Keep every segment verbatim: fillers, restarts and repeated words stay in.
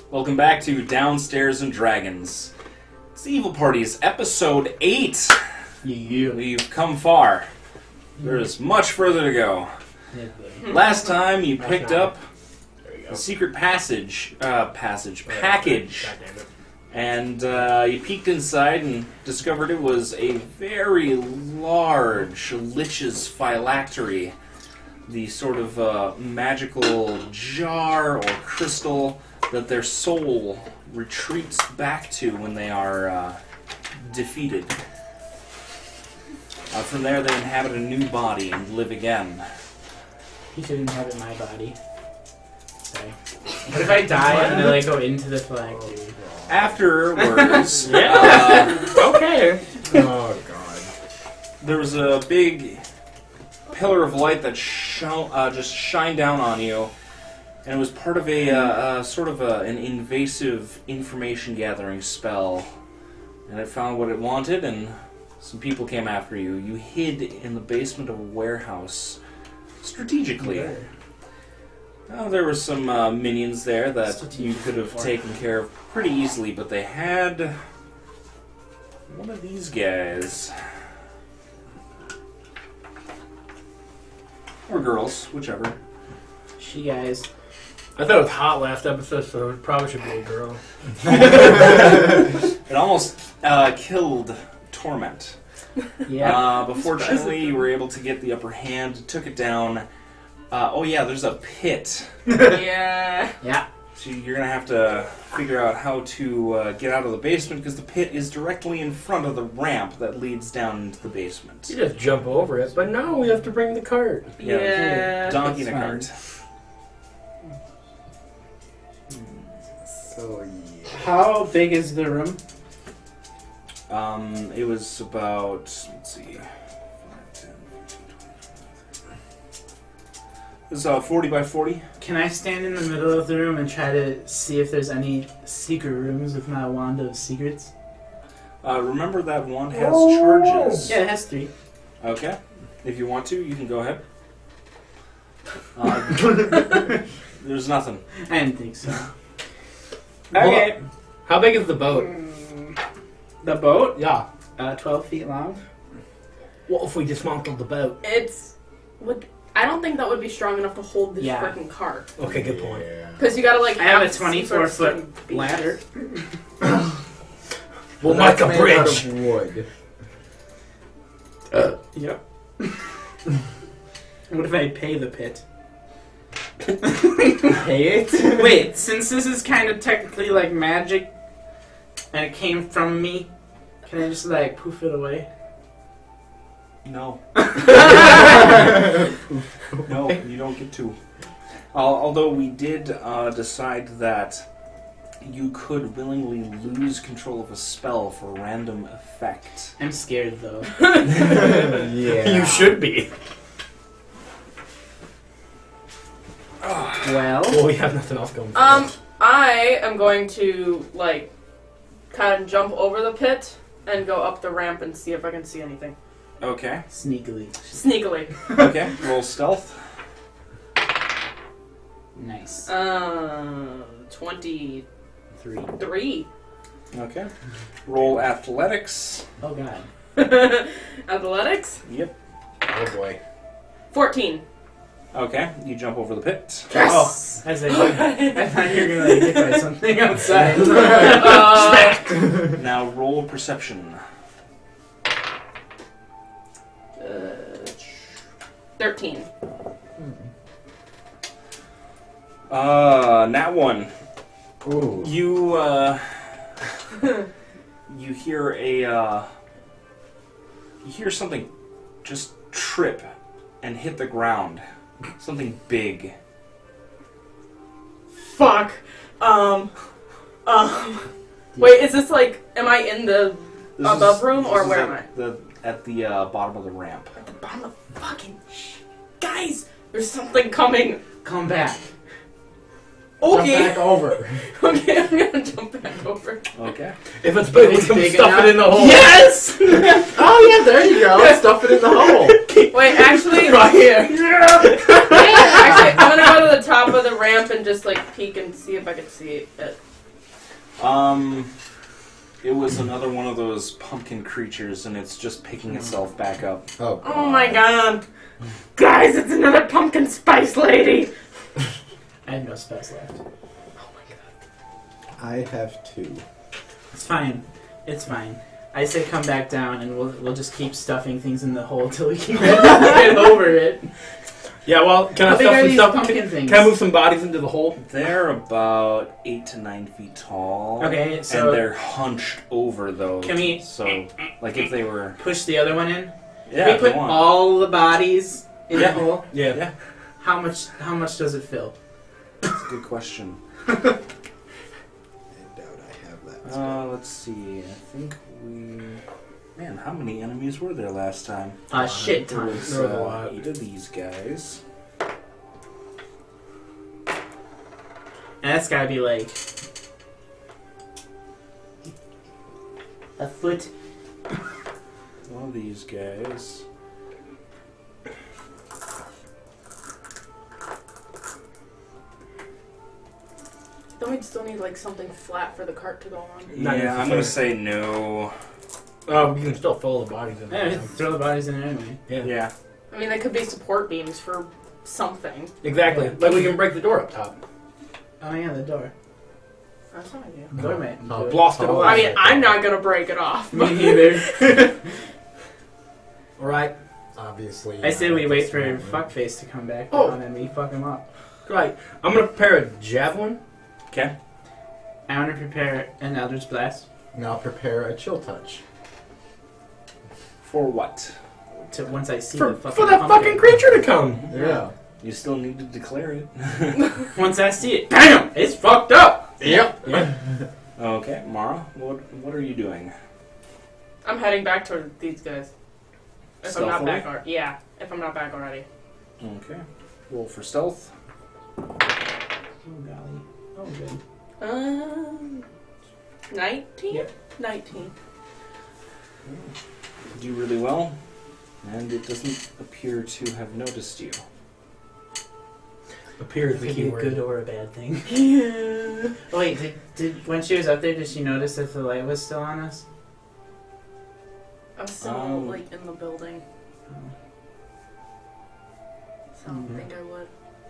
Welcome back to Downstairs and Dragons. It's the Evil Party's episode eight. Yeah. We've come far. There's much further to go. Yeah, Last time you picked not. up the secret passage, uh, passage, package. God damn it. And uh, you peeked inside and discovered it was a very large lich's phylactery. The sort of uh, magical jar or crystal that their soul retreats back to when they are uh, defeated. Uh, from there, they inhabit a new body and live again. He should inhabit my body. Sorry. What if I die and I like go into the phylactery? Afterwards, Yeah. uh, Okay. Oh god. there was a big pillar of light that shone, uh, just shined down on you, and it was part of a uh, uh, sort of a, an invasive information gathering spell. And it found what it wanted, and some people came after you. You hid in the basement of a warehouse strategically. Okay. Now, there were some uh, minions there that Strategic you could have taken care of pretty easily, but they had one of these guys. Or girls, whichever. She guys. I thought it was hot last episode, so it probably should be a girl. It almost uh, killed Torment. Yeah. Uh, but fortunately, you were able to get the upper hand, took it down. Uh, oh yeah, there's a pit. Yeah. Yeah. So you're going to have to figure out how to uh, get out of the basement, because the pit is directly in front of the ramp that leads down into the basement. You just jump over it, but now we have to bring the cart. Yeah, Yeah. Donkey in a That's cart. So yeah. How big is the room? Um, it was about, let's see, five, ten, it was uh, forty by forty. Can I stand in the middle of the room and try to see if there's any secret rooms with my wand of secrets? Uh, remember that wand has charges. Yeah, it has three. Okay. If you want to, you can go ahead. Uh, there's nothing. I didn't think so. Well, Okay. How big is the boat? The boat? Yeah. Uh, twelve feet long. What if we dismantled the boat? It's would I don't think that would be strong enough to hold this Yeah. freaking cart. Okay, good point. Because you gotta like I have a have twenty-four some sort foot of beam. ladder. We'll That's make a made out bridge. of wood. Yep. What if I pay the pit? Pay it? Wait, since this is kind of technically like magic, and it came from me, can I just like poof it away? No. No, you don't get to. Uh, although we did uh, decide that you could willingly lose control of a spell for a random effect. I'm scared though. Yeah. You should be. Well, Well, we have nothing else going for Um, us. I am going to like kind of jump over the pit and go up the ramp and see if I can see anything Okay. sneakily. sneakily. Okay, roll stealth. Nice. Uh, twenty-three. Three. Okay. Roll athletics. Oh god. Athletics. Yep. Oh boy. Fourteen. Okay, you jump over the pit. Yes. Oh, as I, I thought you were gonna like, hit by something outside. uh, Now roll perception. uh, Thirteen. Uh, nat one. Ooh. You, uh... you hear a, uh... You hear something just trip and hit the ground. Something big. Fuck. Um. Um. Wait, is this like? Am I in the This above is- room this or is where at am I? The, at the uh, bottom of the ramp. At the bottom of fucking. Shh. Guys, there's something coming. Come back. Okay. Come back over. Okay, I'm gonna jump back over. Okay. If it's big, we It's can big stuff enough. it in the hole. Yes. Oh yeah, there you go. Stuff it in the hole. Wait, actually, Right here. actually, I'm gonna go to the top of the ramp and just like peek and see if I can see it. Um, it was another one of those pumpkin creatures, and it's just picking itself back up. Oh, Oh my god. Guys, it's another pumpkin spice lady. I have no spells left. I have two. It's fine. It's fine. I say come back down and we'll we'll just keep stuffing things in the hole till we can get over it. Yeah, well, can I How big stuff are some these stuff? pumpkin Can, things? can I move some bodies into the hole? They're about eight to nine feet tall. Okay, so and they're hunched over those. Can we- So, like if they were. push the other one in. Yeah, Can we if put they want. all the bodies in Yeah. the hole? Yeah. Yeah. How much? How much does it fill? That's a good question. I doubt I have that. Uh, let's see. I think we. Man, how many enemies were there last time? A shit There ton. was There was a uh, lot. eight of these guys. And that's gotta be like a foot. One of these guys. Then we'd still need like something flat for the cart to go on. Not yeah, I'm necessarily. gonna say no. Oh, you can still fill the bodies in Yeah, there. throw the bodies in anyway. Yeah. Yeah. I mean, they could be support beams for something. Exactly. Like we can break the door up top. Oh yeah, the door. That's not idea. The door might. Oh, do it. Blast it Oh. away. I mean, I'm not gonna break it off. Me neither. Alright. Obviously. I say not we at wait this for moment. Fuckface to come back Oh. down and we fuck him up. Right. I'm gonna prepare a javelin. Okay. I want to prepare an Eldritch Blast Now prepare a chill touch. For what? to once I see For, the fucking for that pumpkin. fucking creature to come. Yeah. You still need to declare it. Once I see it, damn, it's fucked up. Yep. Yeah. Okay, Mara, what what are you doing? I'm heading back toward these guys. If I'm not Stealthily? back already. Yeah, if I'm not back already. Okay. Roll for stealth. Oh golly. Oh good. Um, nineteen? Yep. nineteen. Do really well, and it doesn't appear to have noticed you. Appear is the Could key be a word. good or a bad thing. Yeah. Oh, wait, did, did when she was up there, did she notice if the light was still on us? I'm still, Um, like, in the building. So I don't Mhm. think I would.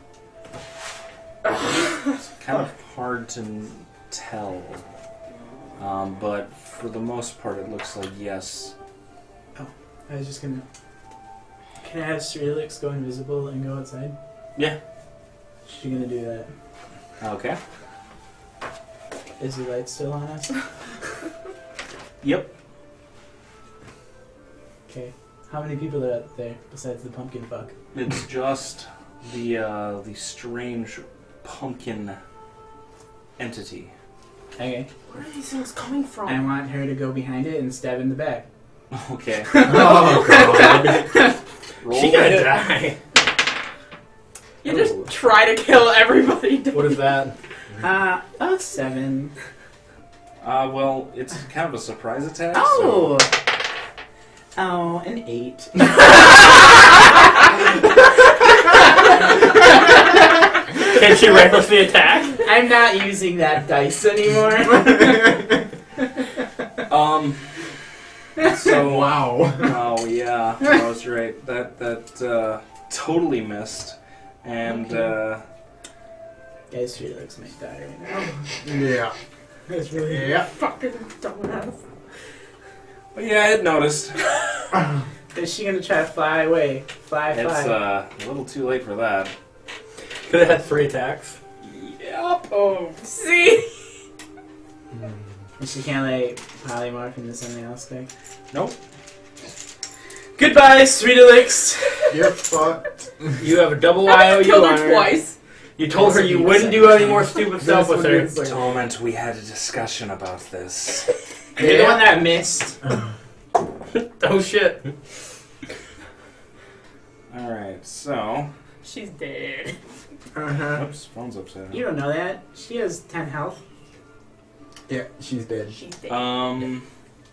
It's kind of hard to n- tell, um, but for the most part, it looks like yes. I was just gonna. Can I have Strelix go invisible and go outside? Yeah. She's gonna do that. Okay. Is the light still on us? Yep. Okay. How many people are out there besides the pumpkin fuck? It's just the uh, the strange pumpkin entity. Okay. Where are these things coming from? I want her to go behind it and stab in the back. Okay. Oh god. Roll She gonna it. die. You just try to kill everybody. What is that? Uh, a seven. Uh, well, it's kind of a surprise attack. Oh! Oh, an eight. Can she recklessly attack? I'm not using that dice anymore. So, um. So Wow. Oh yeah, I was right. That that uh, totally missed, and uh, Guys, Strelix might die right now. Yeah. That's really. Yeah. Fucking dumbass. but yeah, I had noticed. Is she gonna try to fly away? Fly, fly. It's uh, a little too late for that. Could have had three attacks. Yep. Oh, see? And she can't like polymorph into something else quick. Nope. Goodbye, Sweetelix. You're fucked. You have a double I I O U killed on her her. twice. You told her This you will be wouldn't the do second any more time. stupid stuff with her. This will be the Torment, we had a discussion about this. You're the one that missed. Oh shit. Alright, so. She's dead. Uh-huh. Oops, phone's upside down. You don't know that. She has ten health. Yeah, she's dead. She's dead. Um.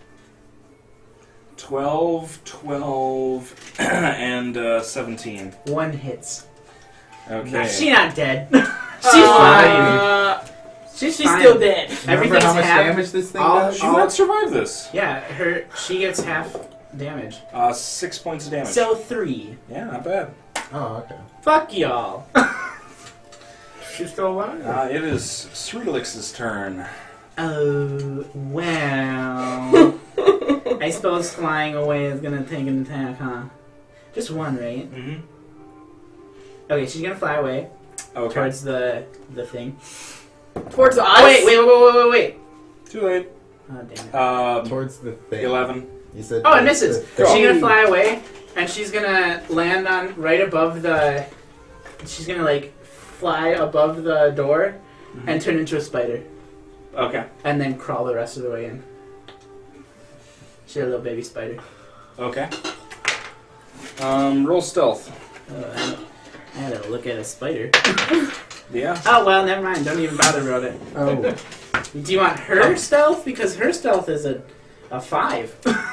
twelve, twelve, and uh, seventeen. One hits. Okay. She not dead. She's fine. Uh, She's, She's fine. still dead. Remember Everything's how much half- damage this thing all- does? She might survive this. Yeah, her. She gets half damage. Uh, six points of damage. So three. yeah, not bad. Oh, okay. Fuck y'all. She's still alive. Uh, it is Sreelix's turn. Oh, well. I suppose flying away is gonna take an attack, huh? Just one, right? Mm-hmm. Okay, she's gonna fly away Okay. towards the the thing. Towards us. Oh, wait, wait, wait, wait, wait, wait. Too late. Oh, damn it. Um, Towards the thing. eleven. You said. Oh, it towards misses. the thing. She's gonna fly away, and she's gonna land on right above the. She's gonna like fly above the door Mhm. and turn into a spider, Okay. and then crawl the rest of the way in. She's a little baby spider. Okay. Um, roll stealth. Oh, I, I had to look at a spider. Yeah. Oh well, never mind. Don't even bother about it. Oh. Do you want her stealth? Because her stealth is a a five,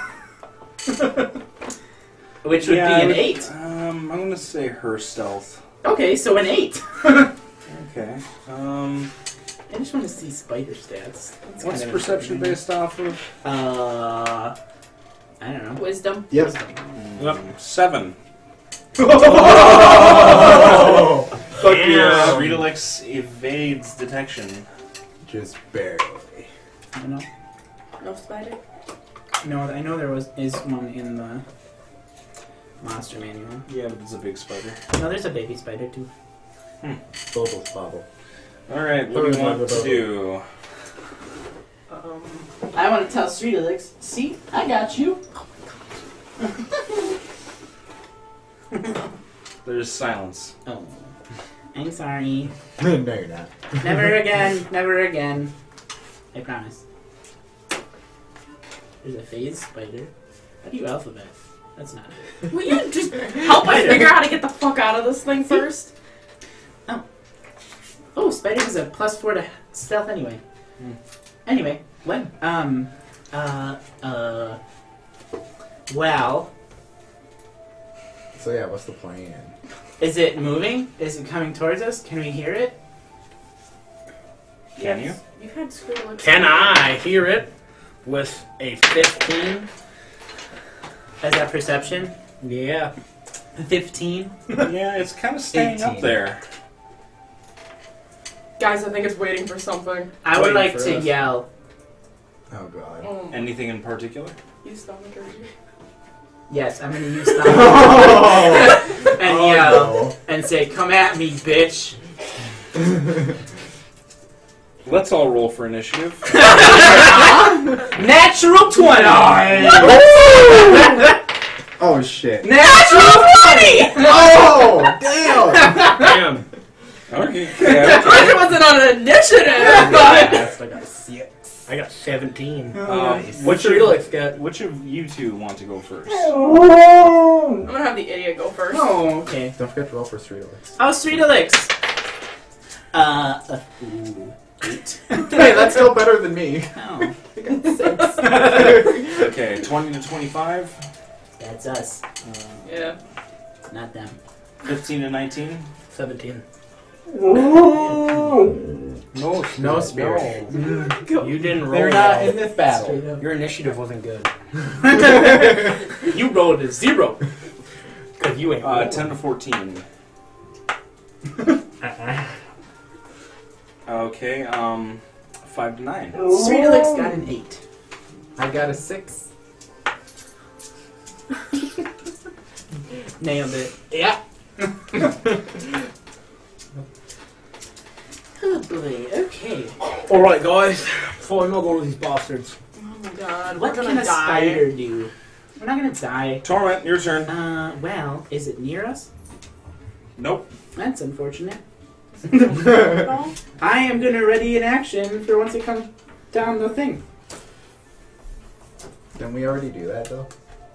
which would Yeah, be an I- eight. Um, I'm gonna say her stealth. Okay, so an eight. Okay. Um, I just want to see spider stats. That's what's kind of perception important. based off of? Uh, I don't know. Wisdom. Yep. Yep. Seven. Oh! Fuck yeah. Redolix evades detection. Just barely. I don't know. No spider. No, I know there was is one in the monster manual. Yeah, but it's a big spider. No, there's a baby spider too. Bubbles bobble. Alright, what do you want to do? Um. I want to tell Streetelix, see, I got you. There's silence. Oh, I'm sorry. No, you're not. Never again. Never again. I promise. There's a phase spider. How do you alphabet? That's not it. Will you just help us figure out how to get the fuck out of this thing first? Oh, spider is a plus four to stealth anyway. Hmm. Anyway, when? Um, uh, uh, well, So yeah, what's the plan? is it moving? Is it coming towards us? Can we hear it? Can you? You had Squirtle. Can I hear it with a fifteen? Is that perception? Yeah. Fifteen. Yeah, it's kind of staying up eighteen. there. Guys, I think it's waiting for something. I would Waiting like for to us. yell. Oh god. Oh, Anything in particular? you thaumaturgy. Yes, I'm gonna use that Oh! and Oh, yell and say, "Come at me, bitch!" Let's all roll for initiative. Natural twenty. Oh shit. Natural twenty. Oh damn! Damn. Okay. It wasn't on an initiative, but Yes, I got six. I got seventeen. Um, What's which your of, Felix got? which of you two want to go first? I'm gonna have the idiot go first. Oh, okay. Don't forget to roll for Streetelix. Oh, Streetelix. Uh, uh ooh, eight. Hey, that's still better than me. Oh, Six. Okay, twenty to twenty-five. that's us, Uh, Yeah. not them. Fifteen to nineteen. Seventeen. No, No spirit. No. You didn't roll. They're not well. in this battle. Straight up. Your initiative wasn't good. You rolled a zero. Cause you ain't. Uh, rolling. ten to fourteen. Uh-uh. Okay. Um, five to nine. Streetelix got an eight. I got a six. Nailed it. Yeah. Oh boy. Okay. All right, guys. Before I go to these bastards. Oh my god. What we're can gonna a die. spider do? We're not gonna die. Torment, your turn. Uh, well, is it near us? Nope. That's unfortunate. No? I am gonna ready an action for once it comes down the thing. Didn't we already do that though?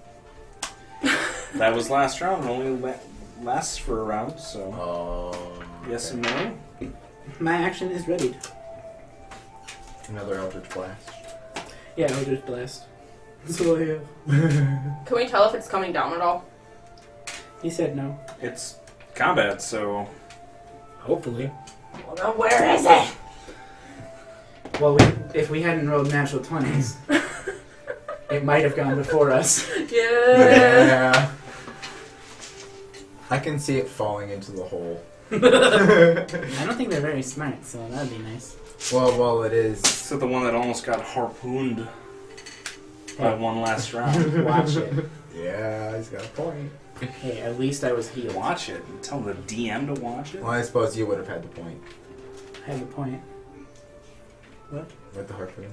That was last round. It only la- lasts for a round, so Oh. yes and no. My action is ready. Another Eldritch Blast. Yeah, I'll just blast. That's all I have. Can we tell if it's coming down at all? He said no. It's combat, so Hopefully. Well, now where is it? Well, we, if we hadn't rolled natural twenties, it might have gone before us. Yeah. Yeah. I can see it falling into the hole. I don't think they're very smart, so that'd be nice. Well, well, it is. So the one that almost got harpooned by Hey, one last round. watch it. Yeah, he's got a point. Hey, at least I was healed. Watch it. Tell the D M to watch it. Well, I suppose you would have had the point I have a point. with the harpoon.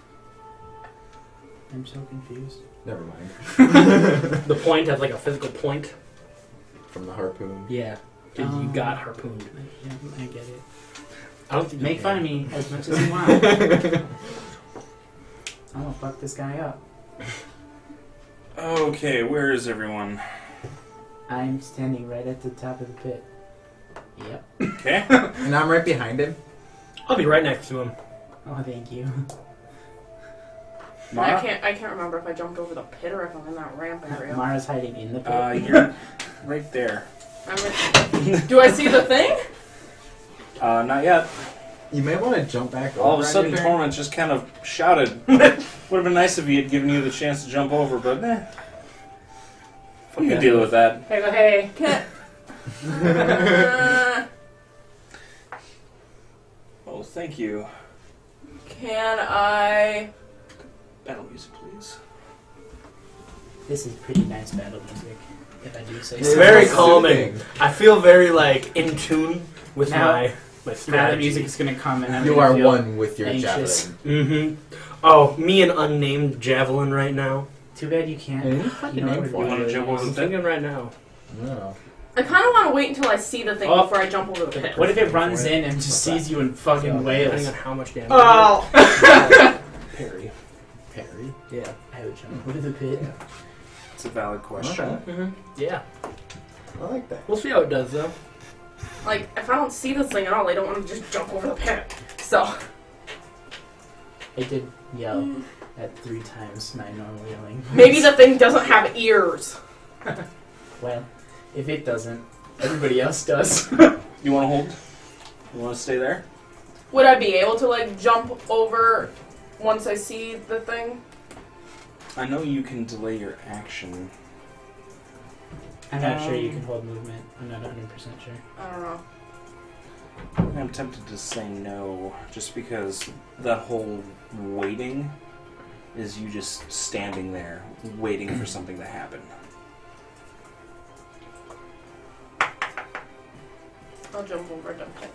I'm so confused. Never mind. The point has like a physical point. From the harpoon. Yeah. You Um, got harpooned. Yeah, I get it. I don't think you Make can. fun of me as much as you want. I'm gonna fuck this guy up. Okay, where is everyone? I'm standing right at the top of the pit. Yep. Okay. And I'm right behind him. I'll be right next to him. Oh, thank you. I Mara? can't. I can't remember if I jumped over the pit or if I'm in that ramp area. Mara's hiding in the pit. Uh, you're right there. I'm in, do I see the thing? Uh, not yet. You may want to jump back over. All of a on sudden, your turn. Torment just kind of shouted. Would have been nice if he had given you the chance to jump over, but eh. You can deal with that. Hey, go, hey, can't. Uh, Oh, thank you. can I? Battle music, please. This is pretty nice battle music, if I do say It's so. Very soothing. calming. I feel very like in tune with Now- my my Now the strategy. music is gonna come and I'm You gonna are feel one with your anxious. javelin. Mm-hmm. Oh, me an unnamed javelin right now. Too bad you can't. Any fucking You know name what for would You be wanna really jump over I'm nice? the pit? thinking right now. No. I kind of want to wait until I see the thing Oh. before I jump over the pit. What if it runs in and just What's sees you and fucking Depending wails? on how much damage. Oh. Parry. Parry. Yeah. I would jump over the pit. It's a valid question. Okay. Mm-hmm. Yeah. I like that. We'll see how it does though. Like, if I don't see this thing at all, I don't want to just jump over the pit. So. I did yell at three times my normal yelling. Maybe the thing doesn't have ears. Well, if it doesn't, everybody else does. You want to hold? You want to stay there? Would I be able to, like, jump over once I see the thing? I know you can delay your action. I'm not sure you Um, can hold movement. I'm not one hundred percent sure. I don't know. I'm tempted to say no, just because that whole waiting is you just standing there, waiting for something to happen. I'll jump over the pit.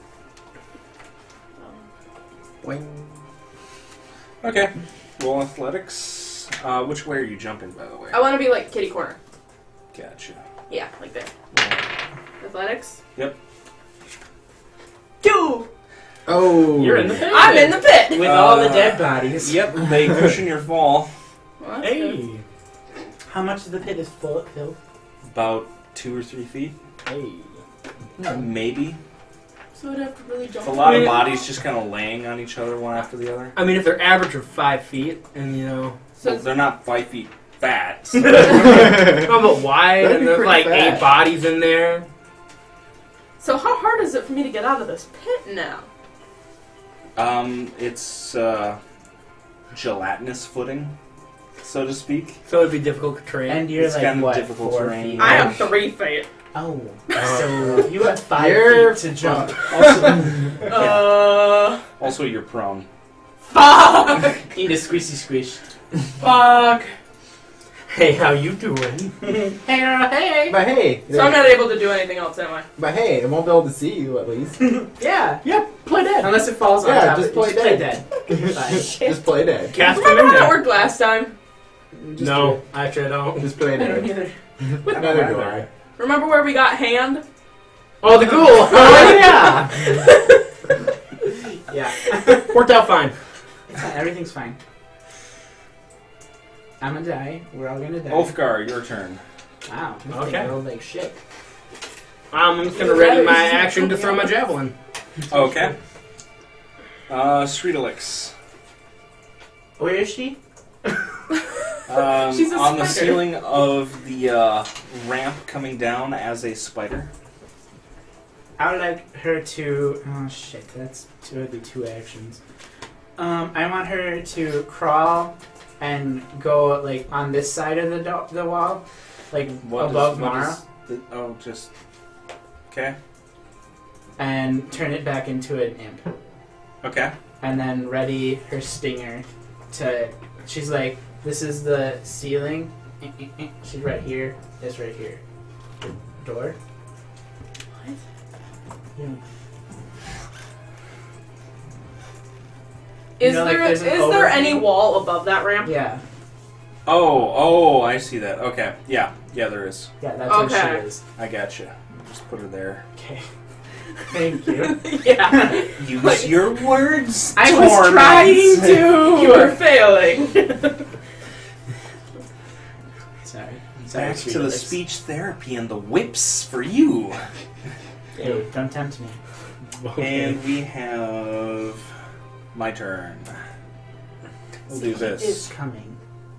Um, Wing. Okay. Roll athletics. Uh, which way are you jumping, by the way? I want to be like kitty corner. Gotcha. Yeah, like there. Roll. Athletics? Yep. Two! Oh. You're in the pit. I'm in the pit! With all the Uh, dead bodies. Yep, they cushion your fall Well, that's good. Hey. How much of the pit is full filled? about two or three feet, Hey. maybe. So I'd have to really jump. A lot of Yeah. bodies just kind of laying on each other one after the other. I mean, if they're average of five feet, and you know, So Well, they're not five feet fat. so- no, but wide, That'd and be there's pretty like fat. eight bodies in there. So how hard is it for me to get out of this pit now? um, it's uh, gelatinous footing, so to speak. So it'd be difficult to train. And you're It's like, kind of what, difficult four terrain. feet? I am three feet. Oh, so you have five You're feet to jump. Also, Uh. also you're prone. Fuck! Eat a squishy squish. Fuck! Hey, how you doing? Hey, hey. But hey. So I'm not able to do anything else, am I? But hey, it won't be able to see you at least. Yeah. Yeah, play dead. Unless it falls on Yeah, top just of it. play Just play dead. dead. Fine. Just play dead. Cast them Remember in how that there. worked last time? Just No, actually I don't. Just play I don't dead. either. Neither do I. Remember where we got hand? Oh, the ghoul. Oh, yeah. Yeah. Worked out fine. It's fine. Everything's fine. I'm gonna die. We're all gonna die. Ulfgar, your turn. Wow. This Okay. thing rolled like shit. I'm just gonna ready my action to throw my javelin. Okay. Uh, Sreedalix. Where is she? Um, She's a on the spider. ceiling of the uh, ramp coming down as a spider. I would like her to. Oh shit. That's two of the two actions. Um, I want her to crawl and go like on this side of the do- the wall, like What above is- what Mara, is the- oh, just okay. and turn it back into an imp. Okay. And then ready her stinger to. She's like, this is the ceiling. Eh, eh, eh. She's right here. This right here. Door. What? Yeah. Is You know, like, there there's is an there any overhang? wall above that ramp? Yeah. Oh, oh, I see that. Okay. Yeah, yeah, there is. Yeah. That's what Okay. she is. I gotcha. Just put her there. Okay. Thank you. Yeah. Use Like- your words. I was Torment. trying to. You are failing. Sorry. Sorry. Back sweet to the Alex. speech therapy and the whips for you. Hey, don't tempt me. And we have my turn. We'll do It's this. coming.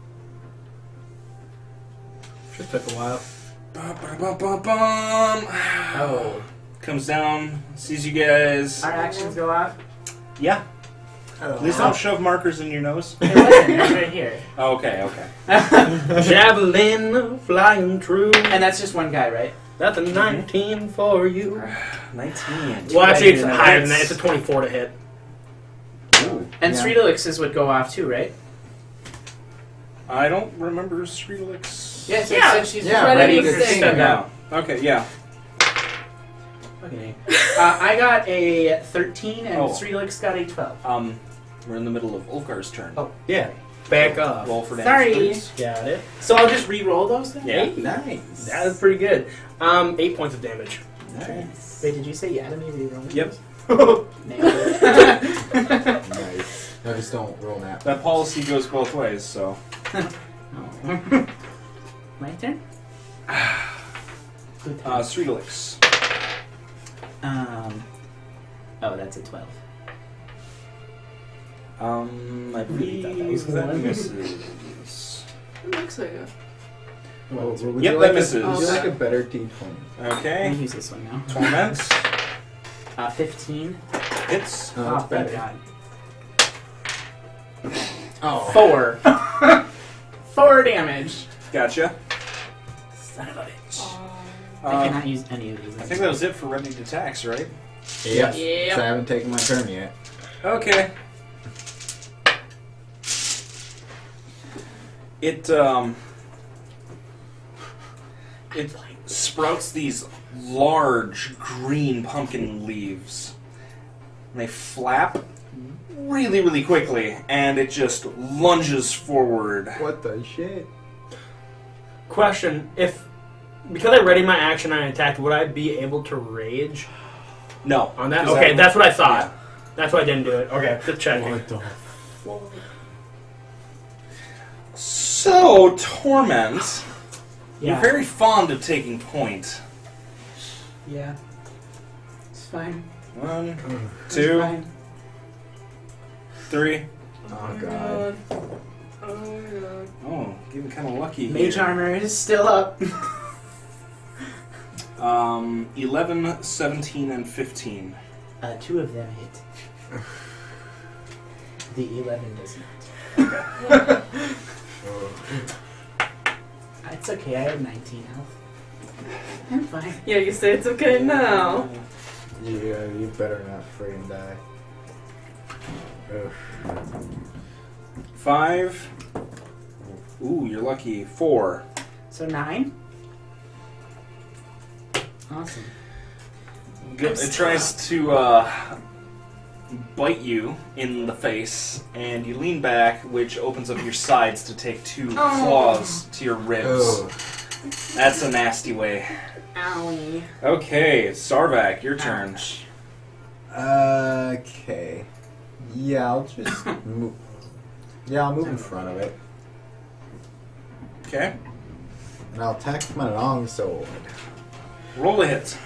Just took a while. Bum, bum, bum, bum, bum. Oh. Comes down, sees you guys. Our actions go off. Yeah. Oh. Please don't shove markers in your nose. It wasn't. It's right here. Oh, okay, okay. Javelin flying true. And that's just one guy, right? That's a nineteen for you. nineteen. Well, actually, it's Two higher than hits. that. It's a twenty-four to hit. Ooh. And Yeah. Sreedalix's would go off too, right? I don't remember Sreedalix. Yes, Yeah. said she's Yeah, ready, ready for to sing. sing. Yeah. Okay, yeah. Okay. Uh, I got a thirteen and Oh. Sreedalix got a twelve. Um, we're in the middle of Ulfgar's turn. Oh. Yeah. Back up. Roll for damage. Sorry. please. Got it. So I'll just re-roll those then? Yeah. Nice. That is pretty good. Um, eight points of damage. Nice. Wait, did you say yeah to me re-rolling? Yep. those? Nailed it. Nice. No, just don't roll that. That policy goes both ways, so. Oh. My turn? Good Uh, time. Sreedalix. Um. Oh, that's a twelve. Um, I Really thought that was believe that one. misses. It looks like a Oh, would Yep, you that like misses. A, would you Okay. like a better D twenty? I'm gonna Okay. use this one now. Torment. Uh, fifteen. Hits. Oh, Oh, that's thank better. God. Oh. Four. Four damage. Gotcha. Son of a bitch. um, I Uh, cannot use any of these. I think that was it for ready to attacks, right? Yep. Yep. So I haven't taken my turn yet. Okay. It um it sprouts these large green pumpkin leaves. And they flap really, really quickly, and it just lunges forward. What the shit? Question: If because I readied my action and I attacked, would I be able to rage No. on that? 'cause Okay, that- that's what I thought. yeah. That's why I didn't do it. Okay, just checking. What the? So, Torment, Yeah. you're very fond of taking point. Yeah. It's fine. One, It's two, fine. three. Oh god. Oh my god. Oh, getting kind of lucky Mage here. armor is still up. Um, eleven, seventeen, and fifteen. Uh, two of them hit. The eleven does not. Oh. It's okay, I have nineteen health. I'm fine. Yeah, you say it's okay now. Yeah, you better not freaking die. Ugh. Five. Ooh, you're lucky. Four. So nine? Awesome. Go- It tries to uh, bite you in the face, and you lean back, which opens up your sides to take two claws to your ribs. Oh. That's a nasty way. Owie. Okay, Sarvak, your turn. Ouch. Okay. Yeah, I'll just move. Yeah, I'll move in front of it, Okay, and I'll attack with my long sword. roll a hit.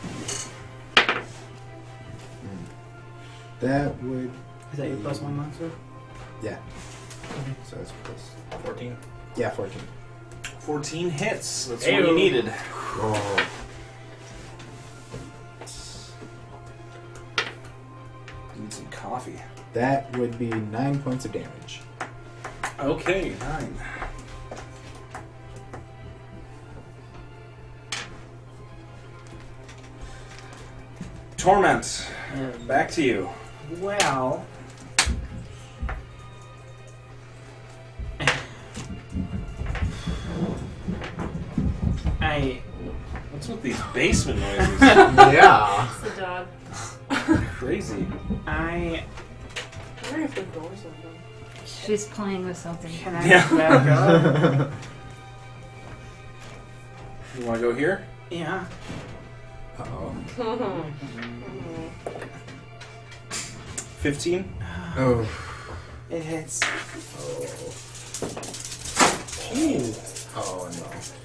That would, Is that your plus one monster? yeah. So it's plus. Fourteen. Yeah, fourteen. fourteen hits. That's what you Ayo. needed. Oh. Need some coffee. That would be nine points of damage. Okay, nine. Torment, Um, back to you. Well. I. What's with these basement noises? Yeah. It's the dog. Crazy. I. I wonder if the door's open. She's playing with something. Can I Yeah. back up? You want to go here? Yeah. Uh-oh. Fifteen. Oh. It hits. Ooh. Oh, no.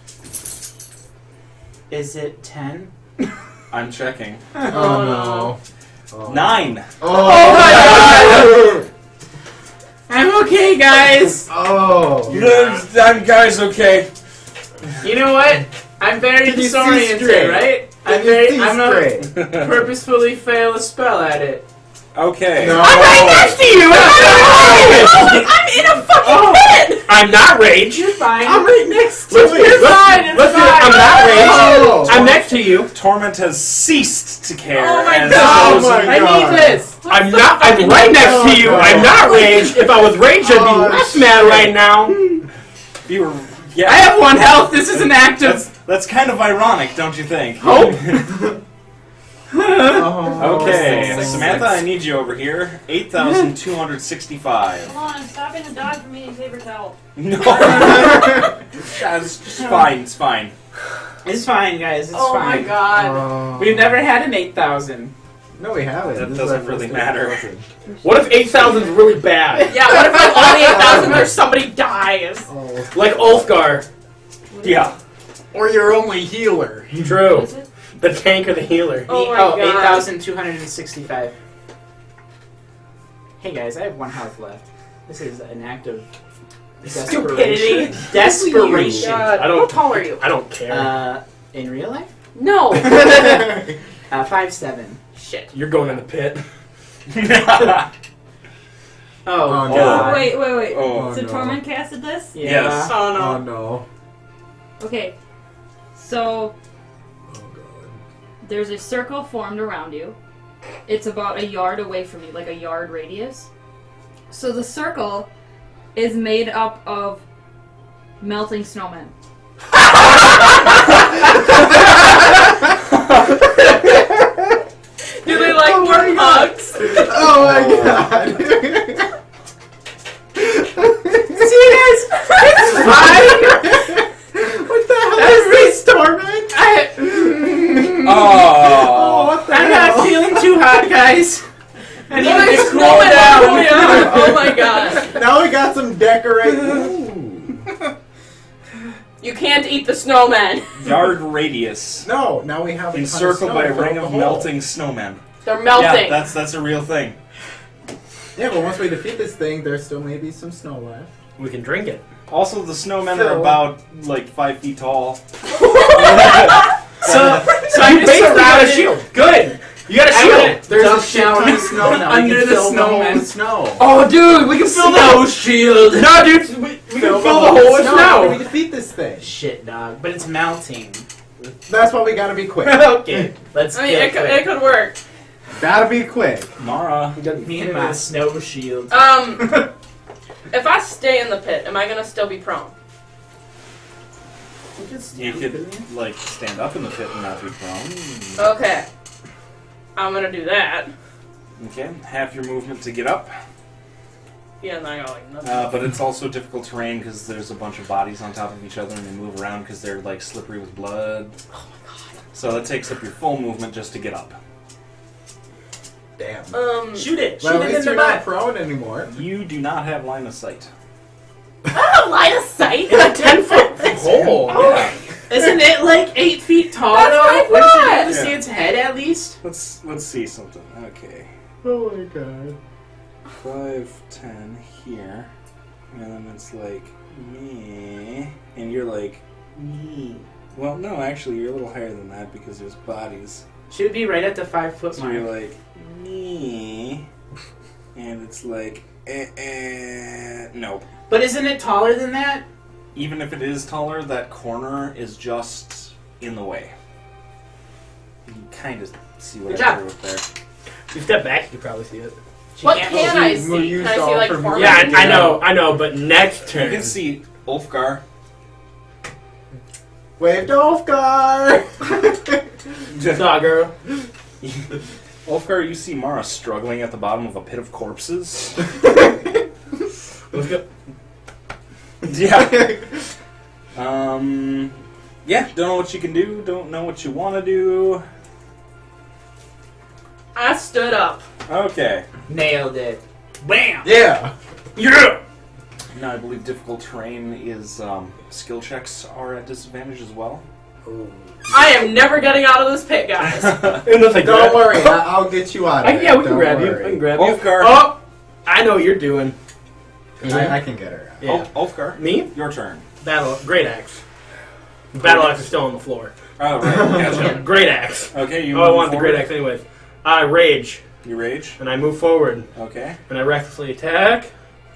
Is it ten? I'm checking. Oh, no. Oh. Nine. Oh, my I'm okay, guys! Oh. I'm guys okay. You know what? I'm very Can you see disoriented, straight? right? Can I'm you very. see I'm gonna straight? purposefully fail a spell at it. Okay. No. I'm right next to you! I'm in a fucking pit! I'm not rage. You're fine. I'm right next to Let's, it. You're let's- fine, it's let's do it. fine. I'm not rage. Oh. I'm next to you. Torment has ceased to care. Oh my and God. chosen- Oh my I God. need this! I'm not. I'm right next to you. Oh, I'm not rage. If I was rage, I'd Oh, be less shit. mad right now. You were. Yeah. I have one health, this is an active. That's, that's kind of ironic, don't you think? Hope. Oh, Okay, six, Samantha, six. I need you over here. eight thousand two hundred sixty-five. Come on, stop being a dog for me and paper towel. No. Yeah, it's just fine, it's fine. It's fine, guys, it's Oh my fine. god. Oh. We've never had an eight thousand. No, we haven't. That This is doesn't our really first matter. eight thousand. What if eight thousand is really bad? Yeah, what if like on the eight thousand there's somebody dies? Oh. Like Ulfgar. Yeah. Or your only healer. True. Is it? The tank or the healer. Oh my oh, God. eight thousand two hundred sixty-five. Hey guys, I have one health left. This is an act of Stupidity. desperation. Desperation. God. I don't- How tall are you? I don't care. Uh, in real life? No. Uh, five seven. Shit. You're going in the pit. Oh, Oh, god. no. Wait, wait, wait. Oh, so no. Torment casted this? Yeah. Yes. Oh no. Oh no. Okay. So Oh god. there's a circle formed around you. It's about a yard away from you, like a yard radius. So the circle is made up of melting snowmen. Do they like Oh my give God. hugs? Oh my god. See you guys? It's fine! What the hell That's is this, Torment? I, Oh. what the I'm hell? not feeling too hot, guys. I need There's to cool snowmen down. all the way up. Oh my god. Now we got some decorating. You can't eat the snowman. Yard radius. No, now we have a ton of Encircled snow by a to fill ring the of hole. melting snowmen. They're melting. Yeah, that's that's a real thing. Yeah, but once we defeat this thing, there still may be some snow left. We can drink it. Also, the snowmen are Phil. about like five feet tall. So, so I'm just Basically got a surrounded. shield. Good. You got a I'm shield. gonna There's duck a shit ton down of snow now. under we can the fill the hole snowman. with snow. Oh, dude, we can fill the Snow hole. shield. No, dude, we, we can fill the hole with When we snow. defeat this thing. Shit, dog. But it's melting. That's why we gotta be quick. Okay, let's I mean, get it could, quick. it could work. Gotta be quick. Mara. Me and my snow shield. Um, if I stay in the pit, am I gonna still be prone? You could like stand up in the pit and not be prone. Okay. I'm gonna do that. Okay, half your movement to get up. Yeah, and I got like nothing. Uh, but it's also difficult terrain because there's a bunch of bodies on top of each other and they move around because they're like slippery with blood. Oh my god. So that takes up your full movement just to get up. Damn. Um, Shoot it. Well, Shoot at it in least the you're not butt. prone anymore. You do not have line of sight. oh, line of sight. It's a ten foot hole. Yeah. Isn't it like eight feet tall? That's though? what I Wouldn't you be thought. able to see Yeah. its head at least? Let's let's see something. Okay. Oh my god. Five, ten here. And then it's like me. And you're like me. Well, no, actually you're a little higher than that because there's bodies. Should be right at the five foot So mark. you're like me. and it's like, eh, eh, nope. But isn't it taller than that? Even if it is taller, that corner is just in the way. You can kind of see what Good I job. drew up there. If you step back, you can probably see it. She What can't- can I we- see? we Can used I see all like from- four Yeah, minutes? I, I know, I know, but next You turn. can see Ulfgar. Wave to Ulfgar! Nah, girl. Ulfgar, you see Mara struggling at the bottom of a pit of corpses. Let's go. Yeah. Um. Yeah. Don't know what you can do. Don't know what you want to do. I stood up. Okay. Nailed it. Bam! Yeah! Yeah! Now I believe difficult terrain is um, skill checks are at disadvantage as well. I am never getting out of this pit, guys. Unless I grab- Don't worry, I- I'll get you out of I, it. yeah, we can Don't grab you. worry. I can grab you. Ulfgar. Oh! I know what you're doing. I, I can get her out. Yeah. Ul- Ulfgar. Me? Your turn. Battle. Great axe. Battle axe is still on the floor. Oh right. Gotcha. Great axe. Okay. You. Oh, I move want the forward. great axe anyways. I rage, You rage. and I move forward, Okay. and I recklessly attack.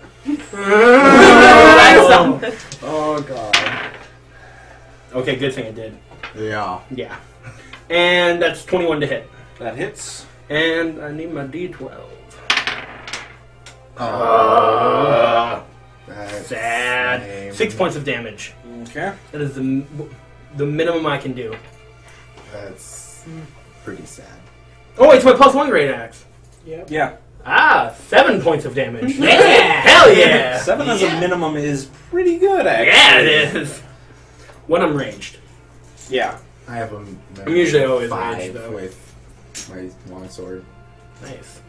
That's Oh god. Okay, good thing I did. Yeah. Yeah. And that's twenty-one to hit. That hits. And I need my D twelve. Oh, Uh, that's sad. lame. Six points of damage. Okay. That is the m- the minimum I can do. That's pretty sad. Oh, it's my plus one great axe. Yeah. Ah, seven points of damage. Yeah! Hell yeah! Seven as a Yeah. minimum is pretty good, actually. Yeah, it is. When I'm ranged. Yeah. I have a I'm usually always five ranged, though. with my longsword. Nice.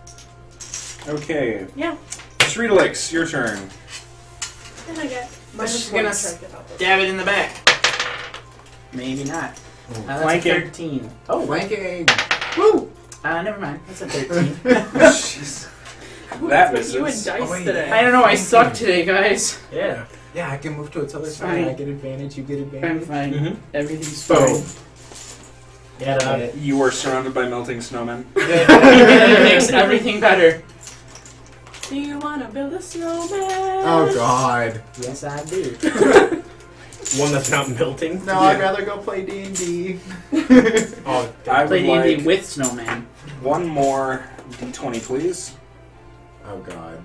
Okay. Yeah. Shriedalix, your turn. And I get. She's Minus gonna one to try to get out this. Stab it in the back. Maybe not. Uh, that's a Flanking. thirteen. Oh, flanking! Woo! Uh, never mind. That's a thirteen. Jeez. That Put you in misses. dice Oh, wait. today. I don't know. I suck today, guys. Yeah. Yeah, I can move to its other It's side. fine. I get advantage, you get I'm advantage. fine. Mhm. Everything's Boom. fine. Yeah, that, You are surrounded by melting snowmen. It makes everything better. Do you want to build a snowman? Oh god. Yes, I do. one that's not melting. No, I'd rather go play D and D. Oh, I would Play D and D like with snowman. one more d twenty, please. Oh god.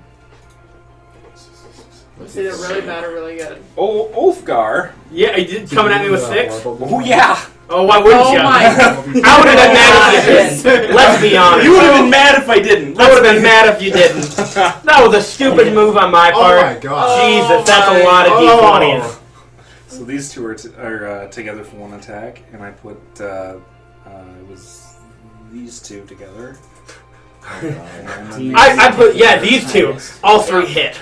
Is it really bad or really good? Oh, Ulfgar. yeah, I did coming at me with six. Oh, yeah. Oh, why wouldn't Oh you? my I would have been mad if you didn't. Let's be honest. You would have been mad if I didn't. I would have been mad if you didn't. That was a stupid move on my Oh part. my god. Jesus, that's Oh a lot of my- D twenties. So these two are, t- are uh, together for one attack, and I put uh, uh, it was these two together. And I, I put yeah these two, all three hit.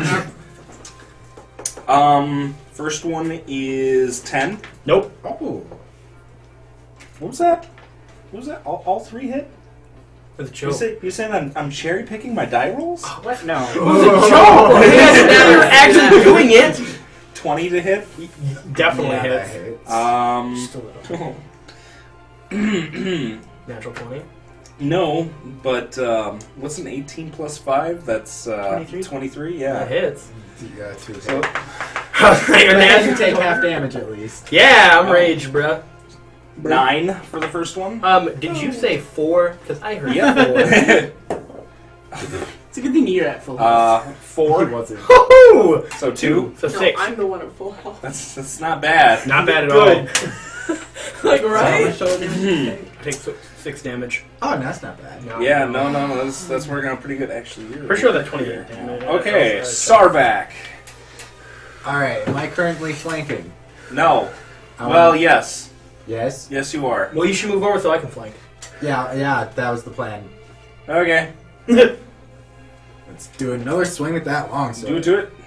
um, first one is ten. Nope. Oh. What was that? What was that? All, all three hit? That's a You joke. say you saying I'm, I'm cherry picking my die rolls? What? No. Joke. Now you're actually doing it. Twenty to hit. Definitely Yeah, that hits. hits. Um, Just a little. Natural twenty. no, but um, what's an eighteen plus five? That's uh, twenty-three? twenty-three. That Yeah. hits. Yeah, two hits. So You're But you natural. take half damage at least. Yeah, I'm raged, bruh. nine for the first one. Um, did you say four? Because I heard Yeah. four. It's a good thing you're at full uh, He four. wasn't. Woohoo! So two. So No, six. I'm the one at full health. That's that's not bad. Not bad at Good. all. Like, How right? much damage did you take? I take si- six damage. Oh, that's not bad. Yeah, no, no, no. That's that's working out pretty good actually. You're For sure that here. twenty-eight damage. Okay, That's- Sarvac. Alright, am I currently flanking? No. I Well, wanna- yes, Yes? yes, you are. Well, you should move over so I can flank. Yeah, yeah, that was the plan. Okay, Let's do another swing with that longsword. do it to it.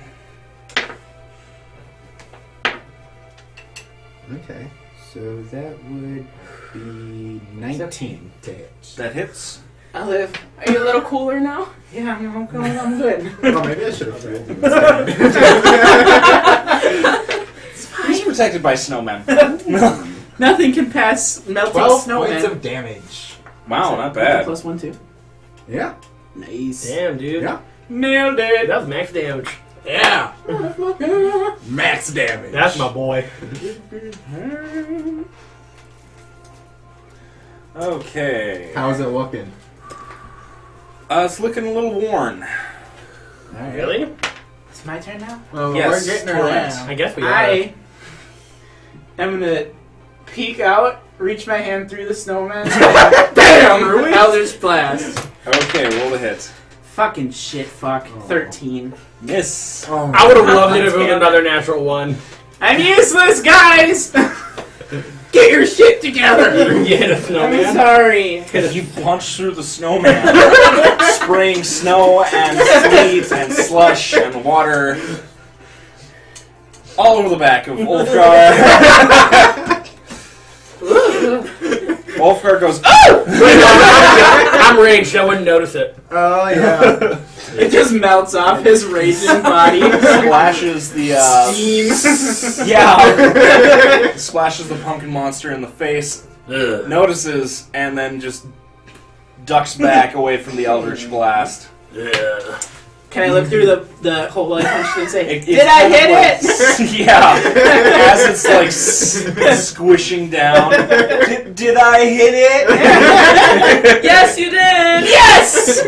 Okay, so that would be nineteen to hit. That hits. I live. Are you a little cooler now? Yeah, I'm, I'm, going- I'm good. Oh, maybe I should have fooled you instead. He's protected by snowmen. Nothing can pass melting twelve snowman. points of damage. Wow, not With the bad. Plus one, too. Yeah. Nice. Damn, dude. Yeah. Nailed it. That was max damage. Yeah. Max damage. That's my boy. Okay. How's it looking? Uh, it's looking a little worn. Alright. Really? It's my turn now. Well, Yes, we're getting her correct. now. I guess we are. I am gonna peek out, reach my hand through the snowman. Bam! Eldritch Blast. Okay, roll the hit. Fucking shit, fuck. Oh. thirteen. Miss. Oh, I would have loved it if it was Damn it. another natural one. I'm useless, guys! Get your shit together! You hit a I'm snowman. sorry. You punch through the snowman, spraying snow and sleet and slush and water all over the back of Ulfgar. Ulfgar goes, "Oh!" I'm raged. I wouldn't notice it. Oh, yeah. It just melts off his raging body. Splashes the uh, Steam. yeah, splashes the pumpkin monster in the face. Ugh. Notices and then just ducks back away from the Eldritch Blast. Ugh. Can I look through the, the hole I punched and say, It- did it's I kind of hit like- it? Yeah, as it's like s- squishing down. Did, did I hit it? Yes, you did. Yes!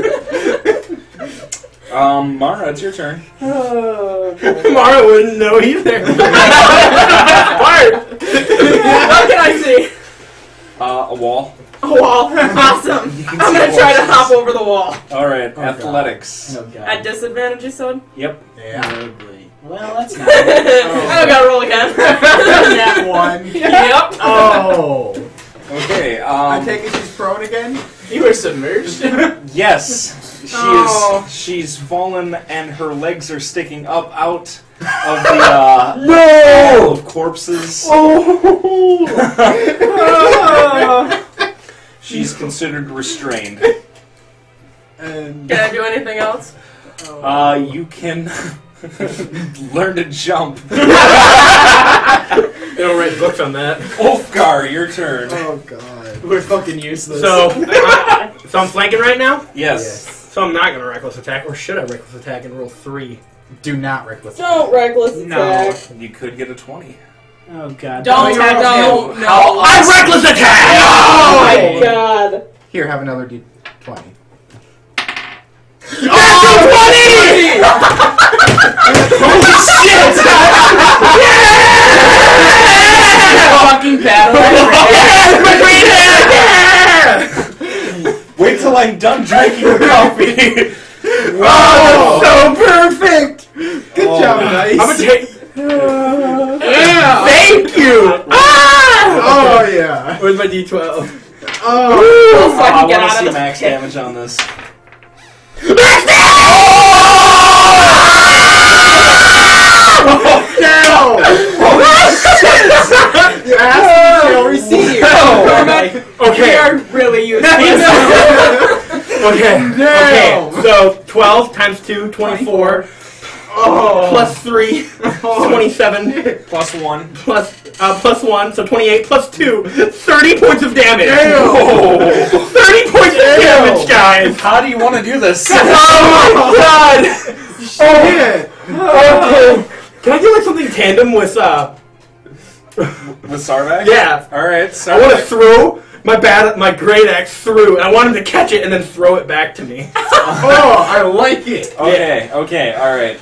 Um, Mara, it's your turn. Mara wouldn't know either. Smart. What can I see? Uh, a wall. A wall. Awesome. You can I'm see gonna try to walls. hop over the wall. All right, Oh, God. athletics. Oh, God. At disadvantage, you said? Yep. Yeah. Oh, boy. Well, that's not I don't gotta roll again. That one. Yep. Oh. Okay. I Um. take it she's prone again? You were submerged. Yes. She Oh. is. She's fallen, and her legs are sticking up out of the uh, No! pile of corpses. Oh! She's considered restrained. And Can I do anything else? Uh, you can learn to jump. They don't write books on that. Ulfgar, your turn. oh, God. We're fucking useless. So, I, so I'm flanking right now. Yes. So I'm not gonna reckless attack, or should I reckless attack and roll three? Do not reckless. Don't reckless No. attack. You could get a twenty. Oh, God. Don't, attack don't, him. no. I reckless attack! Oh my Oh. god. Here, have another D twenty. Fucking battle. Wait till I'm done drinking the coffee. Oh, so perfect! Good Oh. job, Nice. I'm gonna take. Yeah. Thank you. Ah! Oh, yeah. Where's my D twelve? Oh. So I I can get want out to see of the max pit. damage on this. No! You asked, you shall receive. Okay. We Okay. are really useless. Okay. No. Okay. So twelve times two, twenty-four. Oh. Plus three, twenty-seven. Plus one. Plus uh, plus one, so twenty-eight. Plus two, thirty points of damage. Damn. thirty points of Damn. damage, guys. How do you want to do this? Oh my god. Shit. Okay. Can I do like something tandem with uh? With Sarvak? Yeah. All right. I want to Sarvak. throw my bat, my great axe through, and I want him to catch it and then throw it back to me. Oh, I like it. Okay. Okay. All right.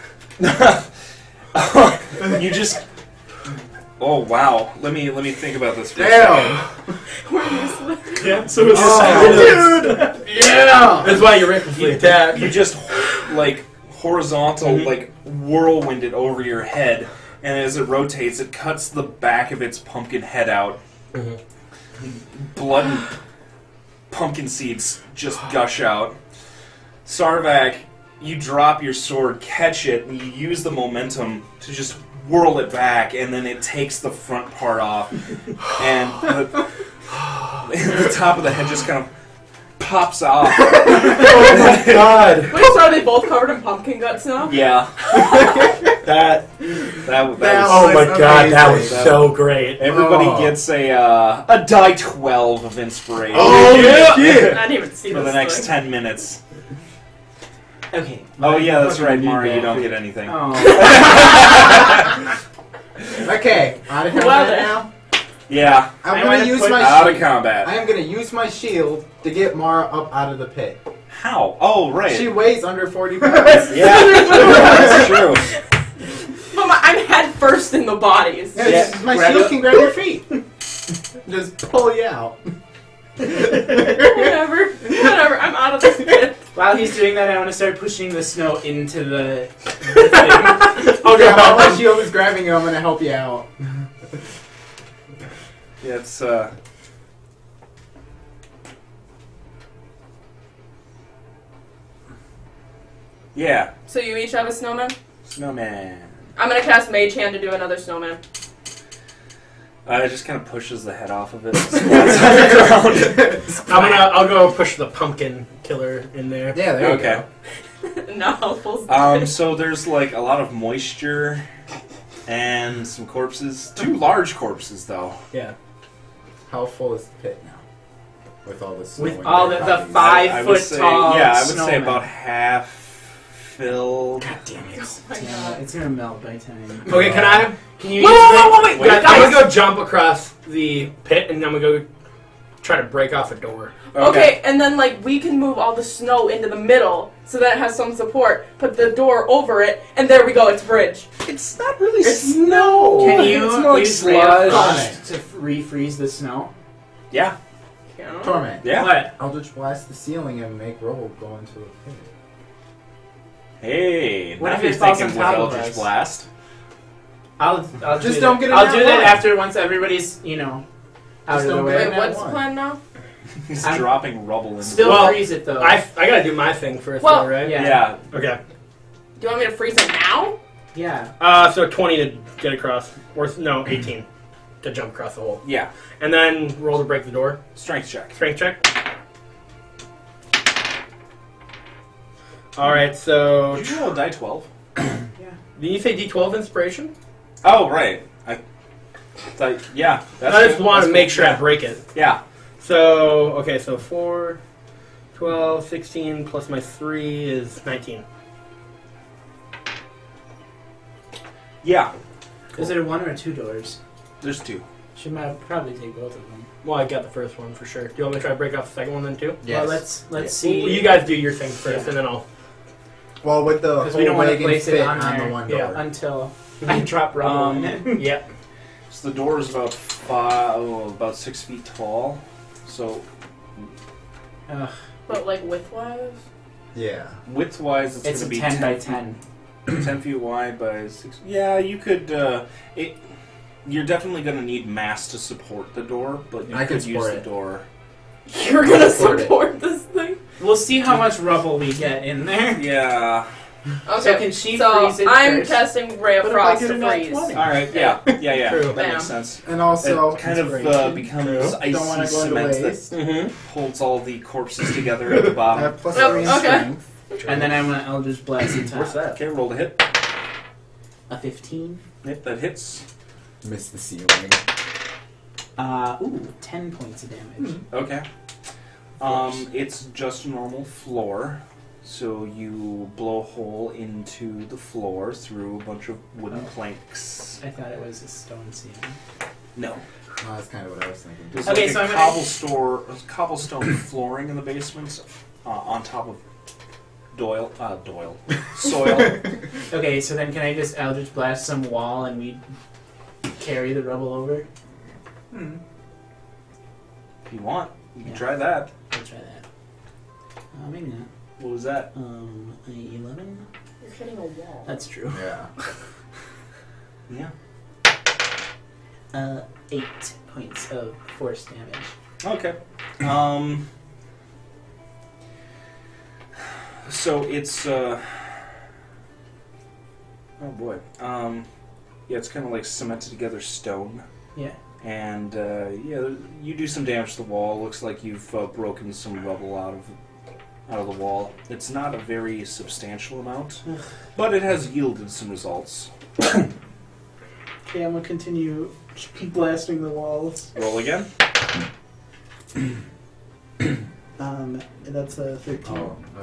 You just. Oh wow. Let me let me think about this. For a Damn. We're useless. Yeah. So it's just Oh, dude. Yeah. That's why you recklessly attack. You just like horizontal, Mhm. like whirlwind it over your head, and as it rotates, it cuts the back of its pumpkin head out. Mhm. Blood and pumpkin seeds just gush out. Sarvak, you drop your sword, catch it, and you use the momentum to just whirl it back, and then it takes the front part off, and the, the top of the head just kind of pops off. Oh my god. Wait, so are they both covered in pumpkin guts now? Yeah, That. that, that That was. Oh my was god, that was amazing. so great. Everybody Oh. gets a uh, a die twelve of inspiration Oh, Yeah. shit. I didn't even see for this the next thing. ten minutes. Okay. Oh yeah, that's Fucking right, need Mari. that. You don't get anything. Oh. Okay, out of combat Well then. now. Yeah, I'm I gonna wanna use put my out of shield. combat. I am gonna use my shield to get Mara up out of the pit. How? Oh right. She weighs under forty pounds. Yeah, that's true. But my, I'm head first in the bodies. Yeah, Yeah. my Grab shield it. can grab your feet. Just pull you out. Whatever. Whatever. I'm out of this pit. While he's doing that, I want to start pushing the snow into the, the thing. Okay, while my shield is grabbing you, I'm gonna help you out. Yeah, it's uh. Yeah, So you each have a snowman? snowman. I'm gonna cast Mage Hand to do another snowman. Uh, it just kind of pushes the head off of it. Squats on the ground. I'm gonna. I'll go push the pumpkin killer in there. Yeah, there Okay. you No, full Um, so there's like a lot of moisture and some corpses. Two large corpses, though. Yeah. go. How full is the pit now? With all the snow With and all dead the- the bodies? five- I, I foot would say, tall Yeah, I would say snowman. about half filled. God damn it. Oh my Damn God. it. It's gonna melt by time. Okay, can I? Can you Wait, use wait, the- wait, wait, Wait, wait. I'm guys. gonna go jump across the pit, and I'm gonna go try to break off a door. Okay, and then like we can move all the snow into the middle so that it has some support. Put the door over it, and there we go. It's bridge. It's not really It's snow. Can It's you more like use Ray of slush. Frost to refreeze the snow? Yeah, You know? Torment. yeah. What? Eldritch blast the ceiling and make Roll go into the pit. Hey, What now if you're it falls thinking on with top of Eldritch us? Blast. I'll, I'll Just do don't that. get it I'll out do that one. after once everybody's, you know, out Just of the don't way. get Wait, it. what's the One. plan now? He's I'm- dropping rubble into Still Well, freeze it though. I, I gotta do my thing first, Well- though, right? yeah. Yeah. Okay. Do you want me to freeze it now? Yeah. Uh, so twenty to get across, or no, eighteen to jump across the hole, Yeah. and then roll to break the door. Strength check. Strength check. All right. So, Did you roll a die twelve? did you say D twelve inspiration? Oh, right. I thought, yeah. That's I just good. want That's to make good. sure I break it. Yeah. So, okay, so four, twelve, sixteen plus my three is nineteen. Yeah. Is it a one or a two doors? There's two. Should might probably take both of them. Well, I got the first one for sure. Do you want me to try to break off the second one then too? Yes. Well, let's let's Well, see. you guys do your thing first, Yeah. and then I'll. Well, with the Because whole we don't want to wagon place fit it on, on, there the one yeah, door. until I drop rubble Um, in it. Yep. So the door is about five, oh, about six feet tall. So Ugh, But like width-wise? Yeah. width-wise, it's, it's going a to be ten by feet- ten. ten feet wide by six. Yeah, you could. Uh, it. You're definitely going to need mass to support the door, but you I could can use support the it. door. You're gonna Support it. support this thing? We'll see how much rubble we get in there. Yeah. Okay. So can she So freeze it I'm first? casting Ray of What if I Frost get to a nat freeze. twenty? All right. Yeah. Yeah. Yeah. True. That Bam. makes sense. And also, it kind of uh, inspiration. becomes True. icy Don't want to go to cement that waste. Mm-hmm. holds all the corpses together at the I bottom. have plus Oh, three in okay. strength. And then I'm gonna Eldritch Blast the top. What's that? Okay, roll to hit. A fifteen. Yep, that hits. Miss the ceiling. Uh, ooh, ten points of damage. Okay. Um, it's just a normal floor, so you blow a hole into the floor through a bunch of wooden Oh. planks. I thought it was a stone ceiling. No. Oh, that's kind of what I was thinking. There's Okay, like so a I'm gonna- cobblestone, cobblestone flooring in the basement, uh, on top of Doyle, uh, Doyle, soil. Okay, so then can I just Eldritch Blast some wall and we carry the rubble over? Hmm. If you want, you can Yeah. try that. I'll try that. Uh, maybe not. What was that? Um, a eleven? You're hitting a wall. That's true. Yeah. Yeah. Uh, eight points of force damage. Okay. Um. So it's uh. Oh boy. Um. Yeah, it's kind of like cemented together stone. Yeah. And uh, yeah, you do some damage to the wall. Looks like you've uh, broken some rubble out of out of the wall. It's not a very substantial amount, but it has yielded some results. Okay, I'm gonna continue blasting the walls. Roll again. Um, that's a thirteen. Oh, okay.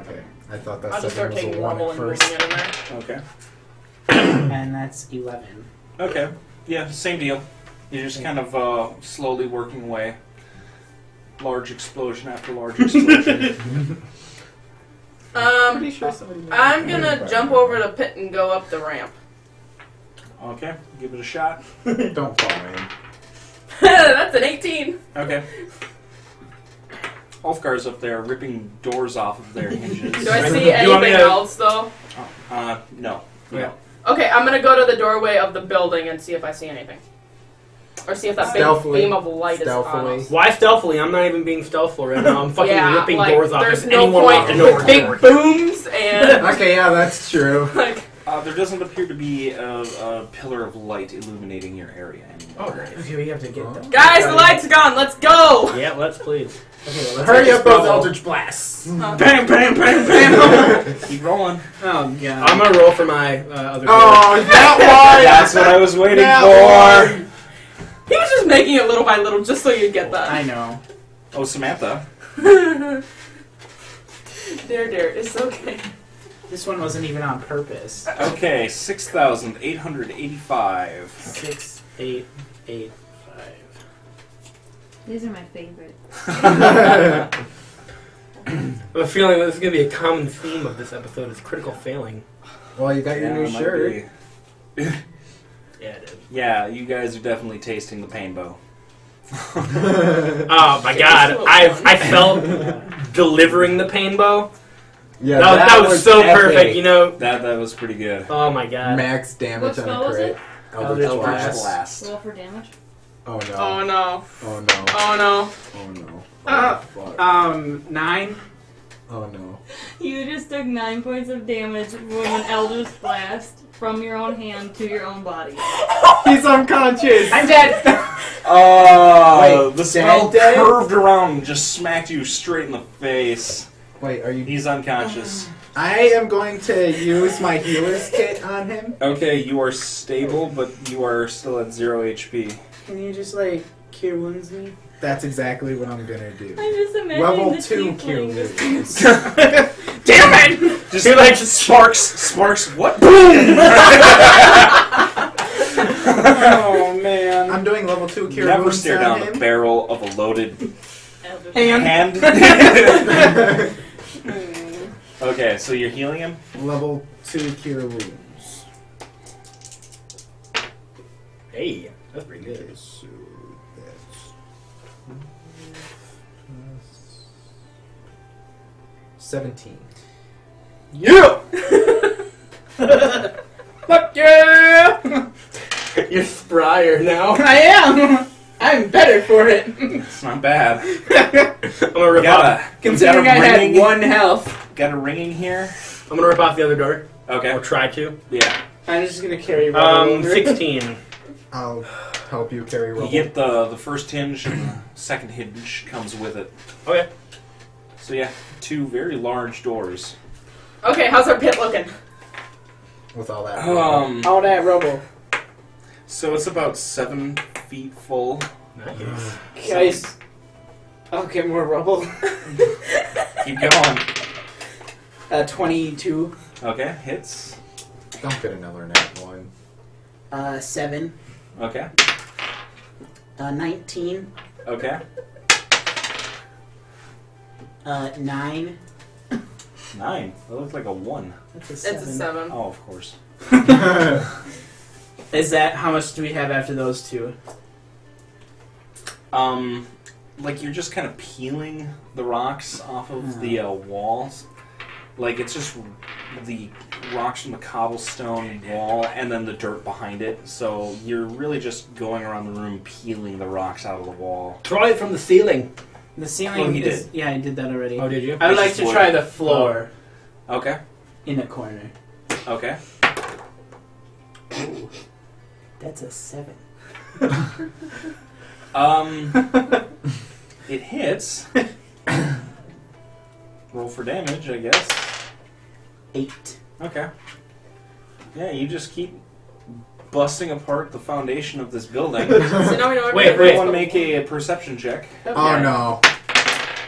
I thought that I'll just seven start was a taking one rubble at and moving first. it in there. Okay. And that's eleven. Okay. Yeah, same deal. You're just kind of uh, slowly working away. Large explosion after large explosion. Um, Pretty sure somebody made I'm it. gonna jump over the pit and go up the ramp. Okay, give it a shot. Don't fall in. That's an eighteen. Okay. Ulfgar's up there ripping doors off of their hinges. Do I see Do you want me anything to- else though? Uh, no. Yeah. Okay, I'm gonna go to the doorway of the building and see if I see anything. Or see if that big Stealthily. beam of light Stealthily. is on us. Why stealthily? I'm not even being stealthful right now. I'm fucking Yeah, ripping like, doors off. there's If no anyone point walks into with a big door. booms and Okay, yeah, that's true. like Uh, there doesn't appear to be a, a pillar of light illuminating your area anymore. Okay, we have to get them. guys, the lights are gone. Let's go. Yeah, let's please. Okay, well, let's Hurry get up this those rubble. Eldritch Blasts. Huh. Bam, bam, bam, bam. Keep rolling. Oh god. I'm gonna roll for my uh, other. Oh, that one! That's what I was waiting That for. one! He was just making it little by little just so you'd get that. I know. Oh, Samantha. Dare, dare, it's okay. This one wasn't even on purpose. Okay, six thousand eight hundred eighty-five. Six, eight, eight, five. These are my favorite. I have a feeling this is gonna be a common theme of this episode: is critical failing. Well, you got your Yeah, new it might shirt. be. Yeah, it is. Yeah, you guys are definitely tasting the pain bow. Oh my It's god, so I fun. I felt delivering the pain bow. Yeah, that, was- that was, so epic. perfect, you know. That that was pretty good. Oh my god. Max damage What on spell a was crit. it? Eldritch Eldritch Blast. Blast. Roll for damage. Oh no. Oh no. Oh no. Oh no. Oh no. Uh, Oh, fuck. Um, nine. Oh no. You just took nine points of damage from an Eldritch Blast from your own hand to your own body. He's unconscious. I'm dead. Oh, Wait, the spell dead, dead? curved around and just smacked you straight in the face. Wait, are you? He's unconscious. I am going to use my healer's kit on him. Okay, you are stable, but you are still at zero H P. Can you just like cure wounds me? That's exactly what I'm gonna do. I'm just imagining Level the two cure tiefling. wounds. Damn it! Just You're like- sparks, sparks. What? Oh man. I'm doing level two cure Never wounds stare on down him. the barrel of a loaded And hand. Okay, so you're healing him. Level two cure wounds. Hey, that's pretty good. Okay, so that's seventeen. Yeah! fuck yeah! You're sprier now. I am. I'm better for it. It's not bad. I'm gonna rip Got off. a, Considering got I a had ringing, one health, Got a ringing here. I'm gonna rip off the other door. Okay. Or try to. Yeah. I'm just gonna carry rubble Um, over. sixteen. I'll help you carry You rubble. get the the first hinge, and the second hinge comes with it. Okay. So yeah, two very large doors. Okay, how's our pit looking? With all that. Um. All that rubble. So it's about seven feet full. Nice. Guys, I'll get more rubble. Keep going. Uh, twenty-two. Okay, hits. Don't get another nat one. Uh, seven. Okay. Uh, nineteen. Okay. Uh, nine. Nine. That looks like a one. That's a It's seven. a seven. Oh, of course. Is that how much do we have after those two? Um, like you're just kind of peeling the rocks off of the uh, walls. Like it's just the rocks from the cobblestone wall and then the dirt behind it. So you're really just going around the room peeling the rocks out of the wall. Try it from the ceiling. The ceiling Oh, he is. did. Yeah, I did that already. Oh, did you? I would This like is to wood. try the floor Okay. in the corner. Okay. Ooh, that's a seven. Um, it hits. Roll for damage, I guess. Eight. Okay. Yeah, you just keep busting apart the foundation of this building. So now we know Wait, everybody- wait. Everyone make a perception check. Oh no.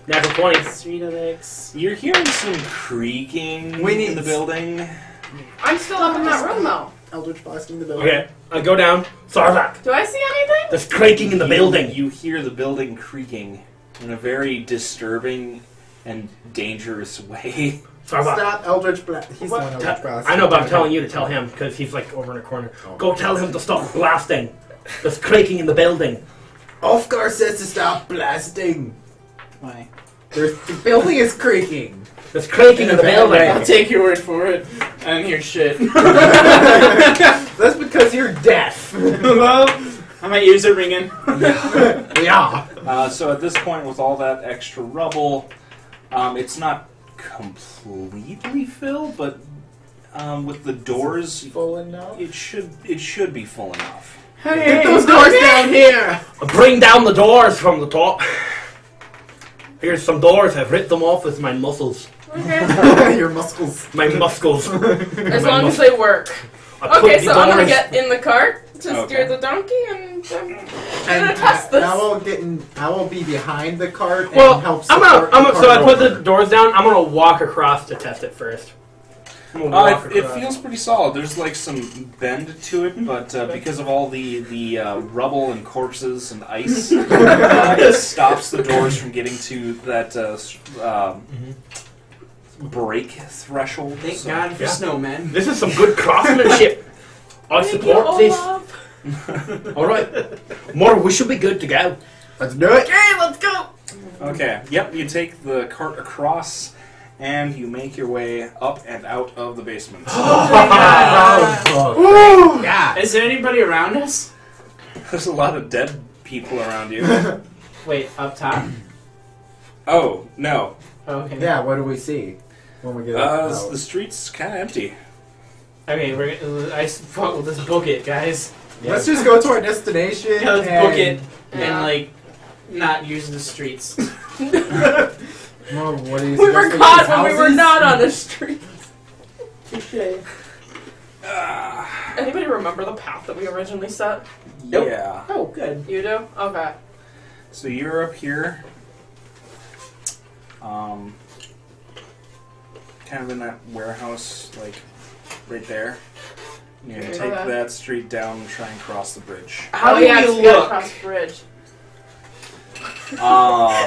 Natural twenty. Sweet Alex. You're hearing some creaking We need in the s- building. I'm still up in that room though. Eldritch blasting the building. Okay, I go down. Sarvak, Do I see anything? there's creaking in the You- building. You hear the building creaking in a very disturbing and dangerous way. Sarvak. Stop Eldritch Blast. He's What? the one Eldritch Blast. I know, but I'm telling you to tell him because he's like over in a corner. Oh. Go tell him to stop blasting. There's creaking in the building. Ulfgar says to stop blasting. Why? There's, the building is creaking. There's creaking in the building. I'll take your word for it. I didn't hear shit. That's because you're deaf. Well, I might use it ringing. Yeah. Uh, so at this point, with all that extra rubble, um, it's not completely filled, but um, with the doors, Full enough. it should it should be full enough. Hey, Get those doors down here. Bring down the doors from the top. Here's some doors. I've ripped them off with my muscles. Okay. Your muscles. My muscles. As long as they work. I put Okay, the so I'm gonna doors- get in the cart to Okay. steer the donkey and um, I'm And gonna test this. I will get in, I will be behind the cart and Well, help I'm support gonna. I'm the gonna so I cart put over. the doors down. I'm gonna walk across to test it first. I'm gonna Uh, walk it, it across. feels pretty solid. There's like some bend to it, but uh, because of all the the uh, rubble and corpses and ice, uh, it stops the doors from getting to that uh, s- um, break threshold. Thank so- God for Yeah. snowmen. This is some good craftsmanship. I Thank support you, this. Olaf. All right, more. We should be good to go. Let's do it. Okay, let's go. Okay. Yep. You take the cart across, and you make your way up and out of the basement. Oh, yeah. Is there anybody around us? There's a lot of dead people around you. Wait, up top? Oh no. Okay. Yeah, what do we see when we get Uh, out? the street's kind of empty. Okay, we're gonna. I s- fuck, let's book it, guys. Let's just go to our destination. Yeah, let's and, book it and Yeah. like not use the streets. Well, what do you We were suggest caught use when we were houses? not on the street. Touche. Ah, Anybody remember the path that we originally set? Nope. yeah. Oh, good. You do? Okay. So you're up here, um, kind of in that warehouse, like right there. You're gonna take Okay. that street down and try and cross the bridge. How oh, do yeah, we we gotta look? cross the bridge. Uh,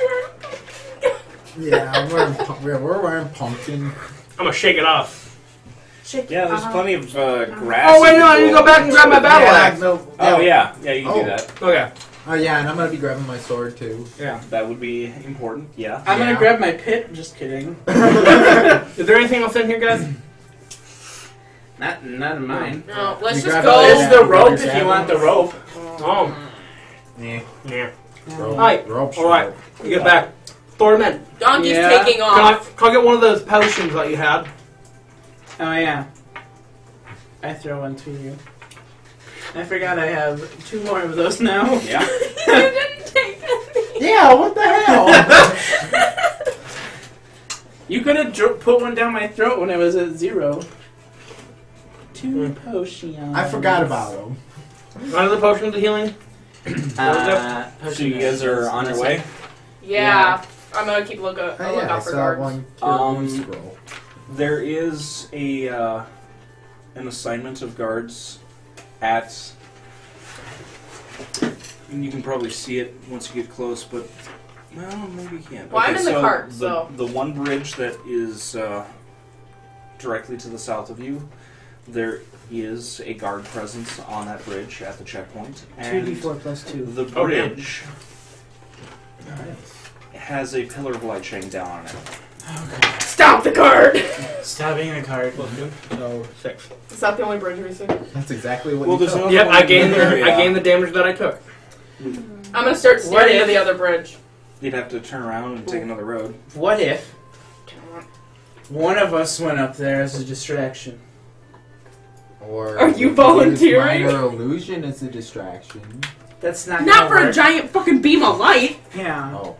Yeah, I'm wearing, pu- we're, we're wearing pumpkin. I'm gonna shake it off. Shake yeah, there's uh-huh. plenty of uh, grass. Oh wait, you no! I need to go back and grab my battle yeah, axe. no, Oh yeah, yeah, you can Oh. do that. Okay. Oh yeah, and I'm gonna be grabbing my sword too. Yeah. That would be important. Yeah. I'm Yeah. gonna grab my pit. Just kidding. Is there anything else in here, guys? Not, not in mine. No, let's You just grab go. it. There's the you rope grab if your you want the saddle. rope. Oh. Yeah. Yeah. Rope, Alright, rope alright. You get back. Thorman, Donkey's Yeah. taking can I, off. can I get one of those potions that you had? Oh yeah. I throw one to you. I forgot I have two more of those now. Yeah. You didn't take any. Yeah, what the hell? You could have dro- put one down my throat when I was at zero. Two Hmm. potions. I forgot about them. Another potion of the healing? Uh, So you guys are on your way. Yeah. I'm gonna keep look up, Oh, look yeah, I out for saw guards. one Um, um, scroll. There is a uh, an assignment of guards at. And you can probably see it once you get close, but well, maybe you can't. Well, I'm in the so cart, the, so- the one bridge that is uh, directly to the south of you, there is a guard presence on that bridge at the checkpoint, Two and d four plus two. the Oh, damn. bridge has a pillar of light shining down on it. Stop the cart! Stop being a card. Plus two. So six. Is that the only bridge we see? That's exactly what Well, you there's took. another Yep, one I in gained the the area. I gained the damage that I took. I'm gonna start What steering to if- the other bridge. You'd have to turn around and take another road. What if one of us went up there as a distraction? Or Are you use volunteering? minor illusion as a distraction. That's not. Not gonna for a work. giant fucking beam of light! Yeah. Oh.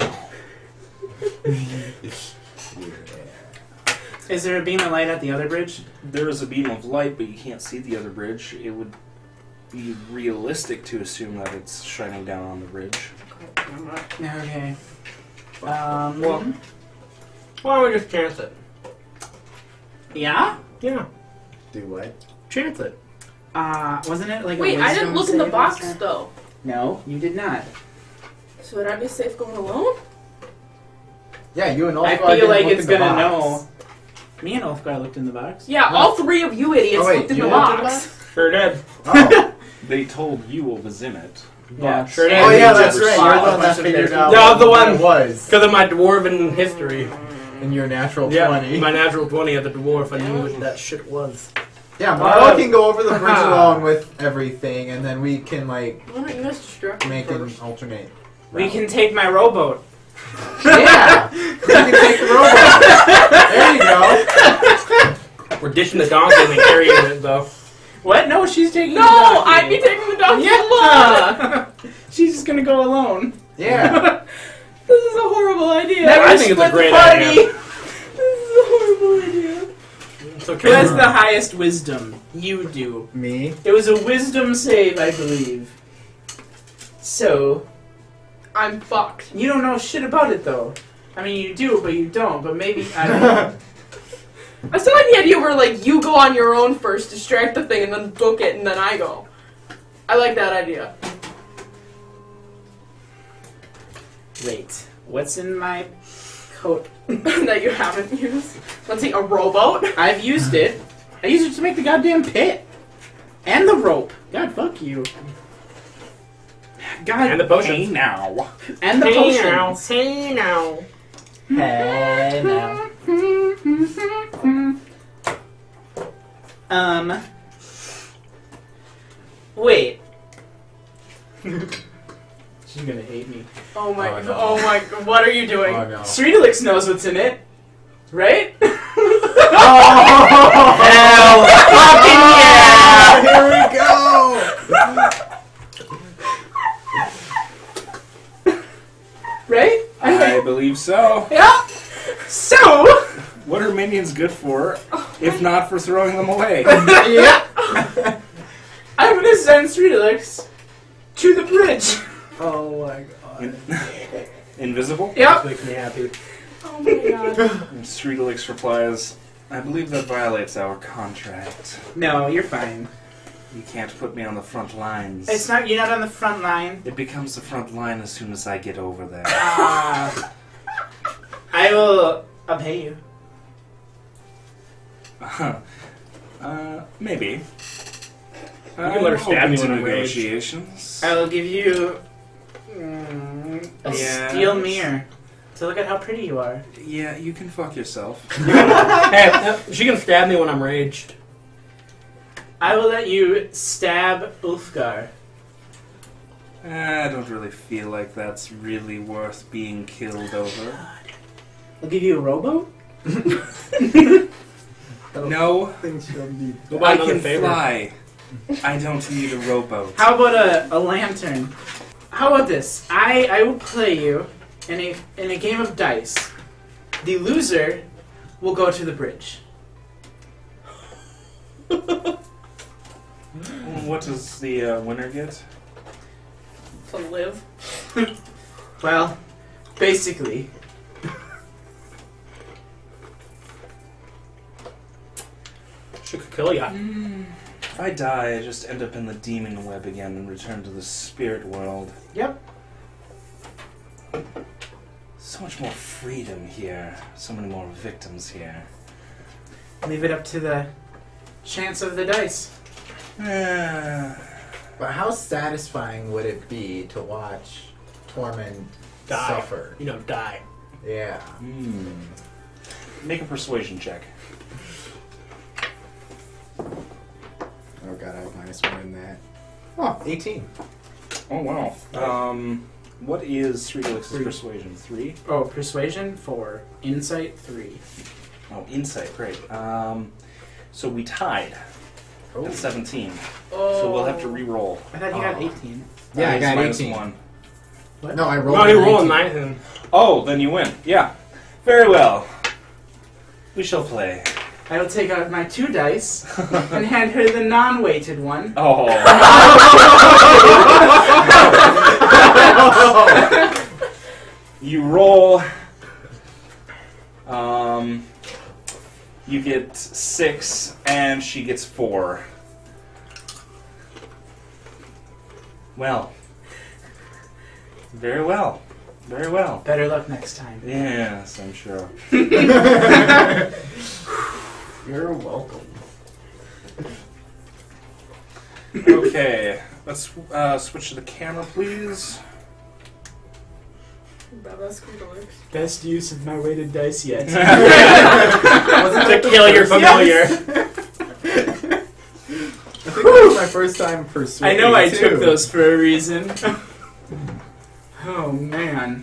Is there a beam of light at the other bridge? There is a beam of light, but you can't see the other bridge. It would be realistic to assume that it's shining down on the bridge. Okay. Um, Well- Why don't we just chance it? yeah? Yeah, Do what? chance it. Uh, wasn't it like a Wait, I didn't wisdom look in the save box last round? though. No, you did not. So would I be safe going alone? Yeah, you and I Ulfgar feel didn't like look it's in the gonna box. know. Me and Ulfgar looked in the box. Yeah, all three of you idiots Oh, wait, looked in you the looked in the box. Sure did. Oh. They told you what was in it. Yeah, Sure did. Oh yeah, We that's just right. saw You're a the one bunch that of figured their- out No, what the what one- it was Because of my dwarven history. in your natural Yeah, twenty. my natural twenty at the dwarf. I knew what that shit was. Yeah, Marlo Uh, can go over the bridge alone with everything, and then we can like Why don't you guys distract me make an first? alternate. We route. can take my rowboat. Yeah, you can take the robot. There you go. We're dishing the donkey and carrying it though. What? No, she's taking No, the donkey. I'd be taking the donkey alone. Yeah. She's just gonna go alone. Yeah. This is a horrible idea. Never I think it's a split the great party. idea. This is a horrible idea. It's Who okay. has the highest wisdom? You do. Me. It was a wisdom save, I believe. So, I'm fucked. you don't know shit about it, though. I mean, you do, but you don't. But maybe, I don't know. I still like the idea where like you go on your own first, distract the thing, and then book it, and then I go. I like that idea. Wait, what's in my coat? That you haven't used. Let's see, a rowboat. I've used it. I used it to make the goddamn pit. And the rope. God, fuck you. God, And the Hey potions. now. and the Hey now, potions. hey now. Hey, now. Um. Wait. She's gonna hate me. Oh my. Oh, Oh, no. my. What are you doing? Oh no. Sreedolix knows what's in it, right? Oh, Hell fucking yeah! Here we go. Right? I believe so. Yeah. So. What are minions good for, if not for throwing them away? Yeah. I'm gonna send Sreedolix to the bridge. Oh my god. In- Invisible? Yep. Makes me happy. Oh my god. And Sreedolix replies, I believe that violates our contract. No, you're fine. You can't put me on the front lines. It's not. You're not on the front line. It becomes the front line as soon as I get over there. Uh, I will. I'll pay you. uh, maybe. can let her stab open me to when I'm raged. negotiations. I will give you mm, a Yes. steel mirror to look at how pretty you are. Yeah, you can fuck yourself. Hey, no, she can stab me when I'm raged. I will let you stab Ulfgar. I don't really feel like that's really worth being killed over. I'll give you a rowboat. No, Things she'll need. Go buy I another can favor. fly. I don't need a rowboat. How about a, a lantern? How about this? I, I will play you in a in a game of dice. The loser will go to the bridge. What does the uh, winner get? To live. Well, basically. She could kill ya. If I die, I just end up in the demon web again and return to the spirit world. Yep. So much more freedom here. So many more victims here. Leave it up to the chance of the dice. Ah. But how satisfying would it be to watch Tormund Die. suffer? You know, die. Yeah. Hmm. Make a persuasion check. Oh god, I have minus one in that. Oh, eighteen. Oh wow. Um, what is Sreedolix's Three. persuasion? Three? Oh, persuasion four, insight three. Oh, insight. Great. Um, so we tied Oh. at seventeen. Oh. So we'll have to re-roll. I thought you got Oh. eighteen. Yeah, I It's got minus eighteen. one. No, I rolled No, you an roll a eighteen. nine. Oh, then you win. Yeah. Very well. We shall play. I will take out my two dice and hand her the non-weighted one. Oh. You roll. Um, you get six, and she gets four. Well. Very well. Very well. Better luck next time. Yes, I'm sure. You're welcome. Okay, let's uh, switch to the camera, please. Baba Squidward. Best use of my weighted dice yet. To kill your familiar. I think that was my first time I persuading. know I too. took those for a reason. Oh man.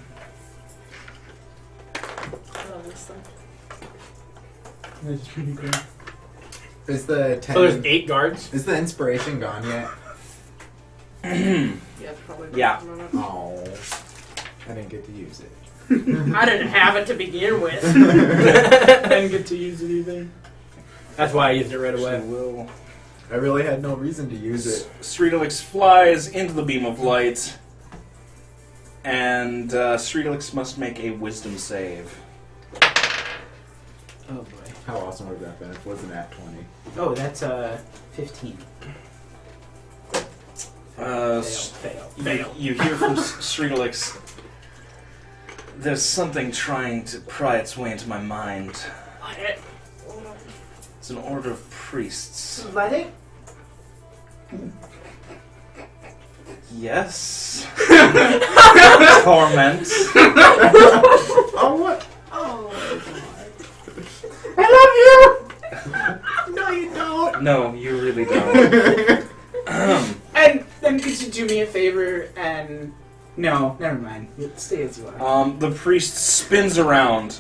I love this stuff. That's pretty cool. Is the ten, So there's eight guards. is the inspiration gone yet? Yeah, it's probably. Yeah. Oh, I didn't get to use it. I didn't have it to begin with. I didn't get to use it either. That's why I used it right away. Will I really had no reason to use it. Streetelix flies into the beam of light, and uh, Streetelix must make a wisdom save. Oh boy. How awesome would that have been if it wasn't at twenty? Oh, that's uh fifteen. Uh, Fail, s- fail, you, fail. you hear from S- Streetelix, there's something trying to pry its way into my mind. What? It's an order of priests. Let it? Yes. Torment. Oh, what? Oh. I love you! No, you don't. No, you really don't. Um, And then could you do me a favor and... No, never mind. You stay as you are. um, the priest spins around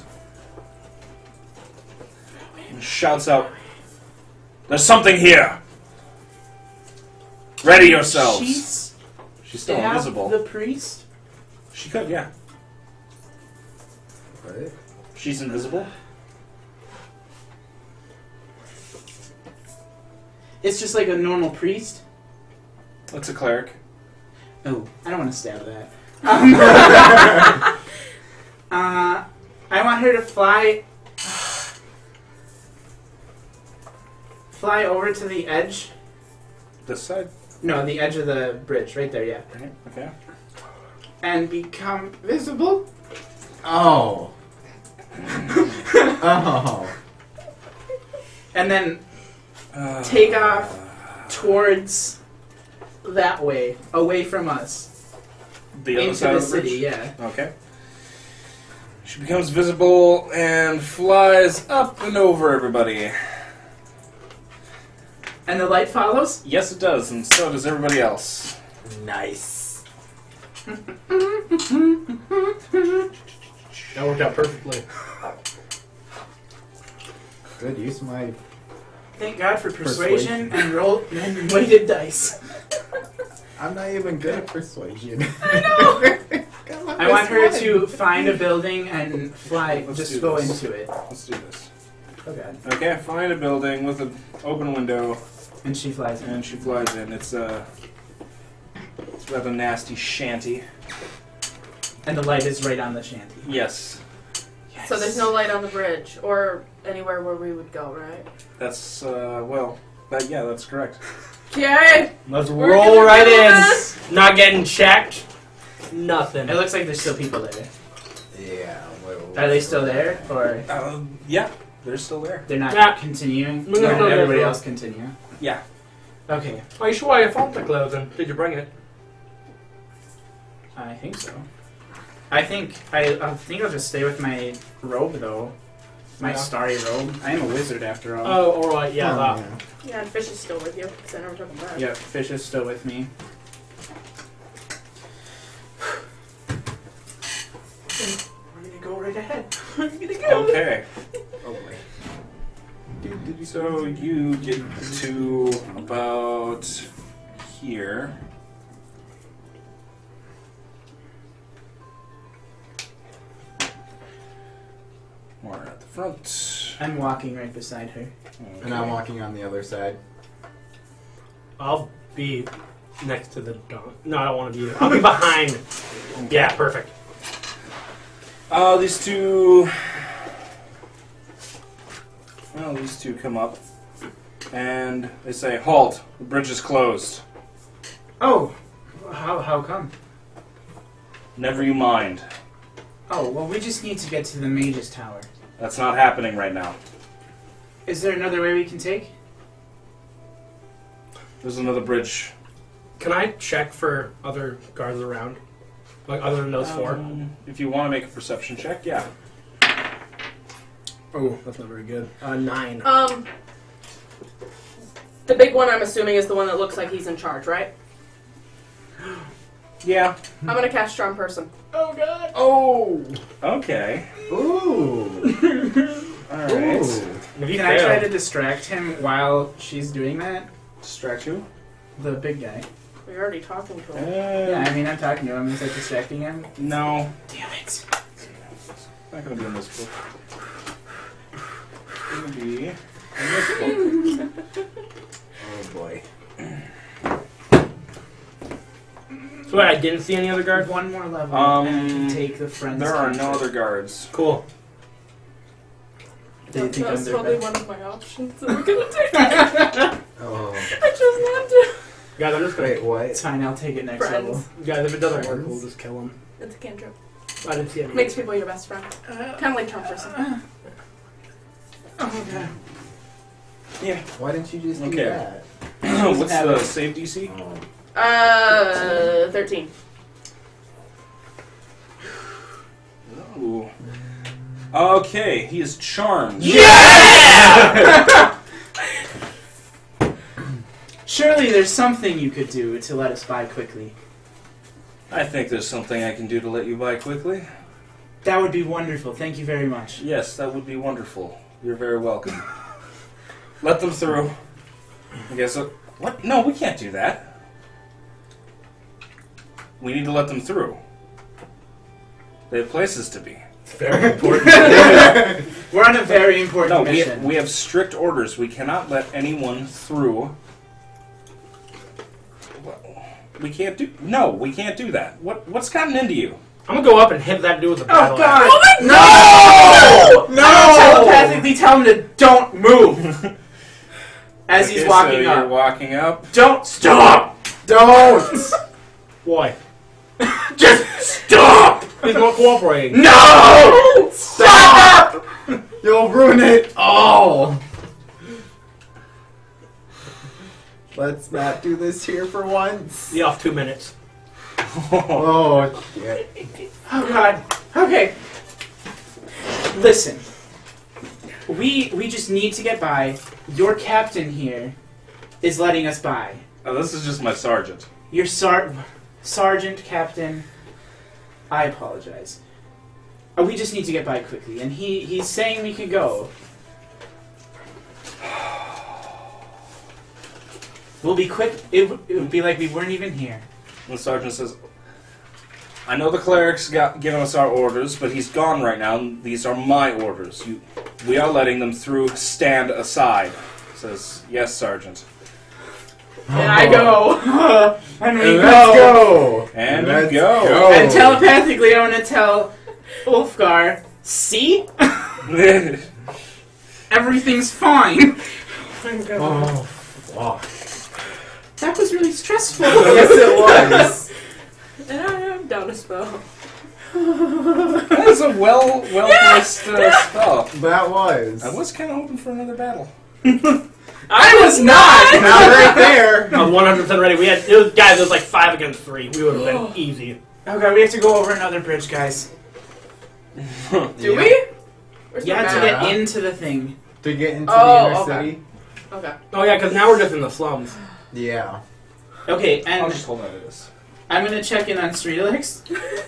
and shouts out, "There's something here! Ready yourselves!" She's She's still stab invisible. the priest? She could, yeah. What? She's invisible. It's just like a normal priest? That's a cleric. Oh, I don't want to stab that. Um, uh, I want her to fly... fly over to the edge. This side. No, the edge of the bridge, right there, yeah. Right. Okay. And become visible. Oh. Oh. And then Uh, take off towards that way, away from us. the other into side the of the city, bridge. yeah. Okay. She becomes visible and flies up and over everybody. And the light follows? Yes, it does, and so does everybody else. Nice. That worked out perfectly. Good use of my. Thank God for persuasion, Persuasion. and roll and weighted dice. I'm not even good at persuasion. I know! I want her to find a building and fly, Let's just do go this. into it. Let's do this. Oh God. Okay, find a building with an open window, And she flies in. and she flies in. It's a, it's a rather nasty shanty. And the light is right on the shanty. Yes, So there's no light on the bridge or anywhere where we would go, right? that's uh, well, that yeah, that's correct. Okay. Let's We're roll gonna right do in. this. Not getting checked. Nothing. It looks like there's still people there. Yeah. Well, Are they still there? Or Um, yeah, they're still there. they're not Yeah. continuing? No, no, And no, no, everybody no. else continue? Yeah. Okay. Are you sure you found the clothing? Did you bring it? I think so. I think I, I think I'll just stay with my robe though. My Yeah. starry robe. I am a wizard after all. Oh, alright, yeah, oh, that. yeah. Yeah, and fish is still with you because I never took him back. Yep, fish is still with me. We're gonna go right ahead. We're gonna go. Okay. Oh boy. So you get to about here. More at the front. I'm walking right beside her. And I'm walking on the other side. I'll be next to the dog. No, I don't want to be there. I'll be behind. Yeah, perfect. Uh, these two. Well, these two come up and they say, "Halt! The bridge is closed." Oh, how how come? Never you mind. Oh, well, we just need to get to the Mage's Tower. That's not happening right now. Is there another way we can take? There's another bridge. Can I check for other guards around? Like, other than those four? Um, if you want to make a perception check, yeah. Oh, that's not very good. Uh, nine. Um, the big one, I'm assuming, is the one that looks like he's in charge, right? Yeah. I'm gonna cast Charm Person. Oh God! Oh! Okay. Ooh. All right. Ooh. If you Can I fail- try to distract him while she's doing that? Distract you. The big guy. We're already talking to Uh, him. Yeah, I mean, I'm talking to him. Is that distracting him? No. Damn it! Not gonna be in this book. It's gonna be in this book. Oh boy. So wait, I didn't see any other guards? One more level, Um, and I can take the friends. There are no capture. other guards. Cool. Do you think I'm That's their totally best? one of my options that we're gonna take. Oh. I chose not to. Guys, I'm just gonna... Wait, what? It's fine. I'll take it next Friends. level. Guys, if it doesn't work, Friends. we'll just kill him. It's a cantrip. I didn't see any. Makes people your best friend. Kind of like Charm Person. Oh God! Yeah. Why didn't you just do Okay. that? What's have the it. save D C? Oh. Uh, thirteen. Ooh. Okay, he is charmed. Surely there's something you could do to let us by quickly. I think there's something I can do to let you by quickly. That would be wonderful. Thank you very much. Yes, that would be wonderful. You're very welcome. Let them through. I guess. Uh, what? No, we can't do that. We need to let them through. They have places to be. It's very important. We're on a very important No, we mission. have, we have strict orders. We cannot let anyone through. Well, we can't do. No, we can't do that. What? What's gotten into you? I'm gonna go up and hit that dude with a Oh battle God! axe. No! No! I'm gonna telepathically tell him to don't move as he's Okay, walking so You're up. walking up. Don't stop! Don't! Why? Just stop! He's not cooperating. No! Stop! You'll ruin it all! Let's not do this here for once. Be off two minutes. Oh, shit. Oh God. Okay. Listen. We we just need to get by. Your captain here is letting us by. Oh, this is just my sergeant. Your sar- sergeant, captain. I apologize. Uh, we just need to get by quickly, and he he's saying we can go. We'll be quick. It, w- it would be like we weren't even here. And the sergeant says, I know the cleric's got given us our orders, but he's gone right now, and these are my orders. You, we are letting them through. Stand aside. Says, yes, Sergeant. And I go. and we Let's go. go! And Let's you go. go. And telepathically, I want to tell Ulfgar, see? Everything's fine. Oh, fuck. That was really stressful. Yes, it was. And I am down a spell. That was a well, well placed uh, spell. That was. I was kind of hoping for another battle. I was not. Not right there. I was one hundred percent ready. We had, it was, guys, it was like five against three. We would have been easy. Okay, we have to go over another bridge, guys. Do Yeah. we? Where's Yeah, the to map? get into the thing. To get into Oh, the inner okay. city? Okay. Oh yeah, because now we're just in the slums. Yeah. Okay, I'll and just hold on to this. I'm gonna check in on Streelix.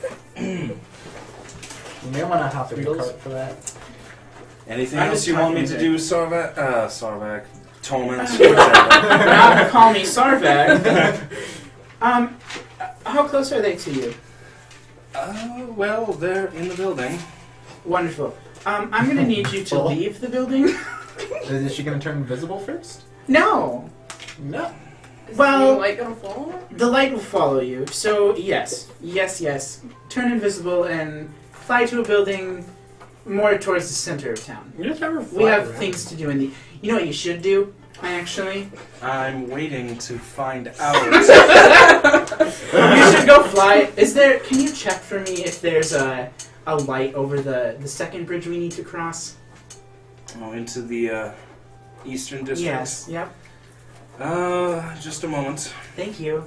You may want to hop in the Beatles? cart for that. Anything I'm else just you want me talking to to do, Sarvac? Uh, Sarvac. Torment. Whatever. Not call me Sarvag. um, how close are they to you? uh, well, they're in the building. Wonderful. Um, I'm gonna need you to Well. leave the building. Is she going to turn invisible first? No. No. Is Well- the light gonna follow? The light will follow you, so yes. Yes, yes. Turn invisible and fly to a building more towards the center of town. You just never We have things to do in the. You know what you should do, actually? I'm waiting to find out. You should go fly. Is there? Can you check for me if there's a a light over the the second bridge we need to cross? Oh, into the uh, eastern district. Yes. Yep. Uh, just a moment. Thank you.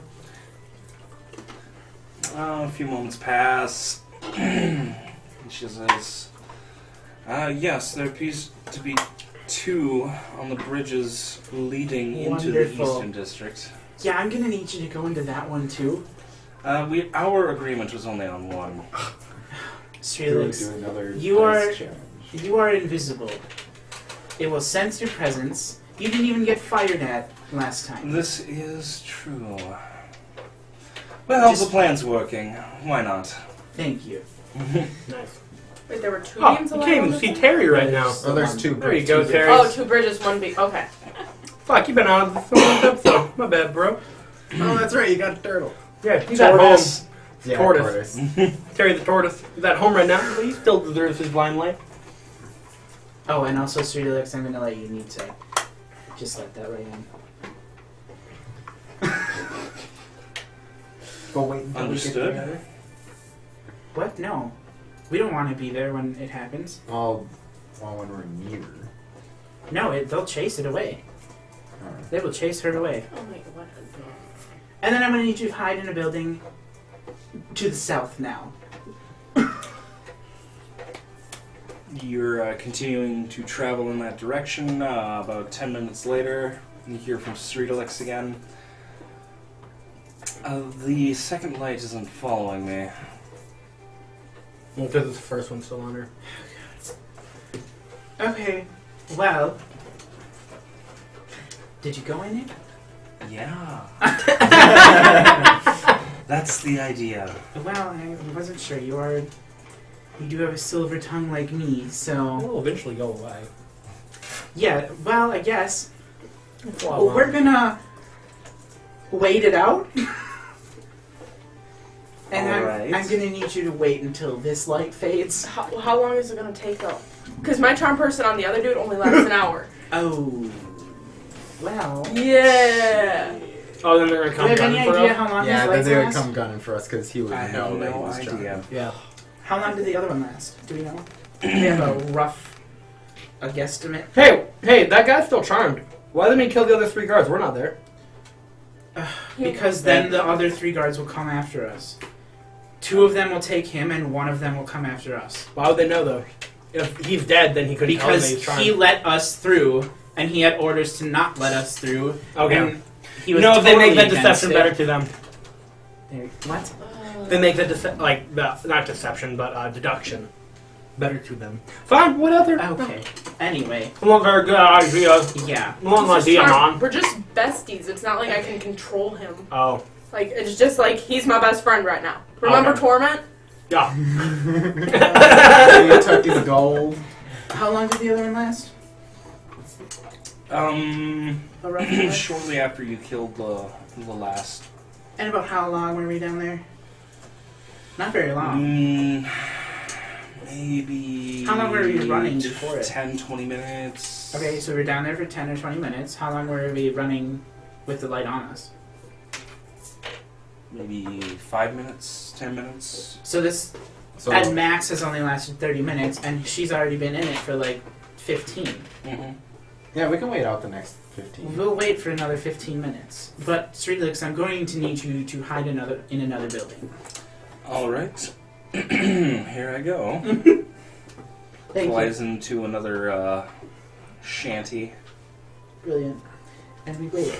Uh, a few moments pass. She says, uh, yes, there appears to be two on the bridges leading into the Wonderful. eastern district. Yeah, I'm gonna need you to go into that one too. Uh, we our agreement was only on one. Do Strelix, do another you dice are- challenge. you are invisible. It will sense your presence. You didn't even get fired at last time. This is true. Well, Just- the plan's working. Why not? Thank you. Nice. Wait, there were two Oh, games you allowed can't on even this see one? Terry right now. Oh, there's two. There you two go, bridges. Terry. Oh, two bridges, one B. Okay. Fuck, you been out of the last episode. My bad, bro. Oh, that's right. You got a turtle. Yeah, he's at home. Tortoise. Yeah, Tortoise. Terry the tortoise is at home right now, but he still deserves his limelight. Oh, and also, Strelix, I'm gonna let you need to just let that right in. Go wait until Understood. we get together. What? No. We don't want to be there when it happens. Oh, well, when we're near. No, it, they'll chase it away. Alright. They will chase her away. Oh my god. And then I'm going to need you to hide in a building to the south now. You're uh, continuing to travel in that direction. Uh, about ten minutes later, you hear from Sreedalix again. Uh, the second light isn't following me. Well, because it's the first one still on her. Okay, well... Did you go in it? Yeah. That's the idea. Well, I wasn't sure. You are... You do have a silver tongue like me, It so... will eventually go away. Yeah, well, I guess. It's a lot Well, we're longer. gonna... Wait it out. And I'm, Alright. I'm gonna need you to wait until this light fades. How, how long is it gonna take though? Because my charm person on the other dude only lasts an hour. Oh... Well... Yeah. Oh, then they're gonna Do come you have any gunning for idea us? how long Yeah, this then lights they would last? come gunning for us because he would I know have that he no was idea. trying. Yeah. How long did the other one last? Do we know? Do we have a rough... a guesstimate? Hey, hey, that guy's still charmed. Why didn't he kill the other three guards? We're not there. Because then the other three guards will come after us. Two of them will take him, and one of them will come after us. Why would they know though? If he's dead, then he couldn't tell them Because that he's charmed. he let us through, and he had orders to not let us through. Okay. And he You was know, they make totally that against deception it. better to them. There- What? They make the dece- like the, not deception, but uh, deduction better to them. Fine, whatever. Okay. Anyway, Not very good idea. yeah. Not my Just idea, charm- man. We're just besties. It's not like I can control him. Oh, Like it's just like he's my best friend right now. Remember Okay. Torment? yeah. You took his gold. How long did the other one last? Um, A rough time? shortly after you killed the the last. And about how long were we down there? Not very long. Mm, maybe. How long were we running before it? ten, twenty minutes. Okay, so we were down there for ten or twenty minutes. How long were we running with the light on us? Maybe five minutes, ten minutes. So this, So at max, has only lasted thirty minutes, and she's already been in it for like fifteen. Mm-hmm. yeah, we can wait out the next fifteen. We'll wait for another fifteen minutes. But, Streetlix, I'm going to need you to hide another in another building. All right. Here I go. Thank Flies you. into another uh, shanty. Brilliant. And we wait.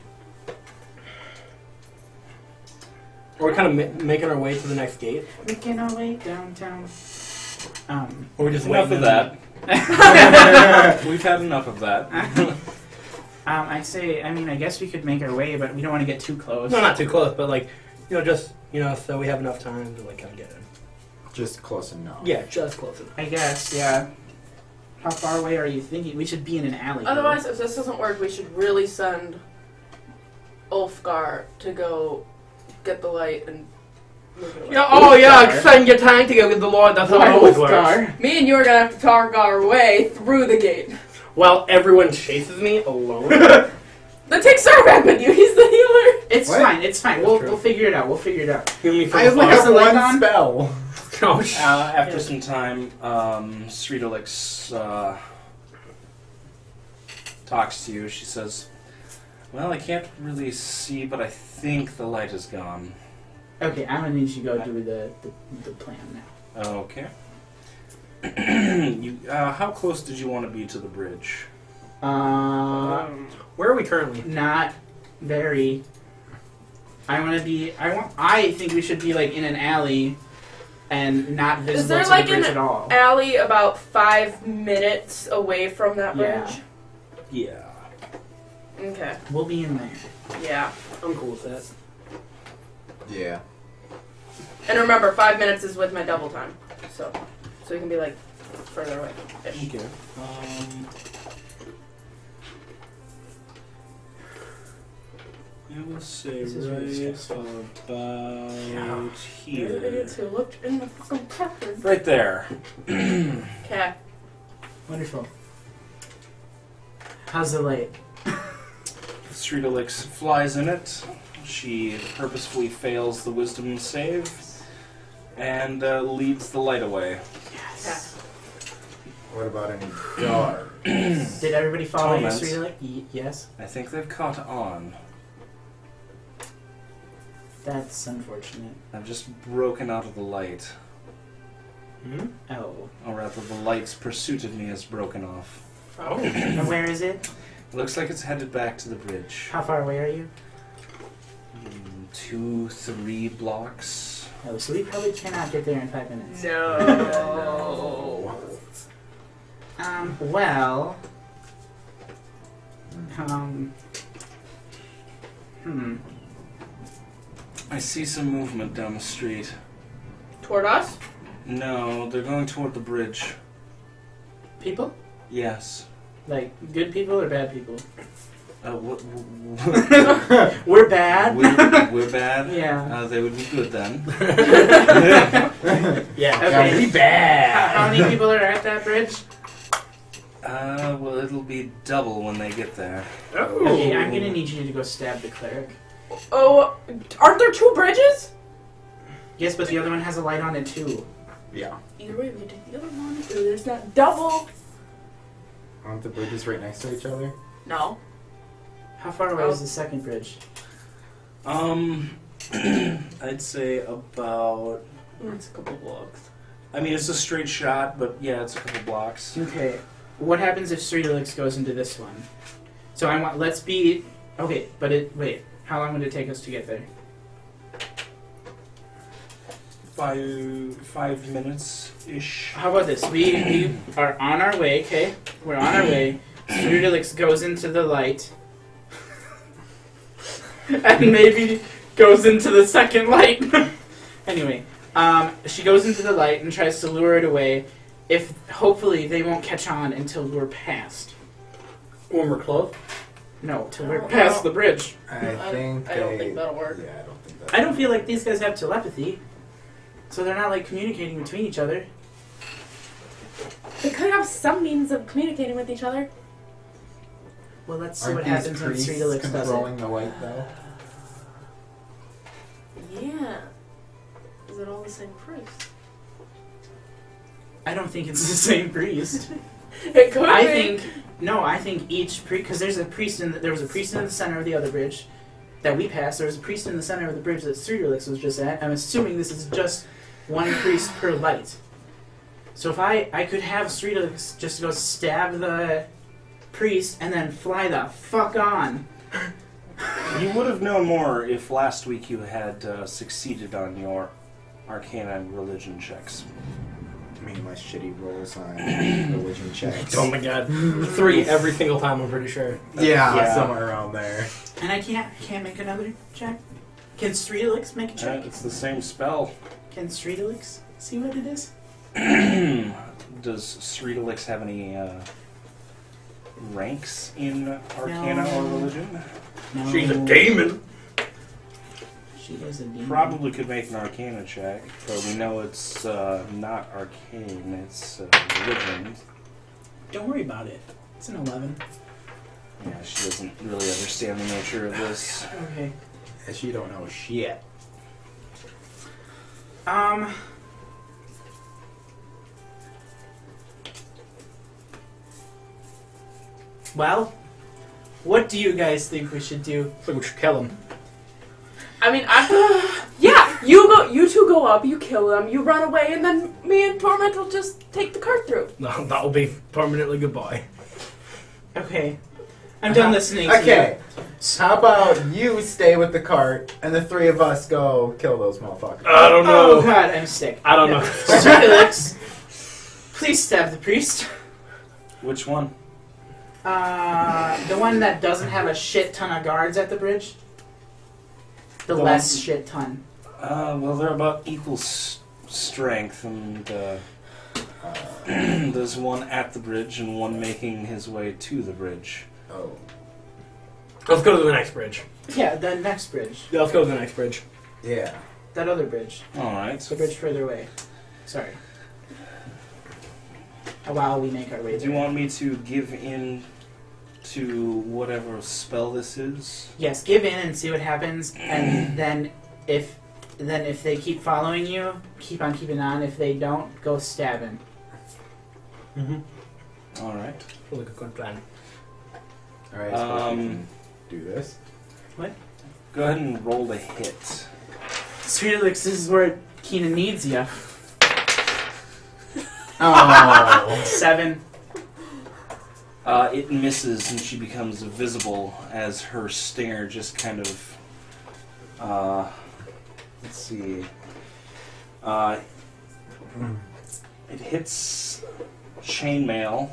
We're kind of ma- making our way to the next gate. Making our way downtown. Um, Or we're just Enough waiting. of that. We've had enough of that. um, I say, I mean, I guess we could make our way, but we don't want to get too close. No, not too close, but like, you know, just you know, so we have enough time to like kind of get in. Just close enough. Yeah, just close enough. I guess, yeah. How far away are you thinking? We should be in an alley. though. Otherwise, if this doesn't work, we should really send Ulfgar to go get the light and Yeah, oh yeah, spend your time together with the Lord. That's how it always works. Wolfgar. Me and you are gonna have to talk our way through the gate. While everyone chases me alone. Then take Sarback with you. He's the healer. It's What? fine. It's fine. That's We'll true. we'll figure it out. We'll figure it out. Heal me from I only What's have the light one on? spell. Oh, sh- Uh, after some time, um, Sridolix uh, talks to you. She says, "Well, I can't really see, but I think the light is gone." Okay, I'm gonna need you to go do the the, the plan now. Okay. you, uh, how close did you want to be to the bridge? Uh, where are we currently? not very. I want to be. I want. I think we should be like in an alley, and not visible there to like the bridge an at all. Alley about five minutes away from that Yeah. bridge. Yeah. Okay. We'll be in there. Yeah. I'm cool with that. Yeah. And remember, five minutes is with my double time. So, so you can be like further away. Ish. Okay. Um, I will say This is really right stressful. about You're the here. idiots who looked in the fucking pattern. Right there. Okay. Wonderful. How's the light? Sridolix flies in it. She purposefully fails the wisdom save and uh, leads the light away. Yes. What about any guards? Did everybody follow your Comments. street light? Y- yes. I think they've caught on. That's unfortunate. I've just broken out of the light. Hmm? Oh. Or rather, the light's pursuit of me has broken off. Oh. And where is it? Looks like it's headed back to the bridge. How far away are you? Mm, Two, three blocks. Oh, so we probably cannot get there in five minutes. No. Um, well... Um... Hmm. I see some movement down the street. Toward us? No, they're going toward the bridge. People? Yes. Like, good people or bad people? Uh, what, We're bad? we're, we're bad? Yeah. Uh, they would be good then. Yeah, Okay. be How, bad. how many people are at that bridge? Uh, well, it'll be double when they get there. Okay, I'm gonna need you to go stab the cleric. Oh, aren't there two bridges? Yes, but the other one has a light on it too. Yeah. Either way, we can take the other one. Ooh, there's not double. Aren't the bridges right next to each other? No. How far away Oh. is the second bridge? Um, I'd say about. It's a couple blocks. I mean, it's a straight shot, but yeah, it's a couple blocks. Okay. What happens if Sridolix goes into this one? So I want. Let's be. Okay, but it. Wait. How long would it take us to get there? Five, five minutes ish. How about this? We, we are on our way. Okay, we're on our way. Sridolix goes into the light, and maybe goes into the second light. Anyway, um, she goes into the light and tries to lure it away. If hopefully they won't catch on until we're past. When we're close. No, till we're Oh, past no. the bridge. I I- think I don't they- think that'll work. Yeah, I don't think that. I don't feel like these guys have telepathy, so they're not like communicating between each other. They could have some means of communicating with each other. Well, let's see Aren't what these happens when priests Sridolix does it. controlling the light though? Yeah. Is it all the same priest? I don't think it's the same priest. It could I be. think no. I think each priest, because there's a priest in the, there was a priest in the center of the other bridge that we passed. There was a priest in the center of the bridge that Sridolix was just at. I'm assuming this is just one priest per light. So if I I could have Sridolix just go stab the priest and then fly the fuck on. You would have known more if last week you had uh, succeeded on your Arcana and religion checks. I mean, my shitty rolls on religion checks. Oh my god. Three every single time, I'm pretty sure. Yeah, Yeah. somewhere around there. And I can't I can't make another check. Can Sridolix make a Uh, check? it's the same spell. Can Sridolix see what it is? Does Sridolix have any uh, ranks in Arcana No. or religion? No. She's a demon. She is a demon. Probably could make an Arcana check, but we know it's uh, not arcane. It's uh, religion. Don't worry about it. It's an eleven. Yeah, she doesn't really understand the nature of this. Okay. And she don't know shit. Um. Well, what do you guys think we should do? I think we should kill him. I mean, I. Yeah, you go. You two go up. You kill them. You run away, and then me and Torment will just take the cart through. No, that will be permanently goodbye. Okay. I'm done listening to Okay. How about you stay with the cart and the three of us go kill those motherfuckers? I don't you. know. Oh god, I'm sick. I don't know. Felix, please stab the priest. Which one? Uh, the one that doesn't have a shit ton of guards at the bridge. The, The less one- shit ton. Uh, well, they're about equal s- strength, and uh, there's one at the bridge and one making his way to the bridge. Oh. Let's go to the next bridge. Yeah, the next bridge. Yeah, let's go to the next bridge. Yeah. That other bridge. All right. The bridge further away. Sorry. While we make our way Do you there. want me to give in to whatever spell this is? Yes, give in and see what happens, and then if then if they keep following you, keep on keeping on. If they don't, go stab him. Mm-hmm. All right. Really good plan. All right. So Um, we can do this. Go ahead and roll the hit. Felix, this is where Keenan needs you. Oh. Seven. Uh, it misses, and she becomes visible as her stinger just kind of. Uh, let's see. Uh, it hits chainmail,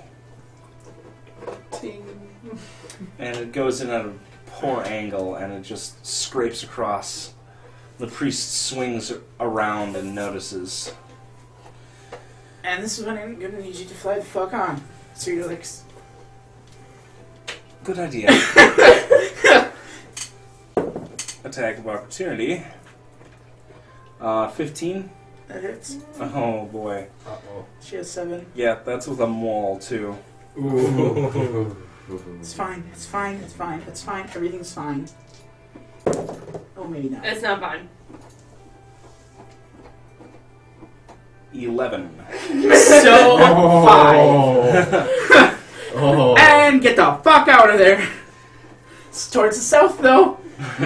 and it goes in at a poor angle, and it just scrapes across. The priest swings around and notices. And this is when I'm gonna need you to fly the fuck on, Felix. Good idea. Attack of opportunity. Uh, fifteen. That hits. Oh boy. Uh-oh. She has seven. Yeah, that's with a maul too. Ooh. It's fine. It's fine. It's fine. It's fine. Everything's fine. Oh, maybe not. It's not fine. Eleven. So five. Oh. Oh. And get the fuck out of there. It's towards the south, though.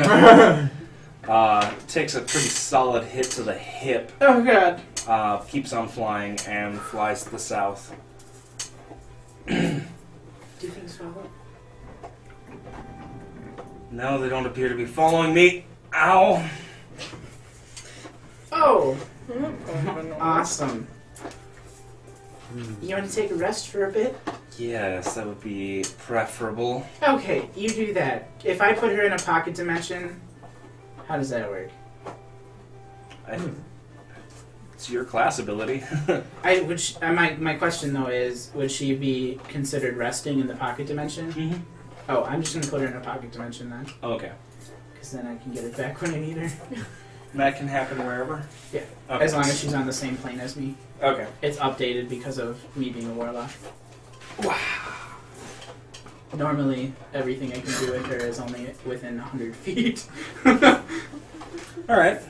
Uh, takes a pretty solid hit to the hip. Oh god. Uh, keeps on flying and flies to the south. Do things follow? No, they don't appear to be following me. Ow! Oh. Awesome. You want to take a rest for a bit? Yes, that would be preferable. Okay, you do that. If I put her in a pocket dimension, how does that work? I, it's your class ability. I would. Sh- uh, my my question though is, would she be considered resting in the pocket dimension? mm-hmm. Oh, I'm just gonna put her in a pocket dimension then, Okay. because then I can get it back when I need her. That can happen wherever? Yeah. Okay. As long as she's on the same plane as me. Okay. It's updated because of me being a warlock. Wow. Normally, everything I can do with her is only within one hundred feet. Alright.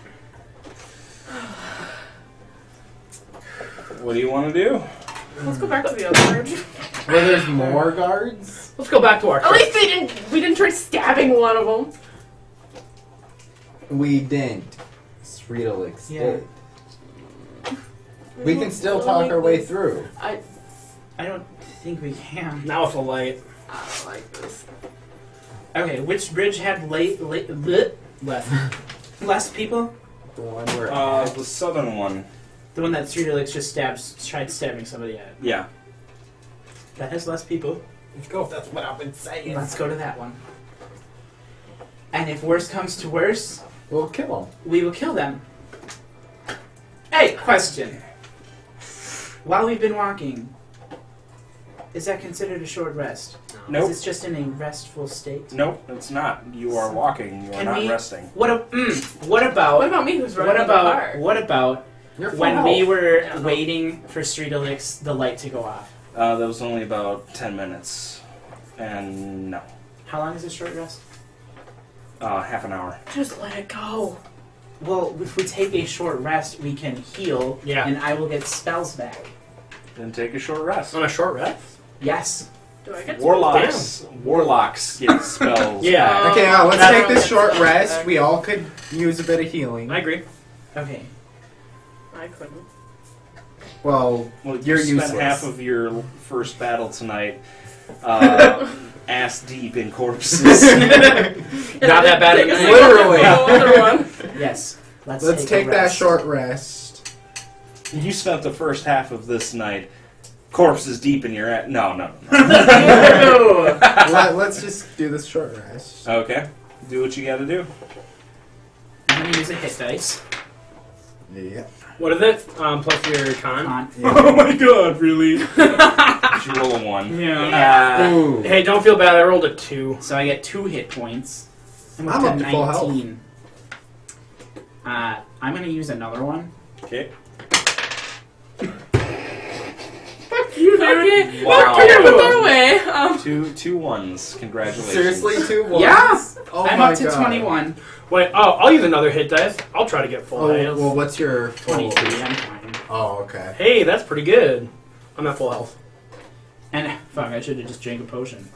What do you want to do? Let's go back to the other bridge. Where there's more guards? Let's go back to our At trip. least they didn't. We didn't try stabbing one of them. We didn't. Sreedolix Yeah. did. We can still talk our way through. I, I don't think we can. Now with the light. I don't like this. Okay, which bridge had late, late, bleh, Left. less people? The one where Uh, the southern one. The one that Streeterlix just stabs, tried stabbing somebody at. Yeah. That has less people. Let's go. that's what I've been saying. Let's go to that one. And if worse comes to worse, We'll kill him. we will kill them. Hey, question. While we've been walking, Is that considered a short rest? Nope. Is this just in a restful state? Nope, it's not. You are walking. You are Can not we- resting. What? A, mm, what about? What about me who's running What in the about? car? What about You're full when we health. were Yeah. waiting for Street Elix, the light to go off? Uh, that was only about ten minutes. And no. How long is a short rest? Uh, half an hour. Just let it go. Well, if we take a short rest, we can heal, Yeah. and I will get spells back. Then take a short rest. On a short rest? Yes. Do I get Warlocks. Warlocks get spells. Yeah. Okay, uh, let's That's- take this short rest. We all could use a bit of healing. I agree. Okay. I couldn't. Well, Well, you You're spent useless. half of your first battle tonight uh, ass deep in corpses. Not that bad. Take a at Literally. single other one. Yes. Let's, let's take, take a that rest. short rest. You spent the first half of this night corpses deep in your ass. No, no, no. Let, let's just do this short rest. Okay. Do what you gotta do. I'm gonna use a hit dice. Yeah. What is it? Um, plus your con? On. Oh my god, really? Did you roll a one? Yeah. Ooh. Hey, don't feel bad. I rolled a two. So I get two hit points. I'm I'm up up to to full health. nineteen. Uh, I'm gonna use another one. Okay. Okay. Wow. Okay, but no way. Um, Two two ones. Congratulations. Seriously, two ones? Yeah. Oh I'm my up to God. twenty-one. Wait, oh, I'll use another hit dice. I'll try to get full Oh, health. well, what's your total? twenty-three. I'm fine. Oh, okay. Hey, that's pretty good. I'm at full health. And fuck, I should have just drank a potion.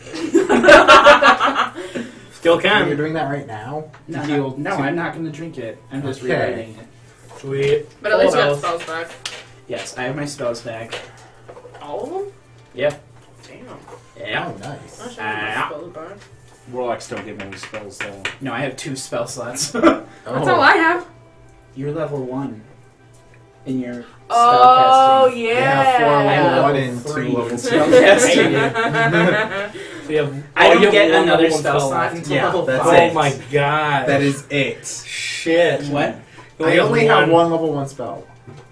Still You're can. doing that right now? No, To no, heal no two- I'm not gonna drink it. I'm just Okay. rewriting it. Sweet. but at least you Full got health. spells back. Yes, I have my spells back. All of them? Yep. Damn. Yeah. Oh, nice. I should have Ah. my spells back. Warlocks don't get many spells though. No, I have two spell slots. Oh. That's all I have. You're level one in your Oh, spellcasting. yeah. Yeah, four I'm level level one and three two level in two. spellcasting. So you have, I oh, don't you have get one another level one spell spell slot left. until Yeah, level that's five. Oh my god. That is it. shit. What? You I only have have one level one spell.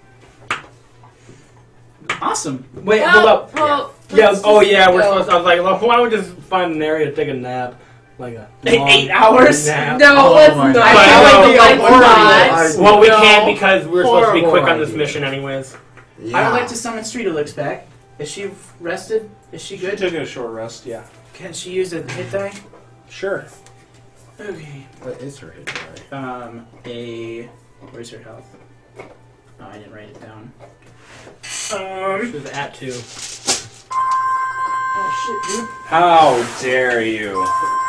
Awesome. Wait, Well, hold up. well, Yeah. let's Oh just yeah, we're go. supposed. To, I was like, well, why don't we just find an area to take a nap, like a Eight- long eight hours? Nap. No, Oh let's my not. God. I I know. would like Horrible not. idea. Well, we No. can't because we're supposed to be Horrible quick on this idea. mission, anyways. Yeah. I would like to summon Street Elix back. Is she rested? Is she She good? took a short rest, yeah. Can she use a hit die? Sure. Okay. What is her hit die? Um, a. Where's her health? Oh, I didn't write it down. Um. She was at two. Oh shit, dude. How dare you?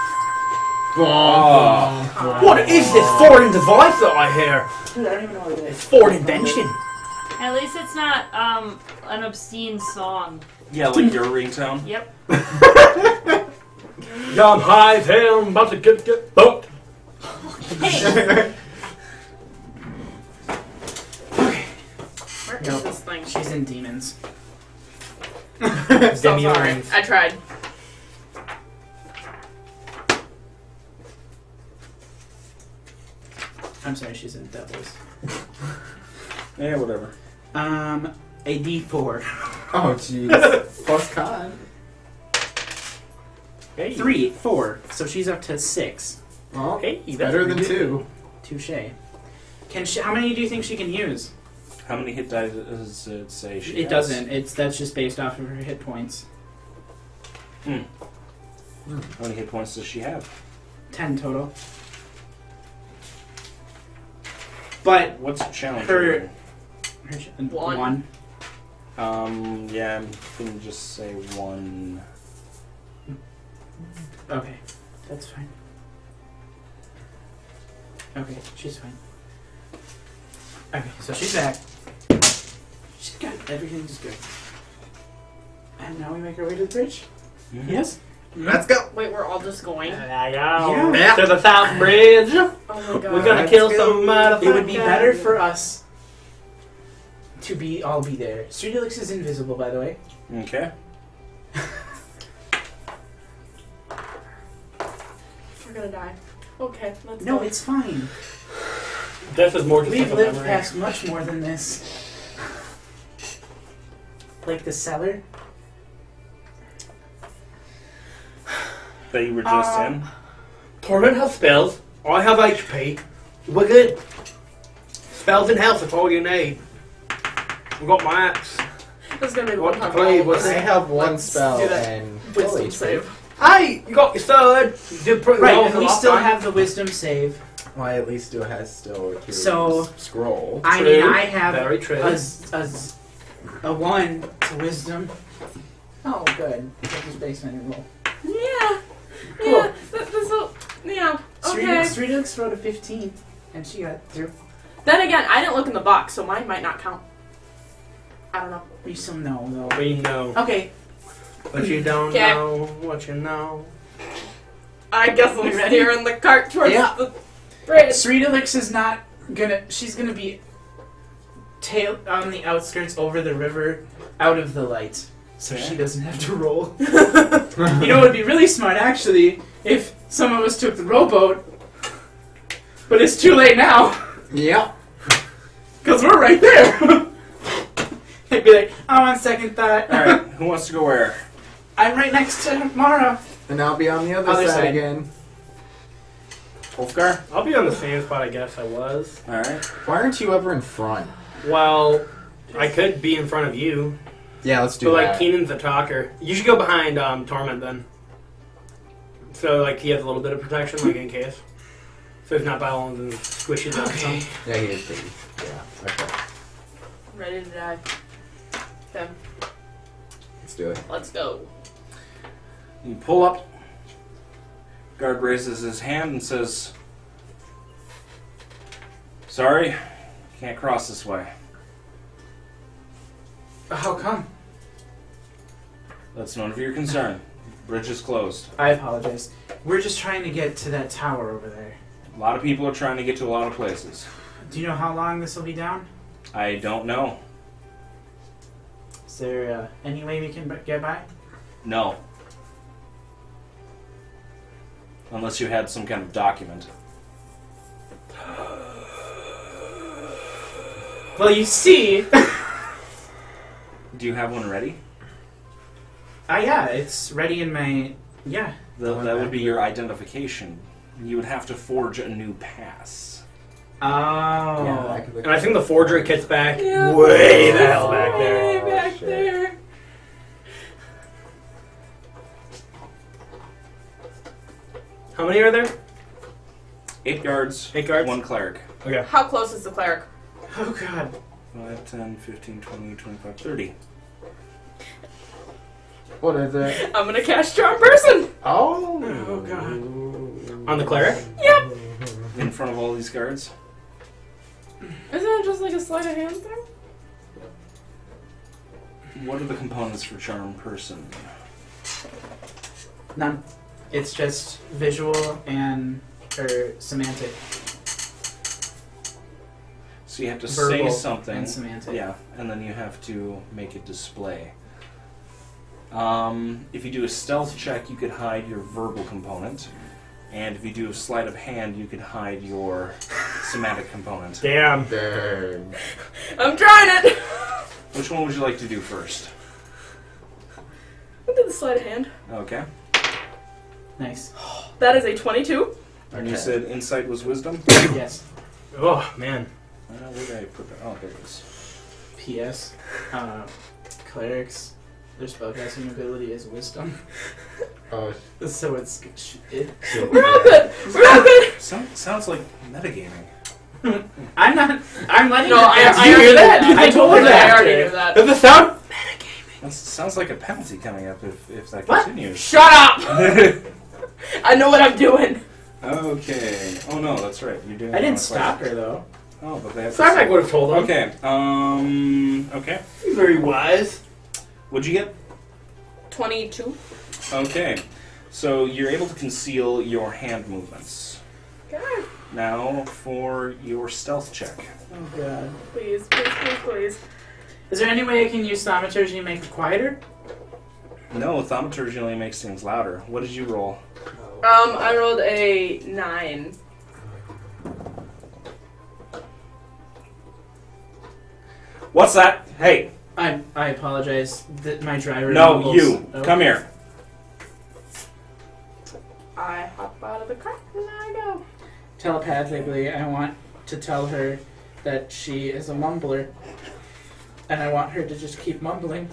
Oh. What is this foreign device that I hear? Dude, I don't even know what it It's is. foreign invention. At least it's not um an obscene song. Yeah, like your ringtone. Yep. Yeah, I'm high as hell. I'm about to get get booked. Hey, Where is Nope. this thing? She's in demons. So Demi sorry. rings. I tried. I'm sorry, she's in devils. Yeah, whatever. Um, a D four. Oh, jeez. Plus con. Hey. Three, four. So she's up to six. Well, Hey, it's that's better than pretty good. two. Touche. Can she? How many do you think she can use? How many hit dice does it say she It has? doesn't. It's that's just based off of her hit points. How many hit points does she have? Ten total. But What's the challenge? Her- her sh- One. one. Um, yeah, I'm gonna just say one. Okay, that's fine. Okay, she's fine. Okay, so she's back. She's good. Everything's good. And now we make our way to the bridge. Mhm. Yes. Let's go. Wait, we're all just going. There you go. Yeah. To the South Bridge. Oh my god. We're gonna Let's kill go. some motherfuckers. It would be better for us to be all be there. Street Elix is invisible, by the way. Okay. We're gonna die. Okay, let's No, go. it's fine. This is more just We've like a lived memory. past much more than this. Like the cellar. that you were just Um, in? Torment has spells. I have H P. We're good. Spells and health, that's all you need. We've got my axe. There's gonna be What one to time. play all of with? us. I have one Let's spell do that. and Wisdom full H P. save. Hey, you got your sword. You did pretty well Right, for we last still time. have the wisdom save. Well, I at least still has still a hero's So- scroll. I True. mean, I have Very true. a, z- a, z- a one to wisdom. Oh, good. Take his basement and roll. Yeah. Cool. Yeah. Th- this will. Yeah. Okay. Sreedix rolled a fifteen, and she got through. Then again, I didn't look in the box, so mine might not count. I don't know. We still know, though. We know. Okay, But you don't Okay. know what you know. I guess I'm You ready? steering the cart towards Yeah. the bridge. Sreedix is not gonna. She's gonna be tail on the outskirts over the river, out of the light, so Okay. she doesn't have to roll. You know, it would be really smart actually if some of us took the rowboat, but it's too late now Yep. because we're right there. I'd be like, oh, on second thought, All right, who wants to go where? I'm right next to Mara. And I'll be on the other, Other side, side. again. Wolfgar? I'll be on the same spot I guess I was. All right. Why aren't you ever in front? Well, I could be in front of you. Yeah, let's do But that. like Keenan's the talker. You should go behind um, Torment then. So like he has a little bit of protection, like in case. So he's not bound and squishy down some. Yeah, he is pretty. Yeah. Okay. Ready to die. Okay, Let's do it. let's go. You pull up. Guard raises his hand and says, "Sorry, can't cross this way." How come? That's none of your concern. Bridge is closed. I apologize. We're just trying to get to that tower over there. A lot of people are trying to get to a lot of places. Do you know how long this will be down? I don't know. Is there uh, any way we can b- get by? No. Unless you had some kind of document. Well, you see, Do you have one ready? ah, yeah, it's ready in my yeah. The, One that would back. be your identification. You would have to forge a new pass. Oh, Yeah, back of the And I think the forgery kit's back Yeah. way the hell back there. Way Oh, back shit. there. How many are there? Eight guards, Eight guards? one cleric. Okay. How close is the cleric? oh god. five, ten, fifteen, twenty, twenty-five, thirty. What is it? I'm gonna cast Charm Person. Oh. Oh, God. On the cleric? Yep. In front of all these guards. Isn't it just like a sleight of hand thing? What are the components for Charm Person? None. It's just visual and or semantic. So you have to Verbal say something. and semantic. Yeah, and then you have to make it display. Um, if you do a stealth check, you could hide your verbal component. And if you do a sleight of hand, you could hide your semantic component. Damn. Dang. I'm trying it. Which one would you like to do first? Look at the sleight of hand. Okay. Nice. That is a twenty-two. And you Okay. said insight was wisdom? Yes. Oh, man. Uh, where did I put that? Oh, there it is. P S. Uh, clerics. Their spellcasting ability is wisdom, Oh, so it's it. shit. We're all good. We're all good. Sound, sounds like metagaming. I'm not. I'm letting. No, her I, ask I you already hear knew that. that. I told her I that. already knew that. Does it sound? That sounds like a penalty coming up if, if that What? continues. Shut up! I know what I'm doing. Okay. Oh no, that's right. You're doing. I it on didn't a stop question. her though. Oh, but they have. to Sarnak say- would have told him. Okay. Um. Okay. He's very wise. What'd you get? twenty-two. Okay. So you're able to conceal your hand movements. God, Now for your stealth check. Oh god. please, please, please, please. Is there any way I can use thaumaturgy and make it quieter? No, thaumaturgy only makes things louder. What did you roll? Um, I rolled a nine. What's that? Hey, I I apologize. That my driver. no, mumbles. you. Oh. Come here. telepathically, I want to tell her that she is a mumbler, and I want her to just keep mumbling.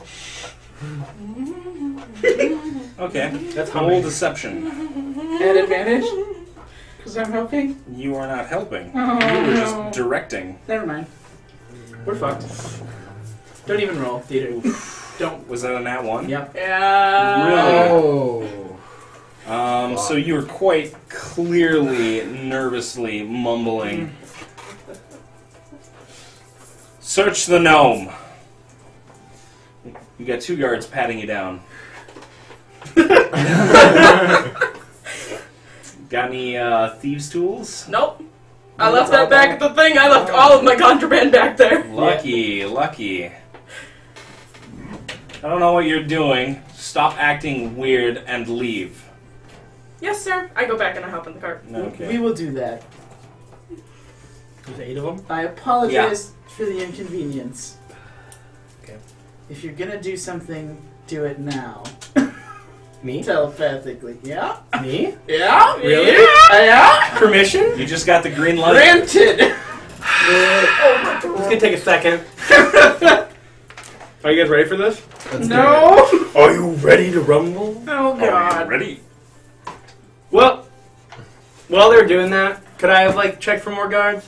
Okay. That's Roll humbling. deception. At advantage? Because I'm helping? You are not helping. Oh, You were no. just directing. Never mind. We're fucked. Don't even roll, theater. Don't. Was that a nat one? Yep. Yeah. Really? Oh. Um, so you were quite clearly, nervously mumbling. Search the gnome. You got two guards patting you down. Got any uh, thieves' tools? Nope. I left that back at the thing. I left all of my contraband back there. Lucky, lucky. I don't know what you're doing. Stop acting weird and leave. Yes, sir. I go back and I hop in the cart. Okay. We will do that. There's eight of them. I apologize for the inconvenience. Okay. If you're gonna do something, do it now. Me? Telepathically. Yeah? Me? Yeah? Really? Yeah? Permission? You just got the green light. Granted! It's gonna take a second. Are you guys ready for this? Let's No! Are you ready to rumble? Oh Are god. you ready? Well, while they're doing that, could I have like checked for more guards?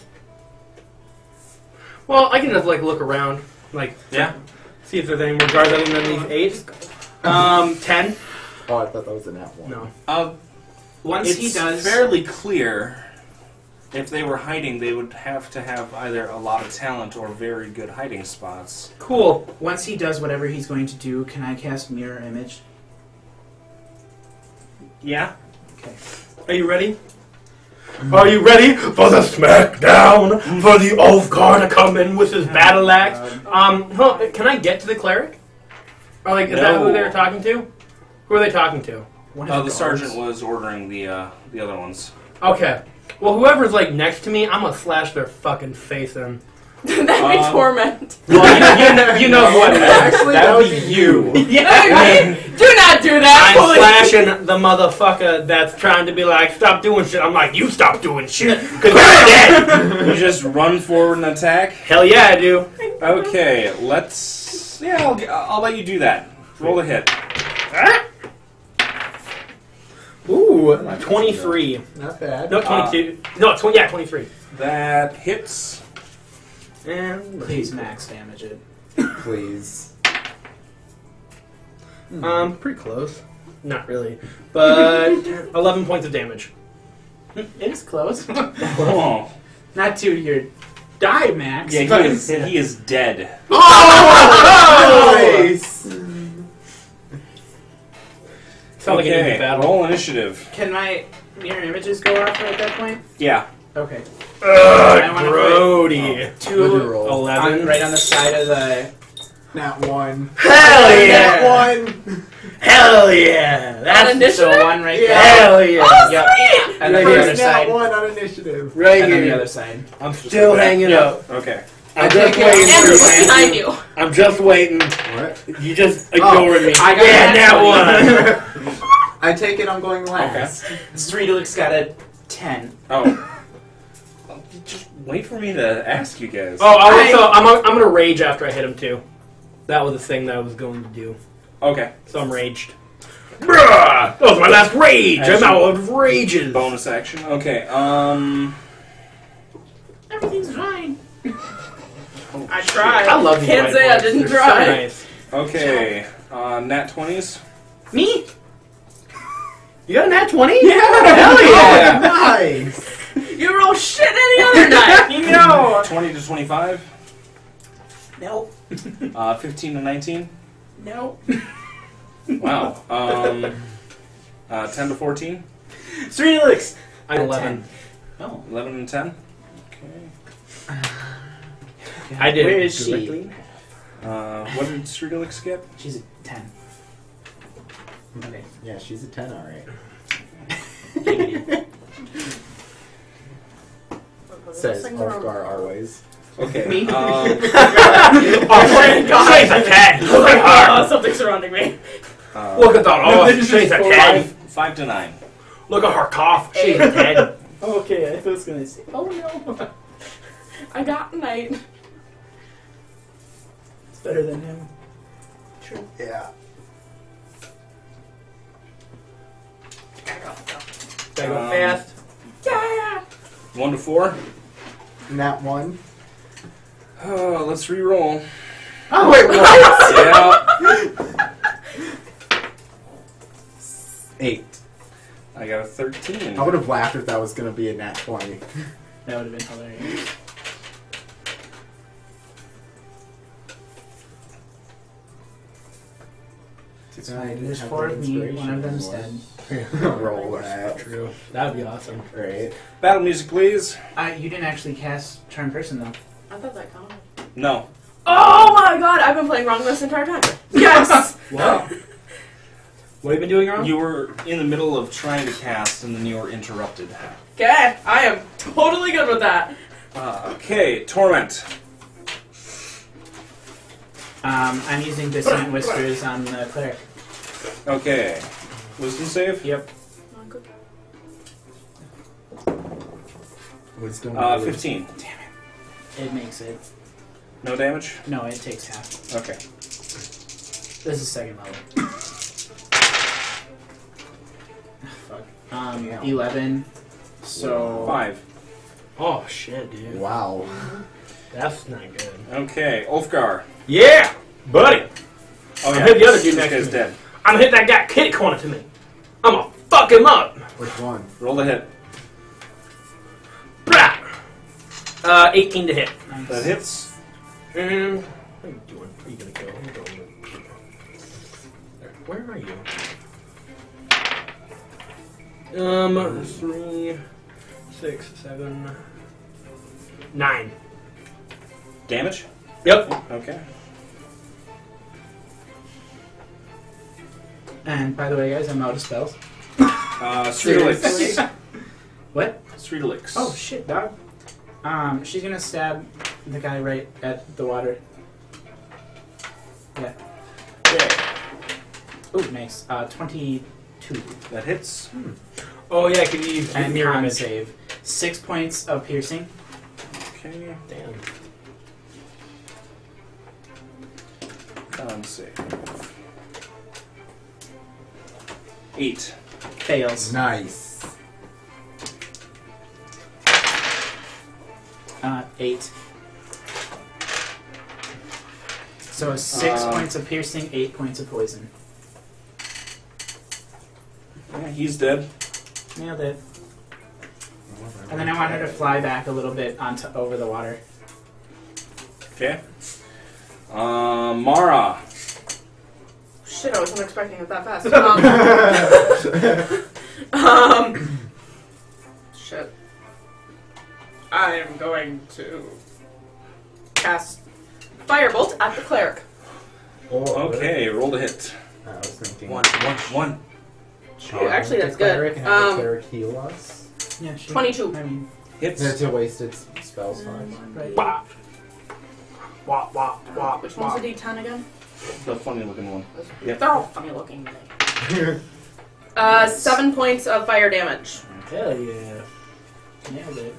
Well, I can just like look around, like Yeah. see if there's any more guards other than these eight. Um, ten. Oh, I thought that was a nat one. No. Uh, Once it's he does. fairly clear. If they were hiding, they would have to have either a lot of talent or very good hiding spots. Cool. Once he does whatever he's going to do, can I cast Mirror Image? Yeah. Okay. Are you ready? Are you ready for the smackdown? For the oath guard to come in with his battle axe? Um, huh, can I get to the cleric? Or like, is that No. who they were talking to? Who are they talking to? One Uh, of the guards. sergeant was ordering the uh, the other ones. Okay. Well, whoever's like next to me, I'm gonna slash their fucking face in. That'd be Um, torment. Well, you, you know, you know what? Actually, That would that be you. Yeah. Do not do that. I'm please. slashing the motherfucker that's trying to be like, stop doing shit. I'm like, you stop doing shit, because you're dead. You just run forward and attack. Hell yeah, I do. Okay, let's. Yeah, I'll, I'll let you do that. Roll the hit. Ooh, twenty-three. Not bad. No, twenty-two. no, twenty. Yeah, twenty-three. That hits. And Please max damage it. Please. um, pretty close. Not really, but eleven points of damage. It is close. Oh. Not to your die max. Yeah, but he is, he is dead. Nice! Sounds like an Okay, easy battle. roll initiative. Can my mirror images go off at that point? Yeah. Okay. I Ugh, wanna Brody. Two What'd you roll? Eleven. on, right on the side of the. Nat one. Hell yeah! Nat one! Hell yeah! On That's initiative? So one right Yeah. there. hell yeah! Oh, Yep. sweet! And then the First other nat side. one on initiative. Right And then the here. other side. I'm still like that. hanging Yeah. up. Okay. I'm I just take it- waiting And for what's you. behind you? I'm just waiting. What? You just ignoring me. I got yeah, that that one. I take it I'm going last. Streetelix got a ten. Oh. Just wait for me to ask you guys. Oh, I also, I'm, I'm gonna rage after I hit him too. That was the thing that I was going to do. Okay. So I'm raged. Bruh! That was my last rage! As I'm you- out of rages! Bonus action. Okay. Um. Everything's fine. oh, I shit. tried. I love these Can't say I whiteboards. didn't They're try. So nice. Okay. Uh, nat twenties. Me? You got a nat twenty? Yeah. Hell yeah! Nice! You roll shit any other night. You know! Twenty to twenty-five. No. Uh, fifteen to nineteen. No. Wow. Um. Uh, ten to fourteen. Streetelix. I'm eleven. Oh. Eleven and ten. Okay. I did. Where is she? directly. Uh, what did Streetelix get? She's a ten. Okay. Yeah, she's a ten, alright. Says Ulfgar Arways. Okay. Me? Um, Oh, thank God. She's a ten! Look at Oh, her! something's surrounding me. uh, Look at that! Oh, she's a ten! five, five to nine. Look at her cough! She's a ten! Okay, I thought was gonna say, oh no. I got knight. It's better than him. True. Yeah. Gotta go, gotta go Um, fast. Yeah. One to four. Nat one. Oh, let's re-roll. Oh wait, what? Yeah. Eight. I got a thirteen. I would have laughed if that was gonna be a nat twenty. That would have been hilarious. It's fine. There's four of me. One of them's dead. Roll that. True. That'd be awesome. Right. Battle music, please. Uh, you didn't actually cast turn person though. I thought that counted. No. Oh my god, I've been playing wrong this entire time. Yes! Wow. What have you been doing wrong? You were in the middle of trying to cast, and then you were interrupted. Okay, I am totally good with that. Uh, okay, Torment. Um, I'm using Dissonant Whispers on the cleric. Okay. Wisdom save? Yep. Wisdom. Uh, fifteen. It makes it. No damage? No, it takes half. Okay. This is second level. Fuck. Um, Damn. eleven. So Five. Oh shit, dude. Wow. That's not good. Okay, Ulfgar. Yeah, buddy. Oh, I yeah. hit the other dude this next guy's to me. dead. I'm gonna hit that guy kitty corner to me. I'm gonna fuck him up. Which one? Roll the hit. Blah. Uh, eighteen to hit. nice. That hits. Mm, what are you doing? Where are you gonna go? I'm going there. Where are you? Um, three, six, seven, nine. Damage? Yep. Okay. And by the way, guys, I'm out of spells. Uh, Streelix. What? Streelix. Oh shit, dog. Um, she's gonna stab the guy right at the water. Yeah. Okay. Oh, nice. Uh, twenty-two. That hits. Oh yeah, can you And mirror con image? save. Six points of piercing. Okay. Damn. Con save. Eight. Fails. Nice. Uh, eight. So six Um, points of piercing, eight points of poison. Yeah, he's dead. Nailed it. And then I want her to fly back a little bit onto over the water. Okay. Uh, Mara. Shit, I wasn't expecting it that fast. Um, um, shit. I am going to cast Firebolt at the cleric. Okay, roll the hit. I was thinking. One, one, one. Ooh, actually, that's the cleric good. And have Um, the cleric heal us. Yeah, she, twenty-two. I mean, Hits. Then to waste its spell slots. right. Wah. Wah, wah, wah, Which wah. one's the D ten again? The funny looking one. Yep. They're all funny looking. Uh, seven points of fire damage. Hell yeah. Nailed it.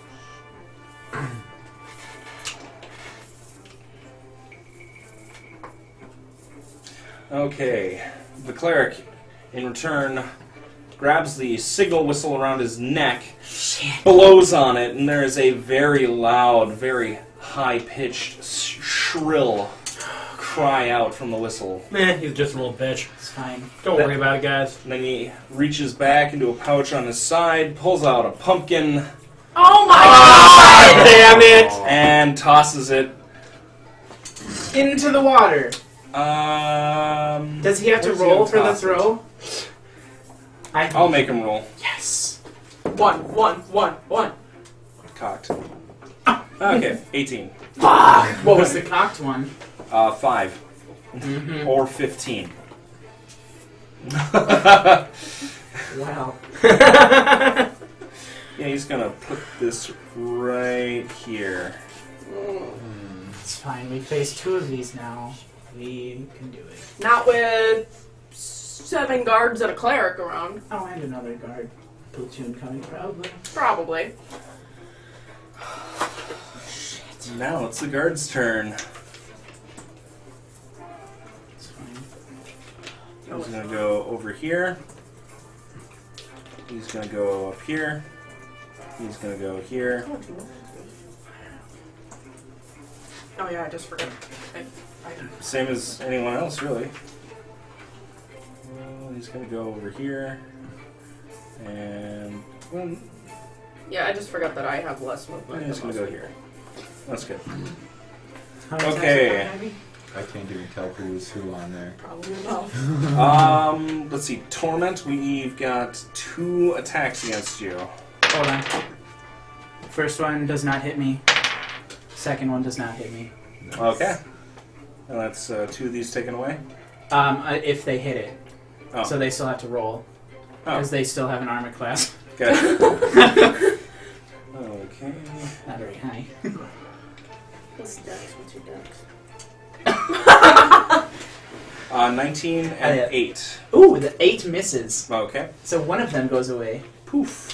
Okay. The cleric, in return, grabs the signal whistle around his neck, blows on it, and there is a very loud, very high-pitched, sh- shrill cry out from the whistle. Man, he's just a little bitch. It's fine. Don't worry about it, guys. And then he reaches back into a pouch on his side, pulls out a pumpkin, Oh my Ah, damn it! and tosses it. Into the water. Um, Does he have to where's he roll gonna for the toss it? throw? I I'll make him roll. Yes. god! One, one, one, one. Cocked. Okay, eighteen. Fuck. What was the cocked one? Uh, five. Mm-hmm. Or fifteen. Wow. Yeah, he's gonna put this right here. It's fine. We face two of these now. We can do it. Not with seven guards and a cleric around. Oh, and another guard. platoon coming, probably. Probably. Now it's the guard's turn. It's fine. He's gonna go over here. He's gonna go up here. He's gonna go here. Oh yeah, I just forgot. I, I, Same as anyone else, really. Well, he's gonna go over here. And well, yeah, I just forgot that I have less movement. he's than gonna most go here. people. That's good. How many Okay. attacks have you? I can't even tell who's who on there. Probably enough. Um, let's see. Torment, we've got two attacks against you. Hold on. First one does not hit me. Second one does not hit me. Okay. And that's uh, two of these taken away. Um, uh, if they hit it. Oh. So they still have to roll. Oh. Because they still have an armor class. Good. Okay. Not very high. What's dex? What's your dex? Uh, nineteen and Oh, yeah. eight. Ooh, the eight misses. Okay. So one of them goes away. Poof.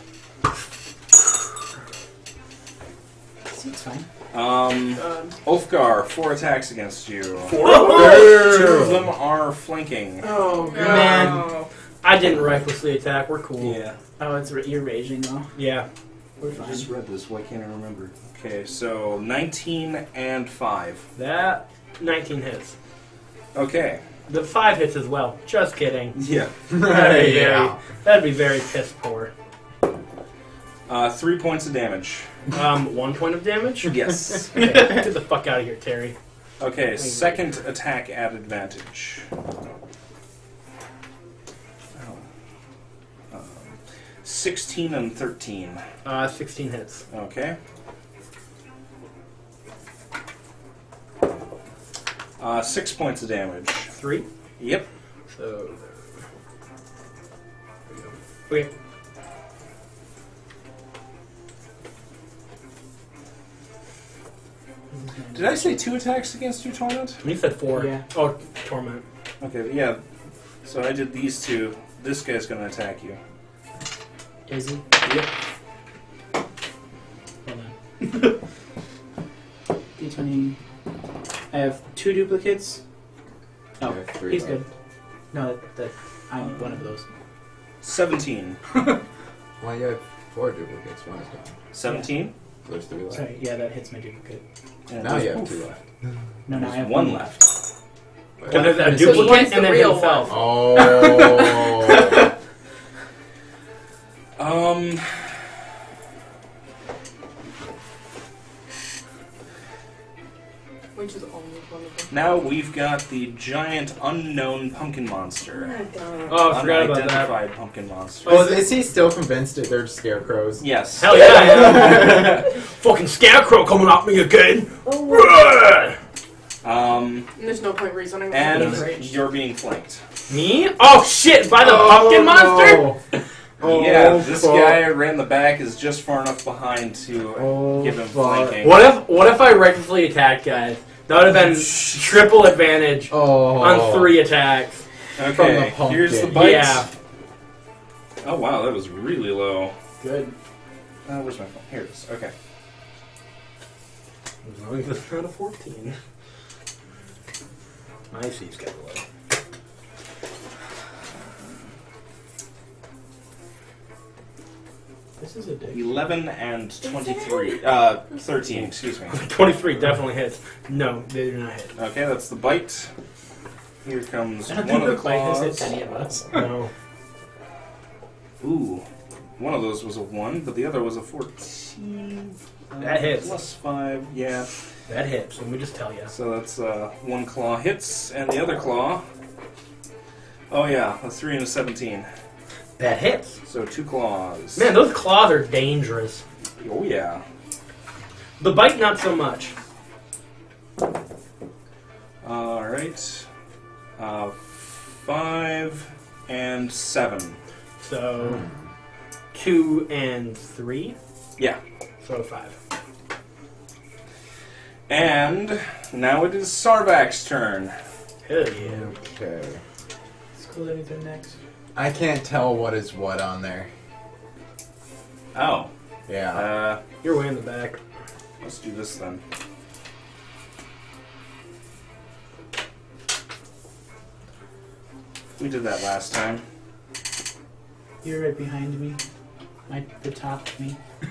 See, it's fine. Um, Um, Ulfgar, four attacks against you. Four. Two of them are flanking. Oh Man. no. I didn't recklessly attack. We're cool. Yeah. Oh, it's you're raging though. Yeah. We're I fine. just read this. Why can't I remember? Okay, so nineteen and five. That nineteen hits. Okay. The five hits as well. Just kidding. Yeah. That'd be very, Yeah. that'd be very piss poor. Uh, three points of damage. Um, one point of damage. Yes. Okay, get the fuck out of here, Terry. Okay, second attack at advantage. Oh. Um, sixteen and thirteen. Uh, sixteen hits. Okay. Uh, six points of damage. Three. Yep. So. There we go. Okay. Did I say two attacks against you, Torment? You said four. Yeah. Oh, torment. Okay, yeah. So I did these two. This guy's gonna attack you. Is he? Yep. Hold on. D twenty. I have two duplicates. Oh, I have three he's left. good. No, that, that I'm one of those. seventeen. Well, you have four duplicates. One is gone. seventeen? There's three left. Sorry, yeah, that hits my duplicate. And Now you have oof, two left. No, no, I there's have one one left. And there's a So he duplicate gets the and then real himself. Oh. Um. Which is only one of them. Now we've got the giant unknown pumpkin monster. Oh, I forgot about that. Unidentified pumpkin monster. Oh, is, is he still convinced that they're scarecrows? Yes. Hell yeah, I am. Fucking scarecrow coming at me again. Um, And there's no point reasoning. with and it. you're being flanked. Me? Oh shit! By the Oh, pumpkin monster? no. Oh, yeah, this fuck. guy ran the back is just far enough behind to Oh, give him fuck. flanking. What if what if I recklessly attacked, guys? That would have been triple advantage Oh. on three attacks. Okay, From the pumpkin. here's the bite. Yeah. Oh wow, that was really low. Good. Uh, where's my phone? Here it is. Okay. As long as it's not a fourteen. My C's got low. This is a dick. eleven and twenty-three. Uh, thirteen, excuse me. twenty-three definitely hits. No, they do not hit. Okay, that's the bite. Here comes I don't one think of the the bite has claws. hit any of us. No. Ooh. One of those was a one, but the other was a fourteen. Uh, That hits. Plus five, yeah. That hits, let me just tell you. So that's uh, one claw hits, and the other claw. Oh yeah, a three and a seventeen. That hits. So two claws. Man, those claws are dangerous. Oh yeah. The bite, not so much. All right. Uh, five and seven. So, two and three. Yeah. So five. And now it is Sarvak's turn. Hell yeah. Okay. School anything next? I can't tell what is what on there. Oh. Yeah. Uh, You're way in the back. let's do this then. We did that last time. You're right behind me. Right the top of me.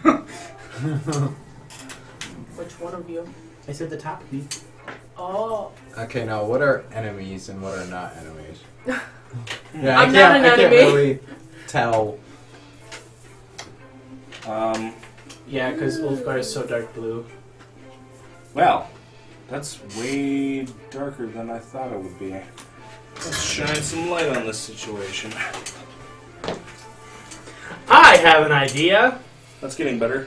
Which one of you? I said the top of me. Oh. Okay, now what are enemies and what are not enemies? Yeah, I'm I not can't, an I can't enemy. really tell. Um, Yeah, because Ulfgar is so dark blue. well, that's way darker than I thought it would be. Let's shine some light on this situation. I have an idea. That's getting better.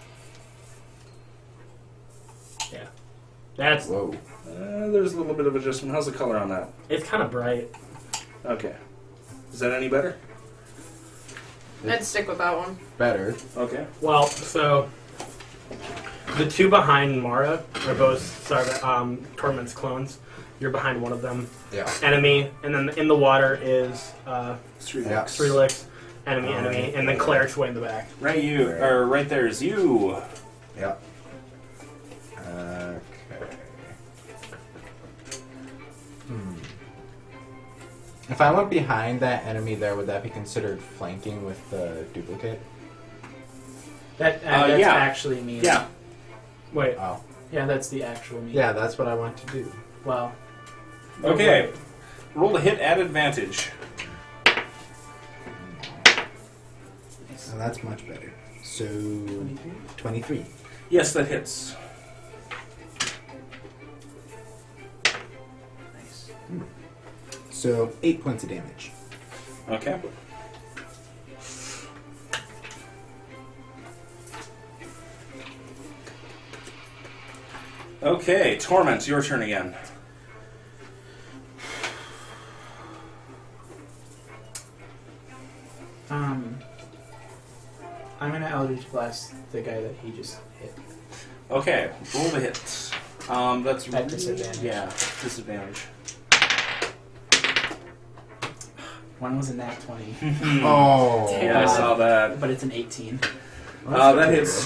That's Whoa. Uh, there's a little bit of adjustment. How's the color on that? it's kind of bright. Okay. Is that any better? I'd stick with that one. Better. Okay. Well, so the two behind Mara are both Sarva, um, Torment's clones. You're behind one of them. Yeah. Enemy, and then in the water is uh, Street Yeah. Lux. Strelix. Enemy, Oh, enemy, and then Cleric's way in the back. Right you, or right there is you. Yeah. Okay. Hmm. If I went behind that enemy there, would that be considered flanking with the duplicate? That uh, Uh, that's yeah. actually me. Yeah. Wait, Oh. Yeah, that's the actual me. Yeah, that's what I want to do. Well, Okay. Roll to hit at advantage. And that's much better. So, twenty-three? twenty-three. Yes, that hits. Nice. So, eight points of damage. Okay. Okay, Torment, your turn again. Um, I'm gonna Eldritch Blast the guy that he just hit. Okay, roll the hit. Um, that's At disadvantage. Yeah, disadvantage. One was a nat twenty, Oh. Yeah, I saw that. but it's an eighteen, Uh, that hits.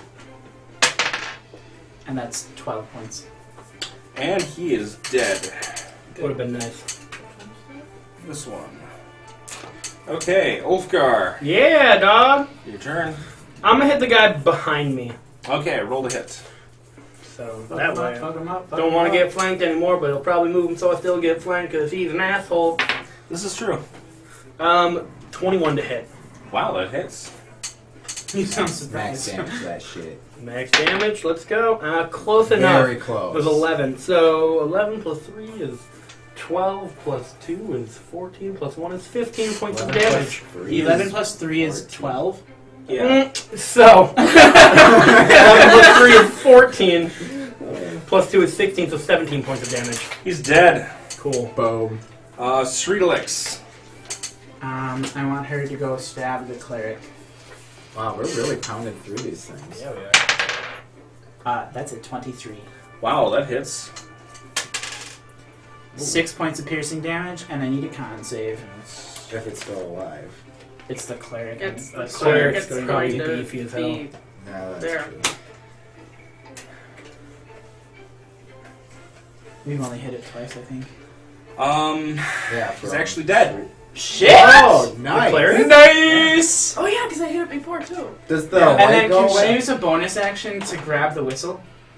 and that's twelve points. And he is dead. would have been nice. This one. Okay, Ulfgar, Yeah, dog. your turn. I'm gonna hit the guy behind me. Okay, roll the hit. So Fuck that him up, way. fuck him up, fuck Don't him want to up. get flanked anymore, but he'll probably move him so I still get flanked because he's an asshole. This is true. Um, twenty-one to hit. Wow, that hits. You sound Max surprised. damage that shit. Max damage. Let's go. Uh, close enough. Very close. It was eleven. So eleven plus three is twelve. Plus two is fourteen. Plus one is fifteen points of eleven damage. plus three Eleven is plus three is fourteen. twelve. Yeah. Mm, so eleven plus three is fourteen. Plus two is sixteen, so seventeen points of damage. He's dead. Cool. Boom. Uh, Sreedalix. Um, I want her to go stab the cleric. Wow, we're really pounding through these things. Yeah, we are. Uh, that's a twenty-three. Wow, that hits. Six points of piercing damage, and I need a con save. If it's still alive. It's the cleric. It's and the the cleric. cleric's It's going going to to be be beefy. beefy as hell. Be No, that's There. true. We've only hit it twice, I think. Um, Yeah, he's from- actually dead. Shit! Oh, The nice. cleric? Nice! Oh yeah, because I hit it before too. Does the Yeah, light and then go can she away? use a bonus action to grab the whistle?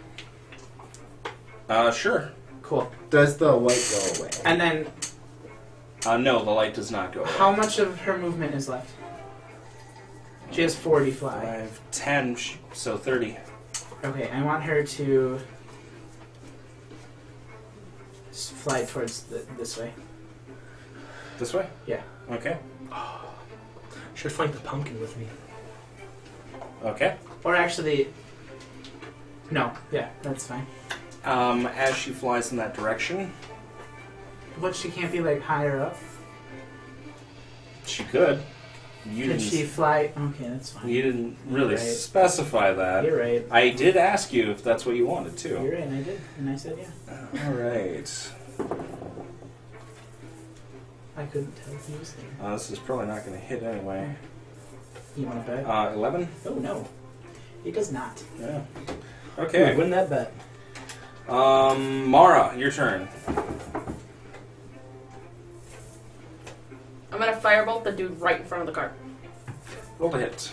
Uh, sure. Cool. Does the light go away? And then, Uh, no, the light does not go away. how much of her movement is left? She has forty fly. Five, ten, sh- so thirty. Okay, I want her to s- fly towards the, this way. This way? Yeah. Okay. Should flank the pumpkin with me. Okay. Or actually, no. Yeah, that's fine. Um, as she flies in that direction, What, she can't be like higher up? she could. You Can didn't. she fly? Okay, that's fine. You didn't really Right. specify that. You're right. I did ask you if that's what you wanted You're to. right, and I did. And I said yeah. All right. I couldn't tell if he was there. Uh, this is probably not going to hit anyway. You want to bet? Uh, eleven. Oh no, it does not. Yeah. Ooh, Okay. win that bet. Um, Mara, your turn. I'm gonna firebolt the dude right in front of the car. Roll the hit.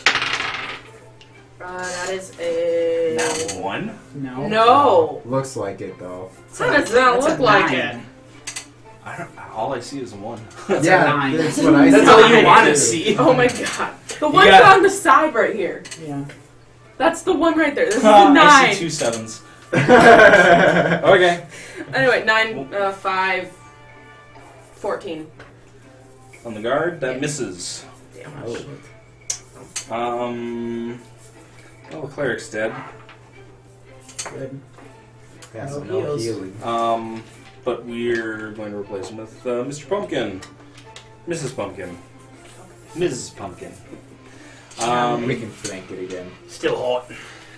Uh, that is a That one. No. no. Looks like it though. How does that That's a look like nine. it? I don't. All I see is a one. That's yeah, a nine. that's what I That's said. all you Nine. want to see. Oh my god. The one's got- on the side right here. Yeah. That's the one right there. This is a I nine. see two sevens. Okay. Anyway, nine, uh, five, fourteen. On the guard, that Yeah. misses. Damn. Oh. Shit. Um. Well, the cleric's dead. Good. Yeah, No so no heals. healing. Um, but we're going to replace him with uh, Mister Pumpkin, Missus Pumpkin, Missus Pumpkin. Um, we can flank it again. Still hot.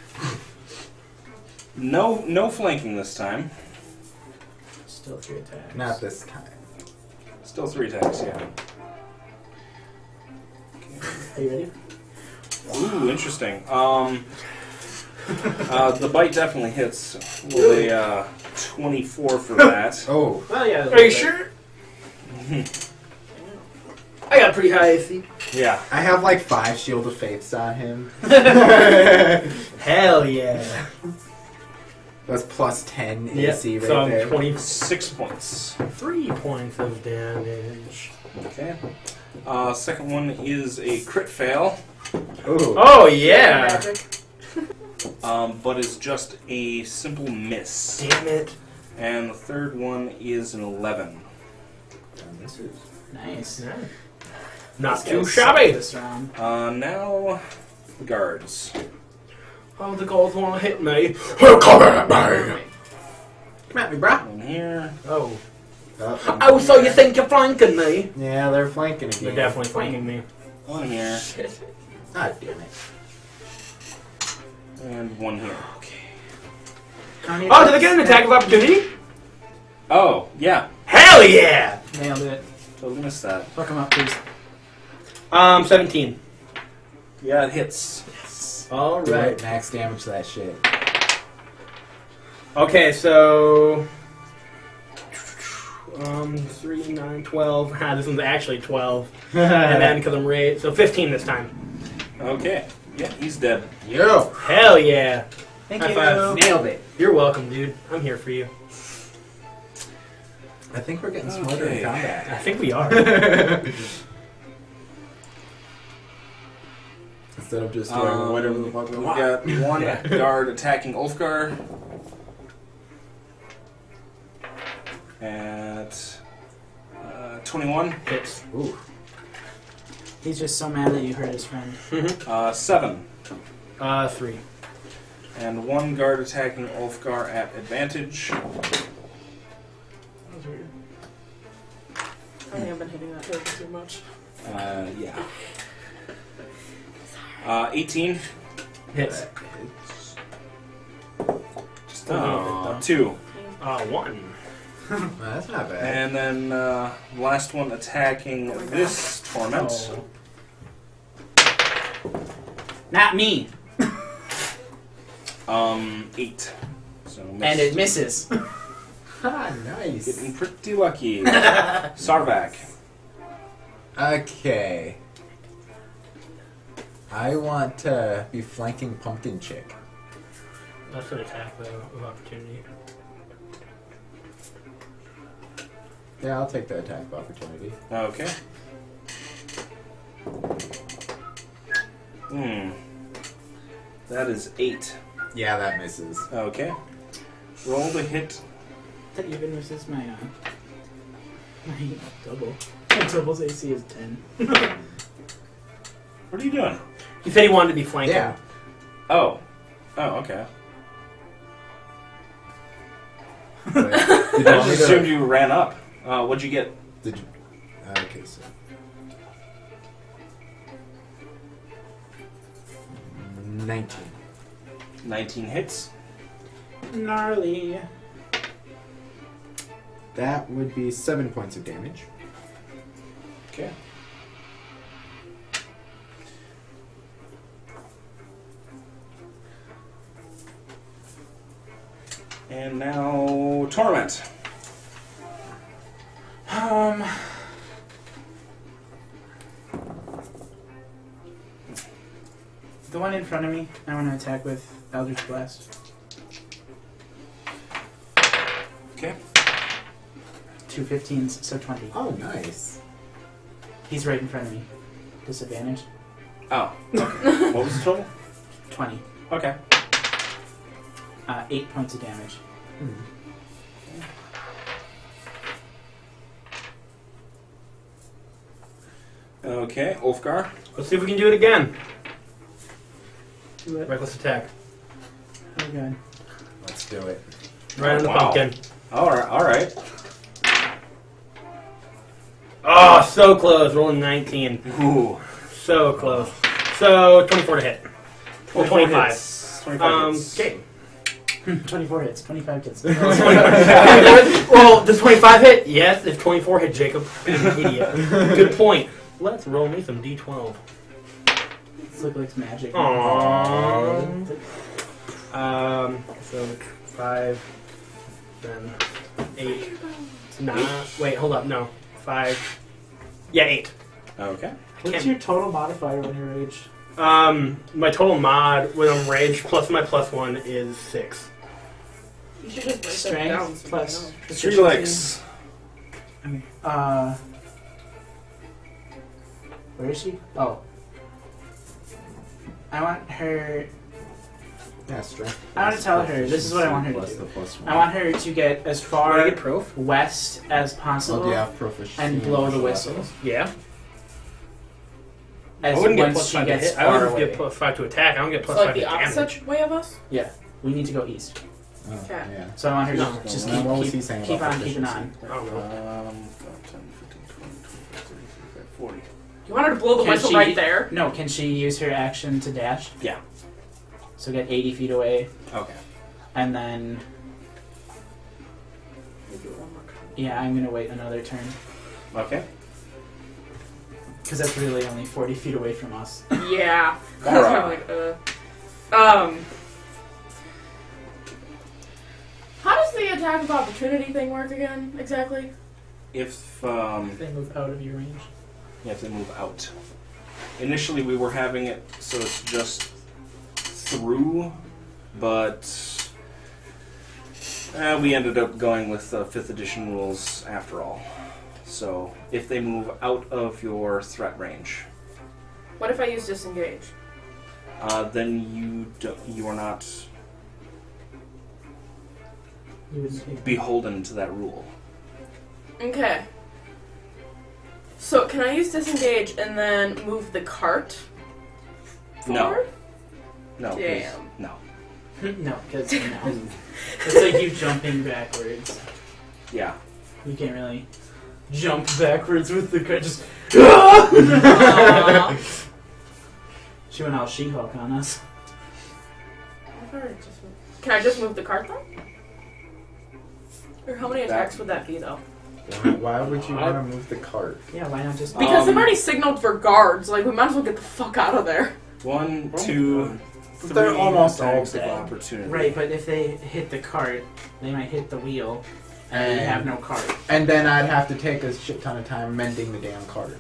no, no flanking this time. Still three attacks. Not this time. Still three attacks. Yeah. Are you ready? Ooh, interesting. Um, uh, the bite definitely hits. With a uh, twenty-four for that. Oh, Well, yeah. Are you sure? I got pretty high A C. Yeah. I have like five Shield of Faiths on him. Hell yeah. That's plus ten Yeah, A C right so I'm there. twenty-three Six points. points of damage. Okay. Uh, second one is a crit fail, Ooh. Oh yeah. Magic. um, but it's just a simple miss. Damn it. And the third one is an eleven. And this is Nice. Not This too guy's shabby. This round. Uh, now, the guards. Oh, the goals want to hit me. They're coming at me. come at me, brah. One here. Oh. Oh, Oh, so you think you're flanking me? yeah, they're flanking again. They're definitely flanking me. One here. Ah, damn it. And one here. Oh, did they get an attack of opportunity? Oh, yeah. Hell yeah! Nailed it. Totally missed that. Fuck him up, please. Um, seventeen. Yeah, it hits. All Right. right. Max damage that shit. Okay, so um, three, nine, twelve. Ah, this one's actually twelve, and then because I'm raised, so fifteen this time. Okay. Yeah, he's dead. Yo! Hell yeah! Thank High you. five. Nailed it. You're welcome, dude. I'm here for you. I think we're getting smarter Okay. in combat. I think we are. Instead of just doing Um, whatever the fuck we We've want. got one guard attacking Ulfgar. At uh, twenty-one. Hits. Ooh. He's just so mad that you hurt his friend. Uh, seven. Uh, three. And one guard attacking Ulfgar at advantage. I think I've been hitting that table too much. Uh, yeah. Uh, eighteen. Hits. Just uh, two. Uh, one. Well, that's not bad. And then uh, last one attacking Oh my God. this torment. Oh. Not me. Um, eight. So And it misses. Ah, nice. Getting pretty lucky. Sarvak. Okay. I want to be flanking Pumpkin Chick. That's an attack though of opportunity. Yeah, I'll take the attack of opportunity. Okay. Hmm. That is eight. Yeah, that misses. Okay. Roll the hit. That even misses my, uh, my double. My double's A C is ten. What are you doing? He said he wanted to be flanking. Yeah. Oh. Oh, okay. But did you I want just me assumed to, you ran up. Uh, what'd you get? did you, okay, so. nineteen. nineteen hits. Gnarly. That would be seven points of damage. Okay. And now Torment. Um. The one in front of me, I want to attack with Eldritch Blast. Okay. Two fifteens, so twenty. Oh, nice. He's right in front of me. Disadvantage. Oh. Okay. What was the total? twenty. Okay. Uh, eight points of damage. Hmm. Okay, Ulfgar. Let's see if we can do it again. Do it. Reckless attack. Oh god. Let's do it. Right on the Wow. pumpkin. Alright, alright. Oh, so close. Rolling nineteen. Ooh. So close. So twenty-four to hit. Or twenty-five. Hits. twenty-five Um, hits. okay. twenty-four hits. twenty-five hits. Well, does twenty-five hit? Yes. If twenty-four hit, Jacob, idiot. Good point. Let's roll me some d twelve. This looks like magic. Aww. Um, so five, then eight, nine. Wait, hold up. No, five. Yeah, eight. Okay. What's your total modifier when you rage? Um, my total mod when I'm raged plus my plus one is six. You should just write that down. Strength so plus you know. proficiency. Strelix. Okay. Uh, where is she? Oh, I want her. Yeah, strength. I want to tell her. This is what I want her to Plus do. the plus one. I want her to get as Are far you proof? west as Oh, possible do you have proficiency and in blow the martial whistle weapons? Yeah. as I wouldn't get once plus she five to gets hit. I far wouldn't away. get plus five to attack. I don't get So plus like five the to damage. opposite way of us? We need to go east, Oh, Okay. yeah. so I want her to No. just Well, keep what was keep, he saying keep about on keeping proficiency? on. I don't know. Um, five, ten, fifteen, twenty, twenty-five, thirty, thirty-five, forty. You want her to blow the Can whistle she- right there? No, can she use her action to dash? Yeah. So get eighty feet away, Okay. and then We'll do it one more time. yeah, I'm gonna wait another turn Okay. because that's really only forty feet away from us. Yeah. Alright. I'm like, uh, um. How does the attack of opportunity thing work again, exactly? If, um, They move out of your range. you have to move out. Initially, we were having it so it's just through, but uh, we ended up going with uh, fifth edition rules after all. So, if they move out of your threat range, What if I use disengage? uh, then you do, you are not You would take beholden to that rule. Okay. So can I use disengage and then move the cart No. forward? No. 'cause- Damn. No. no, because no. It's like you jumping backwards. Yeah. You can't really jump backwards with the cart. Just Aw. she went all She-Hulk on us. I've already just moved- Can I just move the cart though? Or how many attacks would that be though? Why, why would you want to move the cart? Yeah, why not just? Because Um, they've already signaled for guards. Like we might as well get the fuck out of there. One, two, three. They're almost all attacks of dead. opportunity. Right, but if they hit the cart, they might hit the wheel, and we And- have no cart. And then I'd have to take a shit ton of time mending the damn cart.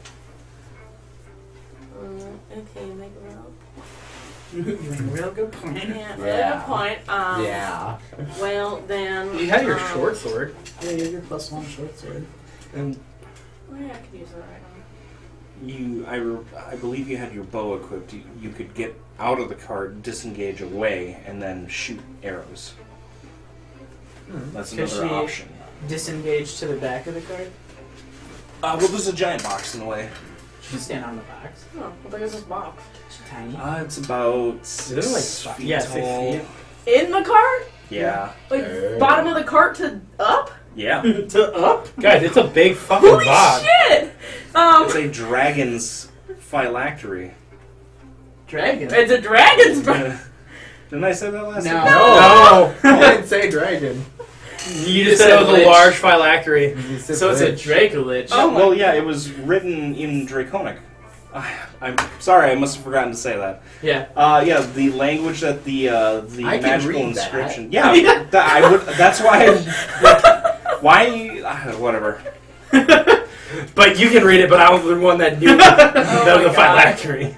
okay, make a roll. You make a real good point. Yeah, really Yeah. good point. Um, yeah. Well then. You have your um, short sword. Yeah, you have your plus one short sword. And Oh yeah, I could use that right now. you, I, re- I believe you had your bow equipped. You, you could get out of the cart, disengage away, and then shoot arrows. Hmm. That's Could another she- option. Disengage to the back of the cart. Uh, well, there's a giant box in the way. She can stand on the box. Oh, what big is this box? She's tiny. Uh, it's about it six like feet five- yeah, six tall. feet. In the cart? Yeah. Like Uh. bottom of the cart to up? Yeah. to up. Guys, it's a big fucking Holy box. shit! Um, It's a dragon's phylactery. Dragon. it's a dragon's box. Didn't I say that last No. time? No, I didn't say dragon. you just said it was a lich. large phylactery. You said So it's a lich. Dracolich. Oh Oh, my well, yeah, God. it was written in Draconic. I, I'm sorry, I must have forgotten to say that. Yeah. Uh, yeah, the language that the uh, the I can magical read that. inscription. Yeah, that, I would. That's why. I, why? Uh, whatever. But you can read it, but I was the one that knew Oh the, the my phylactery.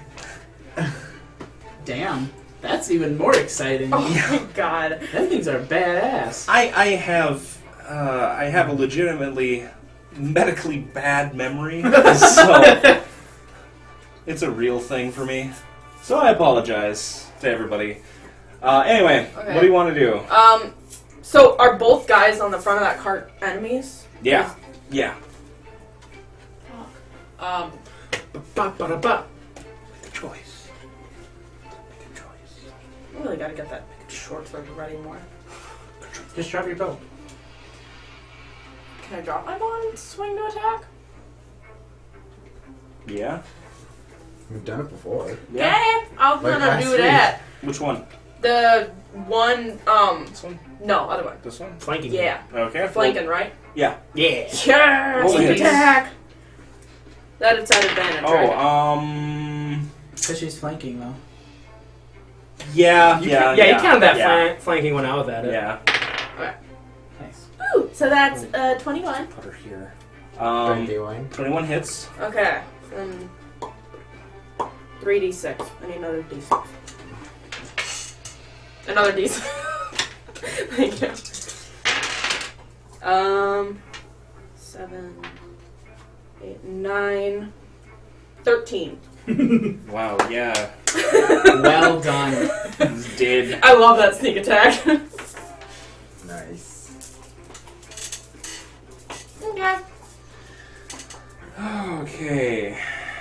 Damn. That's even more exciting. Oh my god. Them things are badass. I I have uh, I have a legitimately medically bad memory, so it's a real thing for me. So I apologize to everybody. Uh, anyway, Okay. what do you want to do? Um, so are both guys on the front of that cart enemies? Yeah, yeah. Um, Ba-ba-da-ba. Make a choice. Make a choice. I really gotta get that short sword ready more. Just drop your bow. Can I drop my bow and swing to attack? Yeah. We've done it before. Yeah. Okay, I'm Like gonna last do week. that. Which one? The one, um, This one? no, other one. This one? Flanking. Yeah, Okay. flanking, right? Yeah. Yeah. Sure, Roll hits. attack. That it's at advantage, Oh, right? um. Because she's flanking, though. Yeah, You yeah, can, yeah, yeah. you counted that yeah. flan- flanking when I was at it. Yeah. Nice. Ooh, so that's uh twenty-one. Put her here. Um, Twenty-one. twenty-one hits. Okay, then three d six. I need another d six. Another d six. Thank you. Um, seven, eight, nine, thirteen. Wow, yeah. Well done. He's dead. I love that sneak attack. Nice. Okay. Okay.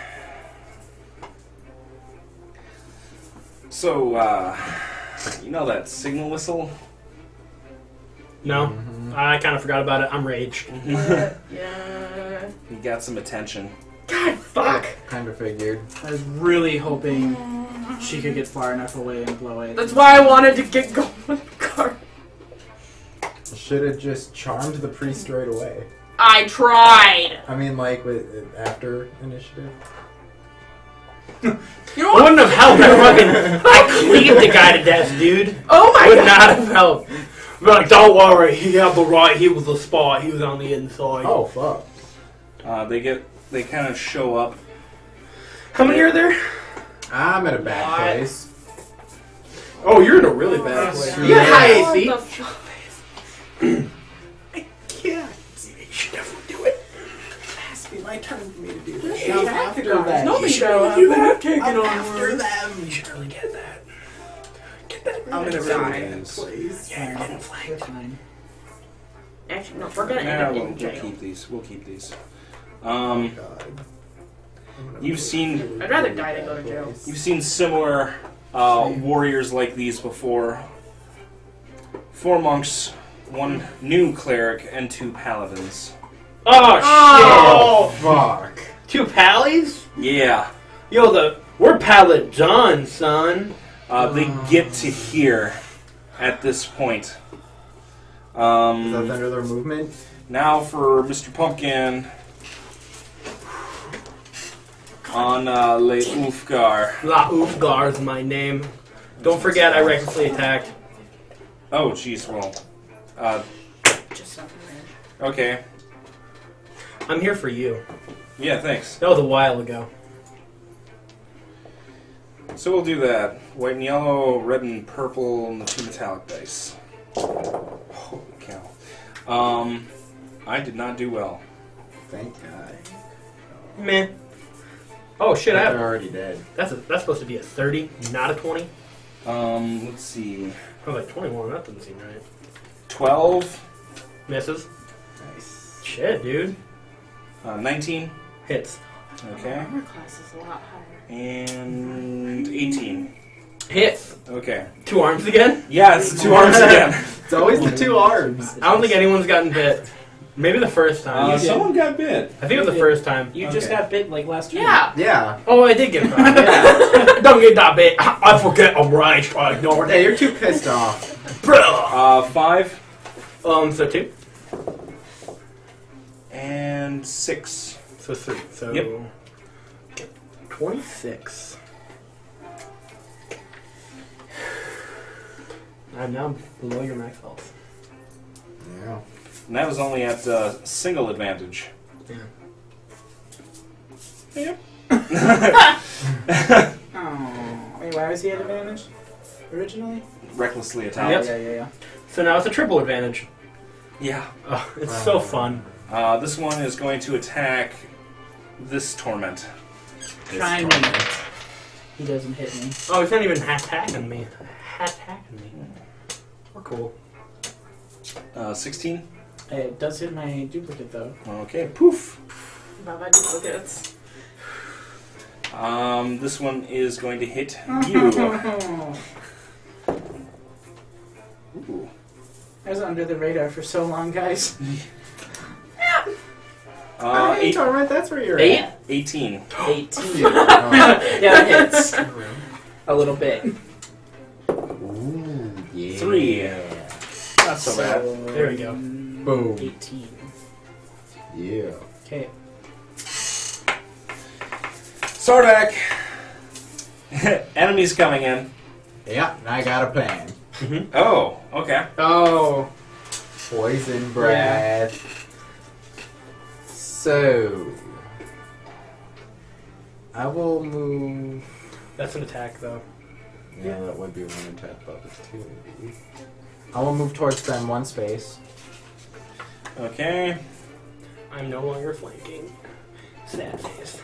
So, uh, you know that signal whistle? No, Mhm. I kind of forgot about it. I'm raged. Uh, yeah. You got some attention. God, fuck. Kind of figured. I was really hoping she could get far enough away and blow it. That's why I wanted to get going with the card. Should have just charmed the priest right away. I tried. I mean, like with after initiative. You know I what? wouldn't have helped. I fucking I cleaved the guy to death, dude. Oh my Would god. not have helped. Be like, don't worry, he had the right. He was the spot. He was on the inside. Oh fuck. Uh, they get, they kind of show up. How many are there? I'm at a bad What? place. Oh, you're in a really bad Oh, place. yeah. You got high What A C. the fuck? Yeah. You should definitely do it. Has to be my turn for me to do This Now is after guys. that. Nobody You should show really up. do that. Take it I'm on after word. them. You should really get that. Get that. I'm really in a die. really bad place. Yeah, you're getting You're flanked. fine. Actually, no, we're gonna end Yeah, up we'll, in we'll jail. keep these. We'll keep these. Um, God. you've seen, I'd rather die than go to jail. you've seen similar uh, warriors like these before. Four monks, one new cleric, and two paladins. Oh, Oh. shit! Fuck. Two pallies? Yeah. Yo, the we're paladins, son. Uh, they get to here at this point. Is that Um, under their movement? now for Mister Pumpkin on uh, Le Ulfgar. La Ulfgar is my name. Don't forget, I recklessly attacked. Oh, jeez, well. Uh, Just something. okay. I'm here for you. Yeah, thanks. That was a while ago. So we'll do that. White and yellow, red and purple, and the two metallic dice. Holy cow. Um, I did not do well. Thank God. Meh. Oh shit! I They're have, already dead. that's a, that's supposed to be a thirty, not a twenty. Um, let's see. I was like twenty-one. That doesn't seem right. twelve, Misses. Nice. Shit, dude. uh, nineteen, Hits. okay, Armor class is a lot higher. and eighteen. Hits. Okay. Two arms again. Yeah, it's the two arms again. It's always the two arms. I don't think anyone's gotten bit. Maybe the first time. Uh, You did. someone got bit. I think it was the first time. You just Okay. got bit like last week. Yeah. Yeah. Oh, I did get bit. Yeah. Don't get that bit. I forget I'm right. I ignored Yeah, it. you're too pissed off. Bro. Uh, five Um, so two. and six. So three. So. Yep. twenty-six. I'm now below your max health. Yeah. And that was only at uh, single advantage. Yeah. Oh, wait, why was he at advantage originally? Recklessly Oh, attacked. yeah, yeah, yeah. So now it's a triple advantage. Yeah. Oh, it's so fun. Uh, this one is going to attack this torment. Try me. He doesn't hit me. Oh, he's not even attacking me. Attacking me. We're cool. Uh, sixteen. It does hit my duplicate though. Okay, poof. Bye bye duplicates. Um, this one is going to hit you. Ooh. I was under the radar for so long, guys. Uh, eight, Torment, that's where you're Eight? at. eighteen. eighteen. Oh. Yeah, it hits. A little bit. Ooh, yeah. Three. Not so bad. There we go. Boom. eighteen. Yeah. Okay. Sardak. Enemies coming in. Yeah, and I got a plan. Oh, okay. Oh. Poison breath. So, I will move. That's an attack, though. Yeah, that would be one attack opportunity. I will move towards them one space. Okay. I'm no longer flanking. Sad face.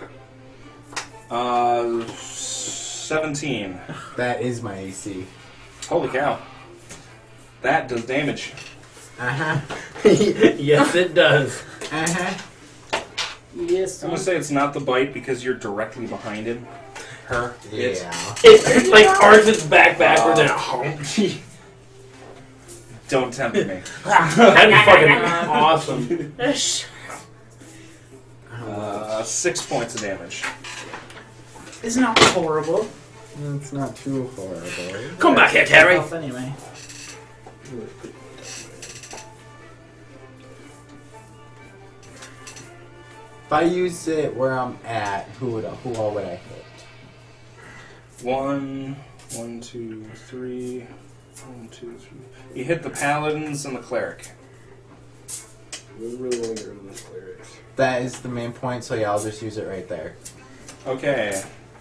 Uh, seventeen. That is my A C. Holy cow. That does damage. Uh huh. Yes, it does. Uh huh. Yes. I'm gonna say it's not the bite because you're directly behind him. Her. It. Yeah. It like arcs its back backwards and hump. Don't tempt me. That'd be fucking awesome. Ish. Uh, six points of damage. It's not horrible. It's not too horrible. Come back here, Terry. Health anyway. If I use it where I'm at, who would who all would I hit? One, one, two, three. One, two, three. You hit the paladins and the cleric. We really want to get rid of those clerics. That is the main point, so yeah, I'll just use it right there. Okay.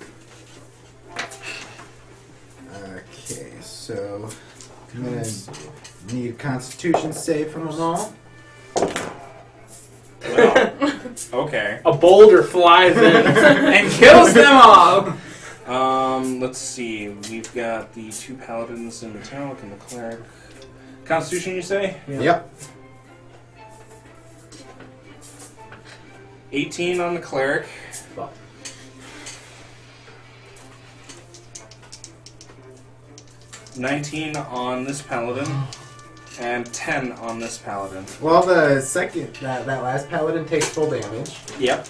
Okay, so I'm gonna need a Constitution save from them all. Well, okay. A boulder flies in. And kills them all! Um, let's see. We've got the two paladins in metallic and the cleric. Constitution, you say? Yeah. Yep. eighteen on the cleric. Fuck. nineteen on this paladin. And ten on this paladin. Well, the second that that last paladin takes full damage, Yep.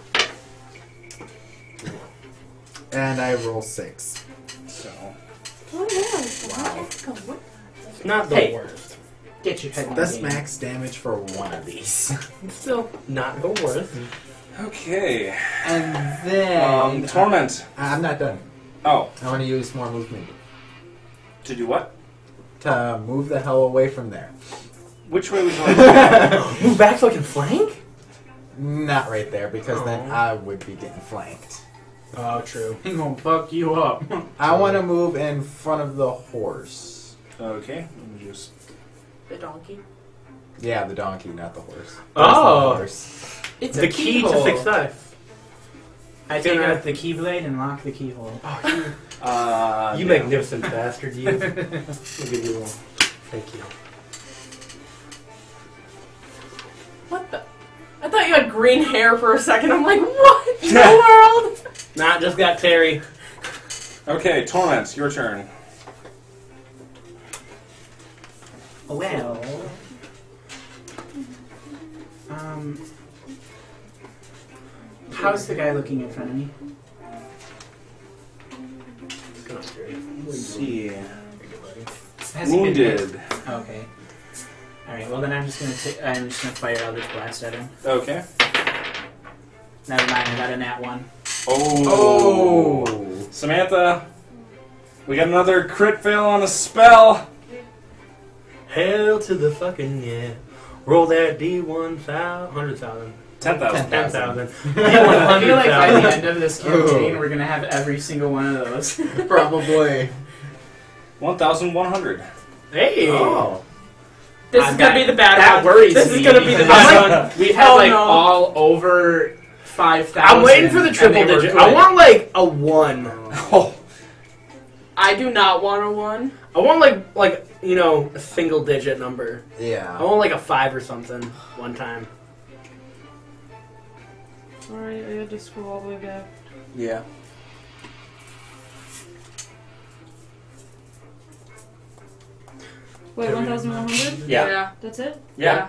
and I roll six. So, Oh, yeah. Wow. It's not the Hey. worst. Get your head in the That's game. max damage for one of these. It's still not the worst. okay. And then Um, torment. I'm not done. Oh, I want to use more movement to do what? to move the hell away from there. Which way would you like to go? Move back so I can flank? Not right there, because then Oh. I would be getting flanked. Oh, true. He gonna fuck you up. I want to move in front of the horse. Okay, let me just. The donkey. Yeah, the donkey, not the horse. Oh. The horse. It's The a key to keyhole. success. I take Gonna- out the keyblade and lock the keyhole. Oh, you, Uh, you yeah. magnificent bastard, you. Look at you. Thank you. What the? I thought you had green hair for a second. I'm like, what in the world? Nah, just got Terry. Okay, torment. Your turn. Well, um, how's the guy looking in front of me? Come on, Terry. Let's see. Has he been hit? Wounded. Okay. All right. Well, then I'm just gonna ta- I'm just gonna fire Eldritch Blast at him. Okay. Never mind. I got a nat one. Oh. Oh. Samantha, we got another crit fail on a spell. Hell to the fucking yeah. Roll that D one thousand, one hundred thousand. ten thousand. ten thousand. D one I feel like by the hundred end of this campaign, we're gonna have every single one of those. Probably. one thousand one hundred. Hey! Oh. This Uh, is gonna that- be the bad that one. worries This me is gonna be the because bad I'm one. We've had Oh, like no. all over five thousand. I'm waiting for the triple digit. I want like a one. Oh. I do not want a one. I want like like you know a single digit number. I Yeah. want like a five or something one time. Sorry, I had to scroll all the way back. Yeah. Wait, one thousand one hundred? Yeah. That's it? Yeah.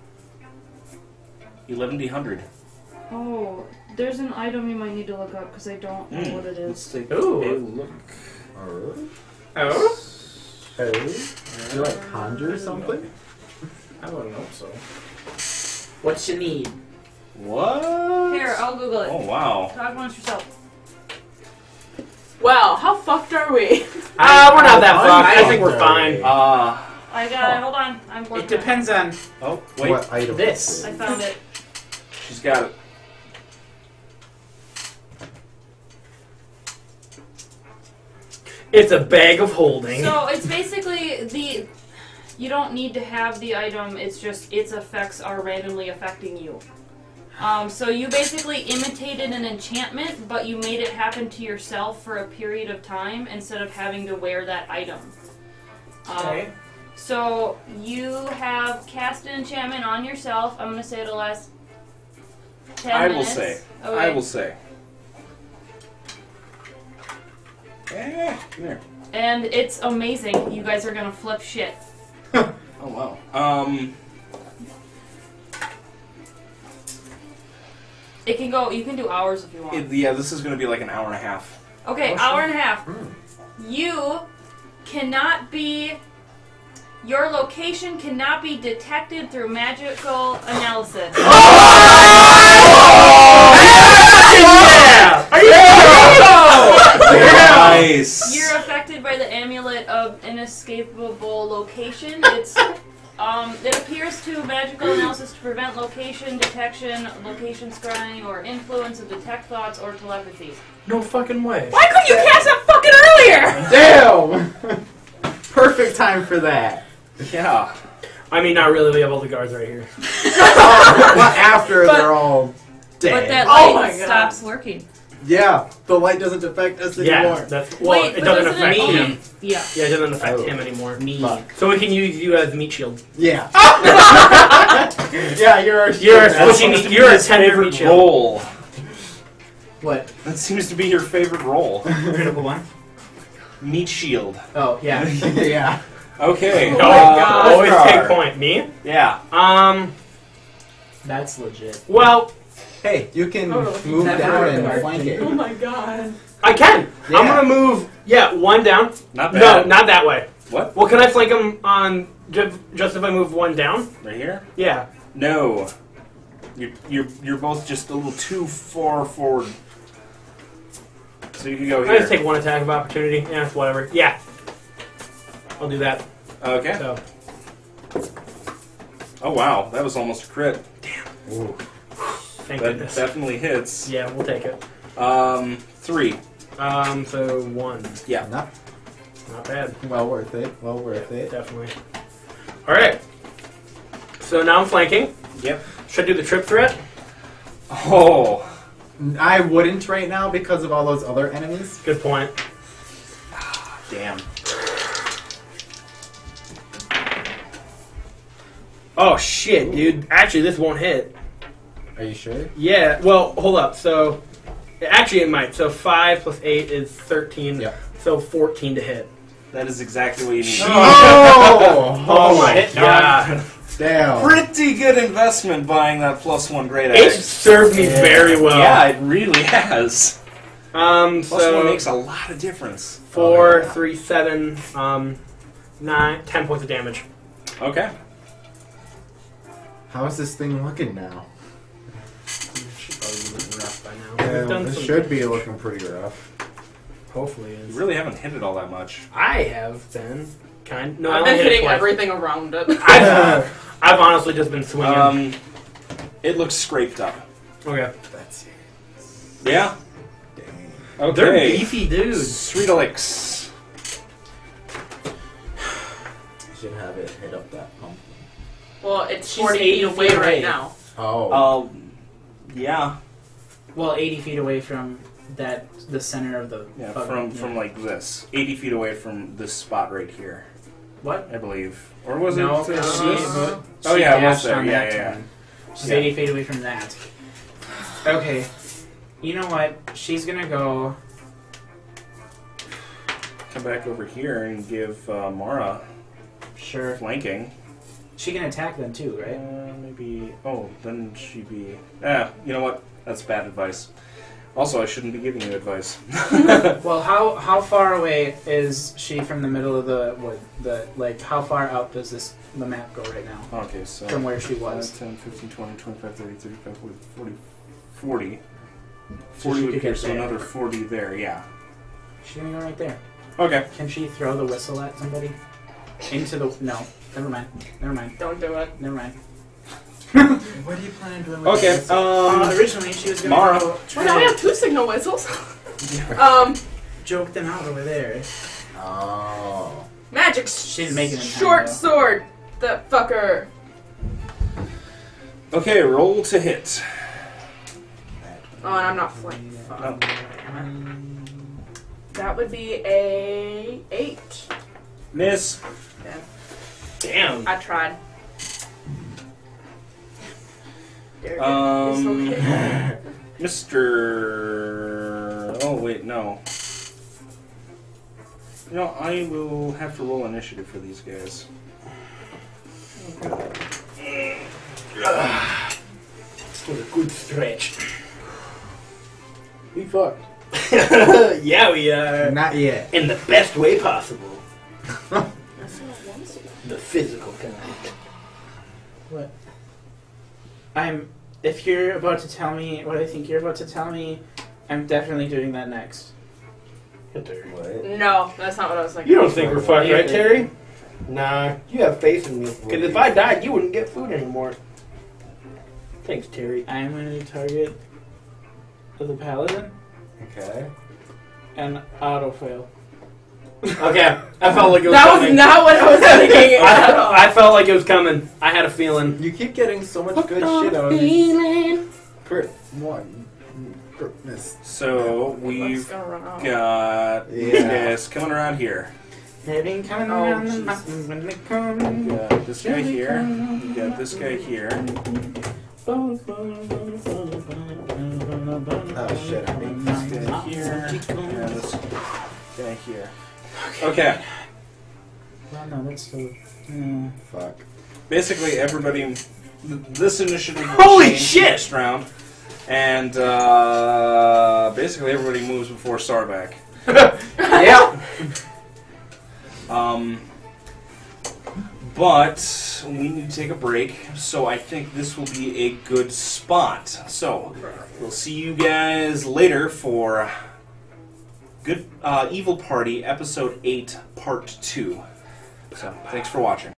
eleven D one hundred. Oh, there's an item you might need to look up because I don't know Mm. what it Let's is. take Ooh. a look. Oh. Oh? Hey. Do you like conjure something? I don't know so. What you need? What? Here, I'll Google it. Oh, wow. Talk amongst yourself. Wow, how fucked are we? Ah, we're not that I'm fucked. I think we're fine. fine. Uh, I got it. Hold on. I'm It working. depends on. oh, wait. What item? This. is I it? found it. She's got it. It's a bag of holding. So it's basically the. You don't need to have the item. It's just its effects are randomly affecting you. Um, so you basically imitated an enchantment, but you made it happen to yourself for a period of time instead of having to wear that item. Um, Okay. So you have cast an enchantment on yourself. I'm going to say it'll last ten I will minutes. say. Okay. I will say. Eh, there. And it's amazing. You guys are going to flip shit. Oh, wow. Um, It can go, you can do hours if you want. it, yeah, this is going to be like an hour and a half. Okay, Oh, hour sure. and a half. You cannot be. Your location cannot be detected through magical analysis. Yeah! Are you Nice. You're affected by the amulet of inescapable location. It's um, it appears to magical analysis to prevent location detection, location scrying, or influence of detect thoughts or telepathy. No fucking way. Why couldn't you cast that fucking earlier? Damn! Perfect time for that. Yeah. I mean, not really. We have all the guards right here. Well, after But- they're all dead. But that Oh light my God. stops working. Yeah, the light doesn't affect us Yeah, anymore. that's well. Wait, it but doesn't doesn't affect it only- him. Yeah. Yeah, it doesn't affect Oh. him anymore. Me. Fuck. So we can use you as meat shield. Yeah. Yeah, you're our You're a That squishy seems meat. to be You're a his tender favorite meat shield. role. What? That seems to be your favorite role. Critical one? Meat shield. Oh yeah. yeah. Okay. Oh No, my uh, God. always Oskar. take point. Me? Yeah. Um. That's legit. Well, Hey, you can Oh, move never down heard and of flank it. it. Oh my god. I can. Yeah. I'm gonna move. Yeah, one down. Not No, bad. not that way. What? Well, can I flank him on ju- just if I move one down? Right here? Yeah. No. You're, you're, you're both just a little too far forward. So you can go I here. just take one attack of opportunity. Yeah, whatever. Yeah. I'll do that. Okay. So. Oh, wow. That was almost a crit. Ooh. Thank That goodness. definitely hits. Yeah, we'll take it. Um, three. Um, so one. Yeah. Not Not bad. well worth it. Well worth it. Definitely. Alright. So now I'm flanking. Yep. Should I do the trip threat? Oh. I wouldn't right now because of all those other enemies. Good point. Damn. Oh shit, dude. Actually, this won't hit. Are you sure? Yeah, well, hold up. So, actually, it might. So, five plus eight is thirteen. Yep. So, fourteen to hit. That is exactly what you need. Oh, Oh my hit, god. damn. Pretty good investment buying that plus one great It axe. served me very well. Yeah, it really has. Um, Plus so, one makes a lot of difference. four, Oh, yeah. three, seven, um, nine, ten points of damage. Okay. How is this thing looking now? Should probably be looking rough by now. We've done this some should good be shit. looking pretty rough. Hopefully it You is. really haven't hit it all that much. I have been. Kind. No, I I've only been hit it hitting twice. everything around it. I've, I've honestly just been swinging. Um, it looks scraped up. okay. That's it. Yeah? Dang. Okay. They're beefy dudes. Sweetalix. You should have it hit up that pump. Well, it's She's forty eighty feet away feet right away. now. Oh. Um, yeah. Well, eighty feet away from that, the center of the. Yeah, fucking- from, yeah. from like this. eighty feet away from this spot right here, What? I believe. Or was No, it? 'cause uh, she, this? but Oh, she yeah, it was dashed there. on Yeah, that yeah, yeah. turn. She's Yeah. eighty feet away from that. Okay. You know what? She's gonna go. Come back over here and give uh, Mara Sure. flanking. She can attack them too, right? Uh, maybe. Oh, then she'd be. Ah, you know what? That's bad advice. Also, I shouldn't be giving you advice. Well, how how far away is she from the middle of the wood? The like, how far out does this the map go right now Okay, so. from where she five, was? ten, fifteen, twenty, twenty-five, thirty, thirty-five, forty, forty, forty. So forty she would could appear, get so there. another forty there, yeah. She's gonna go right there. Okay. Can she throw the whistle at somebody? Into the no. Never mind. Never mind. Don't do it. Never mind. What do you plan on doing with Okay, this? Uh, um. originally, she was gonna Mara. go Well, try now we to have two signal whistles. um, joke them out over there. Oh. magic. She didn't make it in time, Short though. sword. That fucker. Okay, roll to hit. Oh, and I'm not flanking. Fuck. No. That would be a eight. Miss. Damn. I tried. There it Um, is. It's okay. Mister Oh, wait, no. You know, I will have to roll initiative for these guys. This was a good stretch. We fucked. Yeah, we are. Not yet. In the best way possible. That's not one signal. The physical kind. What? I'm. If you're about to tell me what I think you're about to tell me, I'm definitely doing that next. Hit her. What? No, that's not what I was thinking. You don't think we're fucked, right, Yeah. Terry? Nah, you have faith in me. Because if I died, you wouldn't get food anymore. Thanks, Terry. I'm going to target the paladin Okay. and auto fail. Okay, I felt like it was That was coming. not what I was thinking at all. I, I felt like it was coming. I had a feeling. You keep getting so much good shit out of these. Crit. One. Goodness. So, Let's we've go run out. got these Yeah. guys coming around here. They've been coming Oh, around the Jesus. mountains when they come. We got this guy here. We got this guy here. Oh shit, I mean, This guy here. And this guy here. Okay. Well, no, that's still. Uh, fuck. Basically, everybody. th- This initiative will Holy change shit! next round. And, uh. Basically, everybody moves before Starback. Yeah. Um, but we need to take a break, so I think this will be a good spot. So we'll see you guys later for Good uh, Evil Party Episode eight, Part two. So thanks for watching.